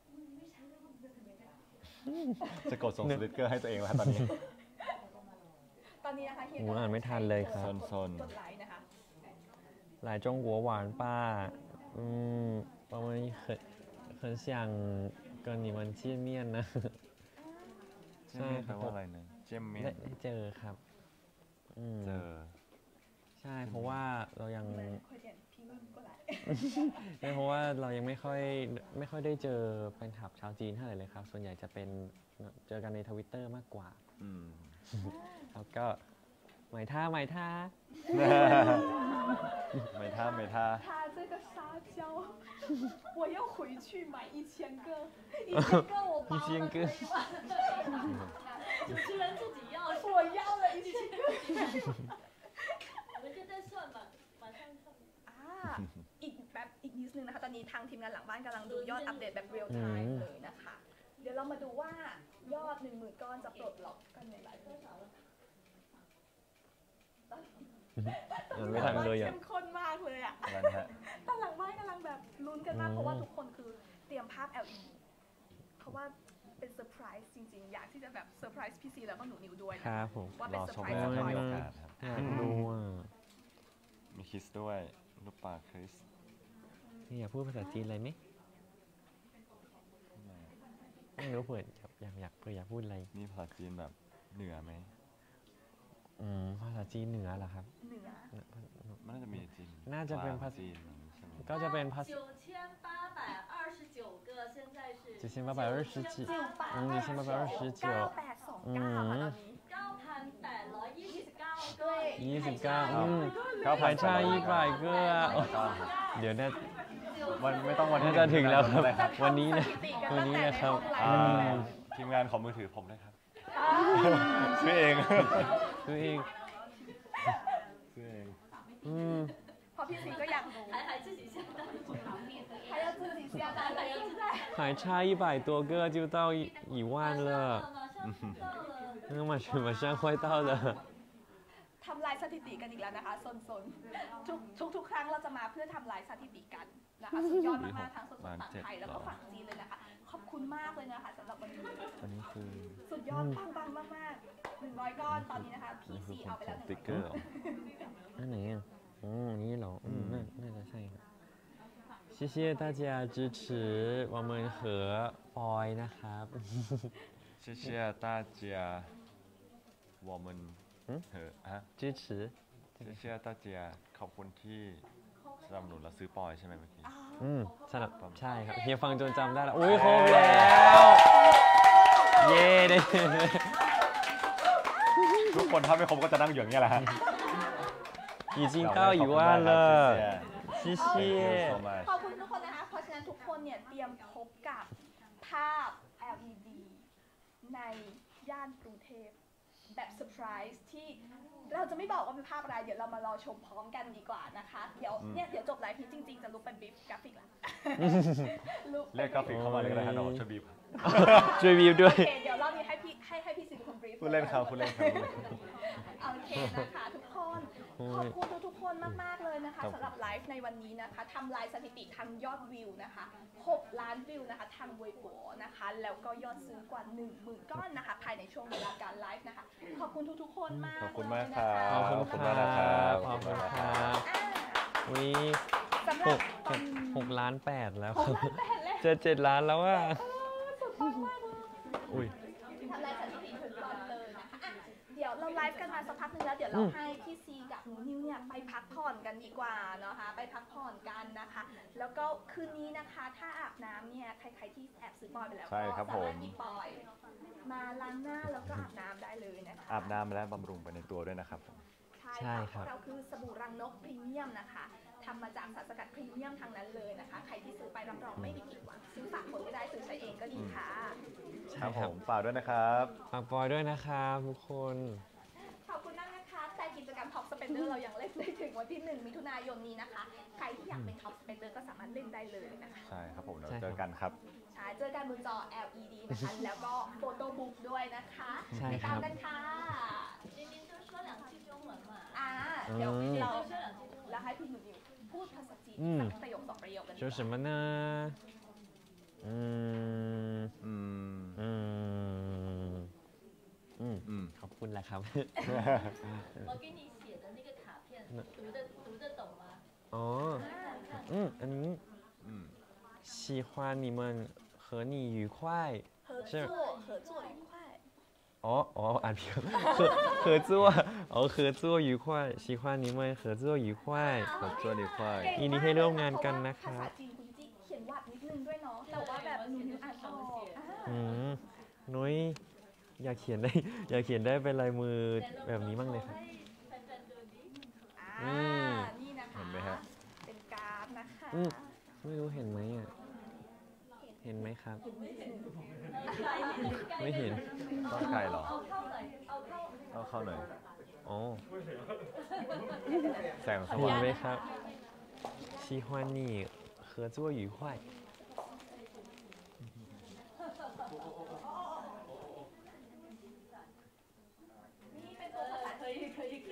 จะกดส่งสลิปเกอร์ให้ตัวเองแล้วตอนนี้ตอนนี้นะคะเฮียโอ้อ่านไม่ทันเลยครับกดโซนๆกดไลค์นะคะ来中国玩吧嗯我们很很想跟你们见面นะเจมเมียนแปลว่าอะไรนะเจมเมียได้นได้เจอครับอืมเจอใช่เพราะว่าเรายัง你们快点评论过来ใช่เพราะว่าเรายังไม่ค่อยไม่ค่อยได้เจอแฟนคลับชาวจีนเท่าไหร่เลยครับ ส่วนใหญ่จะเป็นเจอกันในทวิตเตอร์มากกว่าอืมแล้วก็หมายท่าหมายท่าไม่ท่าไม่ท่า他这个撒娇我要回去买一千个一千个我包一千了个可以吗主持人自己要， 我要了一千个我们现在算吧，马上算。 อ่าอีกแบบอีกนิดนึงนะคะ ตอนนี้ทางทีมงานหลังบ้านกำลังดูยอดอัปเดตแบบเรียลไทม์เลยนะคะ เดี๋ยวเรามาดูว่ายอดหนึ่งหมื่นก้อนจะปลดล็อกกันอย่างไรอ่านไม่ทันเลยอ่ะเข้มข้นมากเลยอ่ะอะไรนะฮะตอนหลังบ้านกำลังแบบลุ้นกันมากอืมเพราะว่าทุกคนคือเตรียมภาพ แอล อี ดี เพราะว่าเป็นเซอร์ไพรส์จริงๆ อยากที่จะแบบเซอร์ไพรส์พี่ซีแล้วก็หนูนิวด้วยคนะรับผมว่ารเป็นอเซอร์ชมไพรส์นะสถ้าปอยมีล์โอกาสครับอยากดูอ่ะมีคิสด้วยลูกปลาคริสนี่อยากพูดภาษาจีนอะไรไหมไม่รู้เผื่ออยากอยากเผื่ออยากพูดอะไรนี่ภาษาจีนแบบเหนือไหมอืมภาษาจีนเหนือเหรอครับเหนือมันน่าจะมีจีนน่าจะเป็นภาษาจีนอย่างนี้ใช่ไหมก็จะเป็นภาษา九千八百二十九个，现在是九千八百二十几จิ๋วปาอืม九千八百二十九เก้าแปดสองเก้าค่ะตอนนี้高盘百ร้อยยี่สิบเก้า个， ยี่สิบเก้าอืมเก้าพั排น差一百个啊เดี๋ยวน่าวันไม่ต้องวันที่น่าจะถึงแล้วครับได้ครับวันนี้นะสถิติกัวันนี้นะครับตั้งแต่ในห้องไลอ่าฟ์ทีมงานขอมือถือผมด้วยครับอ่าซื้อเองตัวเองซื้อเองอืมเพราะพี่ซีก็อยากรู้还还自己下单， 还要自己下单了，现在。 还差一百多个就到一一万了， 马上到了， 那马上马上快到了。 ทำลายสถิติกันอีกแล้วนะคะซนๆทุกทุกทุกครั้งเราจะมาเพื่อทำลายสถิติกันนะคะสุดยอดมากๆทั้งสดๆฝั่งไทยแล้วก็ฝั่งจีนเลยนะคะ ขอบคุณมากเลยนะคะสำหรับวันนี้อันนี้คือสุดยอดปังๆมากๆหนึ่งร้อยก้อนตอนนี้นะคะพี่นี่คือซีคนเอาไปส่แล้วงหนึ่สงติ๊กร้อยเกอร์เหรออันไหนอ่ะอ๋อนี่เหรออืมอืมน่าน่าจะใช่ครับ谢谢大家支持我们和ปอยนะครับ谢谢大家我们嗯เหอะฮะ支持谢谢大家ขอบคุณที่สนับสนุนและซื้อปอยใช่ไหมเมื่อกี้อ๋ออืมสนับใช่ครับเฮียฟังจนจำได้แล้วอุ้ยครบแล้วเย้ได้ทุกคนถ้าไม่ครบก็จะนั่งอยู่อย่างนี้ยแหละฮะ已经到一万了谢谢 so much ขอบคุณทุกคนนะคะ เพราะฉะนั้นทุกคนเนี่ยเตรียมพบกับภาพ แอล อี ดี ในย่านกรุงเทพแบบเซอร์ไพรส์ที่เราจะไม่บอกว่าเป็นภาพอะไร เดี๋ยวเรามารอชมพร้อมกันดีกว่านะคะ เดี๋ยวอืมเนี่ยเดี๋ยวจบไลฟ์นี้จริงๆ จะลุกเป็นบีฟกราฟิกละลุกเรียกกราฟิกเข้ามาเลยก็ได้ฮะเดี๋ยวผมช่วยบีบช่วยวิวด้วยโอเคเดี๋ยวรอบนี้ให้พี่ให้ให้พี่สิเป็นคนบรีฟพูดเล่นครับพูดเล่นครับโอเคนะคะทุกคนโอ้ขอบยคุณทุกๆคนมากๆเลยนะคะครับสำหรับไลฟ์ในวันนี้นะคะทำลายสถิติทางยอดวิวนะคะหกล้านวิวนะคะทางเวยปัวนะคะแล้วก็ยอดซื้อกว่าหนึ่งหมื่นก้อนนะคะภายในช่วงเวลาการไลฟ์นะคะขอบคุณทุกๆคนมากขอบคุณมากเลยครันะะบขอบคุณมากนะคครัรับบ ขอบคุณครับอ่าอุ้ยสำหหรับกตอนนี้หกล้านแปดแล้วหกล้านแปดแล้วจะเจ็ดล้านแล้วอ่ะเออสุดปังมากเลยอุ้ยทำลายสถิติทุกวันเลยนะคะอ่ะเดี๋ยวเราไลฟ์กันมาสักพักหนึงแล้วเดี๋ยวเราอืมให้พี่ซีกับหนูนิวเนี่ยไปพักผ่อนกันดีกว่าเนาะคะไปพักผ่อนกันนะคะ แล้วก็คืนนี้นะคะ ถ้าอาบน้ำเนี่ยใครๆที่แอบซื้อปอยไปแล้วใช่ครับก็สามารถผมหยิบปอย มาล้างหน้าแล้วก็อาบน้ำได้เลยนะคะอาบน้ำและบำรุงไปในตัวด้วยนะครับผมใช่ใช่ค่ะครับเราคือสบู่รังนกพรีเมียมนะคะทำมาจากสารสกัดพรีเมียมทั้งนั้นเลยนะคะ ใครที่ซื้อไปรับรองไม่มีผิดหวังซื้อฝากคนก็ได้ซื้อใช้เองก็ดีค่ะครับผมฝากด้วยนะครับฝากปอยด้วยนะครับทุกคนขอบคุณมากนะคะ แต่กิจกรรม Top Spender เรายังเล่นได้ถึงวันที่หนึ่งมิถุนายนนี้นะคะ ใครที่อยากเป็น Top Spender ก็สามารถเล่นได้เลยนะคะใช่ครับผมเดี๋ยวใช่ครับเจอกันครับใช่เจอกันบนจอ แอล อี ดี นะคะ แล้วก็โฟโต้บุ๊กด้วยนะคะใช่ติดครัตามบกันค่ะ今天就说两句中文嘛， อ่าเดี๋ยวอืมเรา就说两句中文。 แล้วให้พี่หนูนิวพูดภาษาจีนอืมสักประโยคสองประโยคกันดีก说ว่า什么呢嗯อืม嗯嗯อืมขอบคุณแหละครับ我给你写的那个卡片，读得读得懂吗？ อ๋อ看看。 อืมอันนี้อืม喜欢你们和你愉快合作合作愉快อ๋ออ๋ออ่านผิด合合作อ๋อ合作愉快喜欢你们合作愉快ขอบคุณดีควายเก่งยินดีมากให้ร่วมงานกันนะคภารับษาจีนคุณจิ๊กเขียนวัดนิดนึงด้วยเนาะแต่ว่าแบบหนูนิวอ่านออกอ่าอืมนุ้ยอยากเขียนได้ อยากเขียนได้เป็นลายมือแบบนี้บ้างเลยครับให้แฟนๆดูดิอ่าอืมนี่นะคะเห็นไหมฮะเป็นการ์ดนะคะอืม ไม่รู้เห็นไหมอ่ะ เห็นไหมครับ ไม่เห็นต้องไกลเหรอเอาเข้าหน่อยเอาเข้าเอาเข้าหน่อยอ๋อแสงสเห็ว่าน งไหมครับ喜欢你合作愉快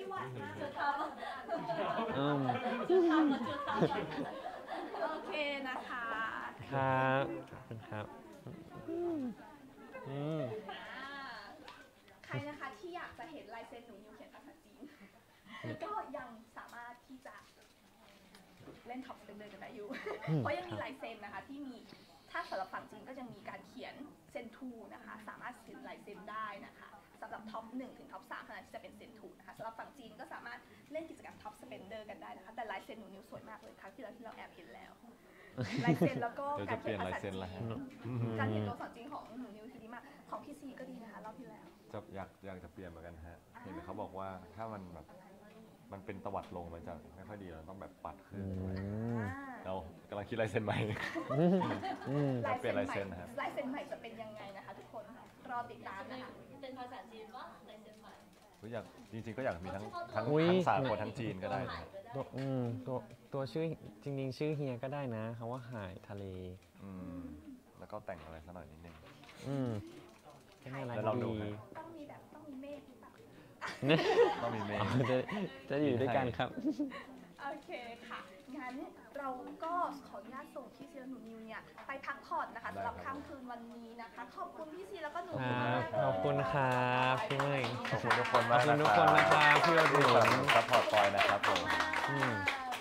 หวานมากจะทำอืมจะทำจะทำโอเคนะคะครับขอบคุณครับอืมอ่าใครนะคะที่อยากจะเห็นลายเซ็นหนูนิวเขียนภาษาจีนก็ยังสามารถที่จะเล่นท็อปสเปนเดอร์กันได้อยู่ เพราะยังมีลายเซ็นนะคะที่มีถ้าสำหรับฝั่งจีนก็ยังมีการเขียนเซนทูนะคะสามารถเซ็นลายเซ็นได้นะคะสำหรับท็อปหนึ่งถึงท็อปสามขณะที่จะเป็นเซนทูนะคะสำหรับฝั่งจีนก็สามารถเล่นกิจกรรมท็อปสเปนเดอร์กันได้นะคะแต่ลายเซ็นหนูนิวสวยมากเลยครั้งที่เราที่เราแอบเห็นแล้วลายเซ็นแล้วก็เดี๋ยวกาจะรเปลี่เขียยนนลายภาษาเซ็นจีแล้วฮะนการเขียนตัวอักษรจีนของหนูนิวทีดีมากของพี่ซีก็ดีนะคะรอบที่แล้วจะอยากอยากจะเปลี่ยนเหมือนกันฮะ เห็นเขาบอกว่าถ้ามันแบบมันเป็นตวัดลงมันจะไม่ค่อยดีเราต้องแบบปัดขึ้อืนมเรากำลังคิดลายเซ็นใหม่อืมจะเปลี่ยนลายเซ็นนะครับลายเซ็นใหม่จะเป็นยังไงนะคะทุกคนรอติดตามนะคะเป็นภาษาจีนว่าลายเซ็นใหม่อยากจริงๆก็อยากมีทั้งทั้งอุ๊ยทั้งสากลทั้งจีนก็ได้นะตัวอืมตัวตัวชื่อจริงๆ ชื่อเฮียก็ได้นะคำว่าหายทะเลอืมแล้วก็แต่งอะไรสักหน่อยนิดนึงอืมก็น่ารักแล้วลองดูดีนะต้องมีแบบต้องมีเมฆหรือเปล่าต้องมีเมอ๋ย์อจะจะอยู่ด้วยกันครับโอเคค่ะ งั้นเราก็ขออนุญาตส่งพี่ซีและหนูนิวเนี่ยไปพักผ่อนนะคะสำหรับค่ำคืนวันนี้นะคะ ขอบคุณพี่ซีแล้วก็หนูคนิวรัมาบกเลยขอบคุณครับพี่เมย์ขอบคุณทุกคนขอมาบกคุณนะทุกคนนะครับที่อุดหนุนซัพพอร์ตปอยนะครับผมอืม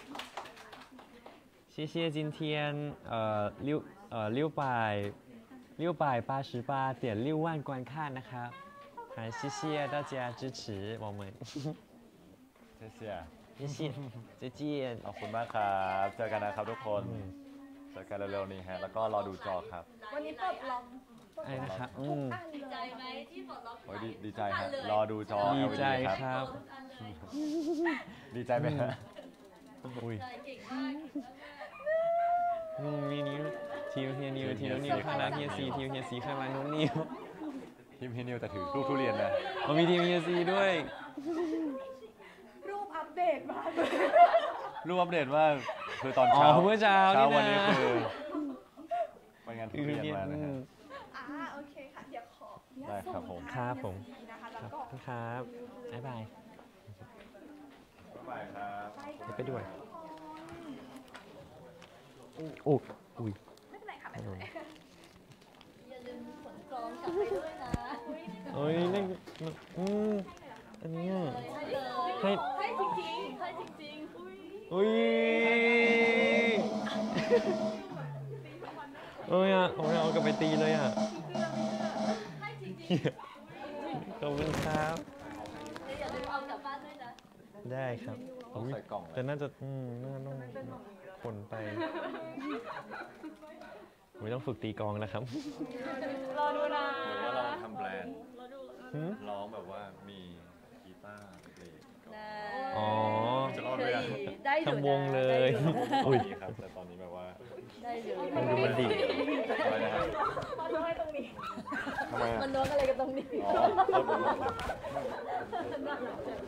谢谢今天呃六呃六百六百八十八点六万观看นะครับ还谢谢大家支持我们เชียร์谢谢再见ขอบคุณมากครับ เจอกันนะครับทุกคน เจอกันเร็วๆนี้ฮะ แล้วก็รอดูจอครับวันนี้เปิดลองอะไรนะครับอืทุกมอันดีเลใจยไหมที่ปลดล็อกโอ้ยดีดีใจฮะทุกนเลยรอดูจอดีแอลใจอี ดีคครับรับทุกอันเลยดีใจไหมฮะอุ้ยใจเก่งมากอืมมีนิ้วทีมเฮียนิวทีมน้องนิวข้างหลังเฮียซีทีมเฮียซีข้างหลังน้องนิวทีมพี่นิวแต่ถือลูกทุเรียนนะอ๋อมีทีมเฮียซีด้วยรูปอัปเดตมาเลยรูปอัปเดตว่าคือตอนอ๋อเช้าเมื่อเช้าเช้านี่วันนี้นะคือไปงานทุเรียนมานะฮะอ่าโอเคค่ะ เดี๋ยวขออนุญาตได้ครับส่งผมทางครับผมเฮียซีนะคะแล้วขอบก็คุณครับบ๊ายบายไปครับไปกันไปด้วยทุกคนโอ้อุ้ยไม่เป็นไรค่ะไม่เป็นไรอย่าลืมขนกรองกลับไปด้วยนะเอ้ยนั่นอืมอันเนี้ยให้เลยให้ให้จริงๆให้จริงๆอุ้ยอุ้ยเอ้ยอ่ะโอ้ยเอากลับไปตีเลยอ่ะให้จริงขอบคุณครับๆอย่าลืมเอากลับบ้านด้วยนะได้ครับต้องใส่กล่องเลแต่ยน่าจะอืมน่าต้องขนไปไม่ต้องฝึกตีกลองแล้วครับรอดูนะหรือว่าเราทำแบรนด์รอดูหืมร้องแบบว่ามีกีตาร์เพลงก็นะอ๋อจะรอดไหมอะได้อยู่นะทำวงเลยได้อยู่นะอุ้ยดีครับ แต่ตอนนี้แบบว่าได้อยู่มันดูมันดีอะไรนะฮะมาด้วยตรงนี้ทำไมอะมันล้วงอะไรกันตรงนี้อ๋อโทษผม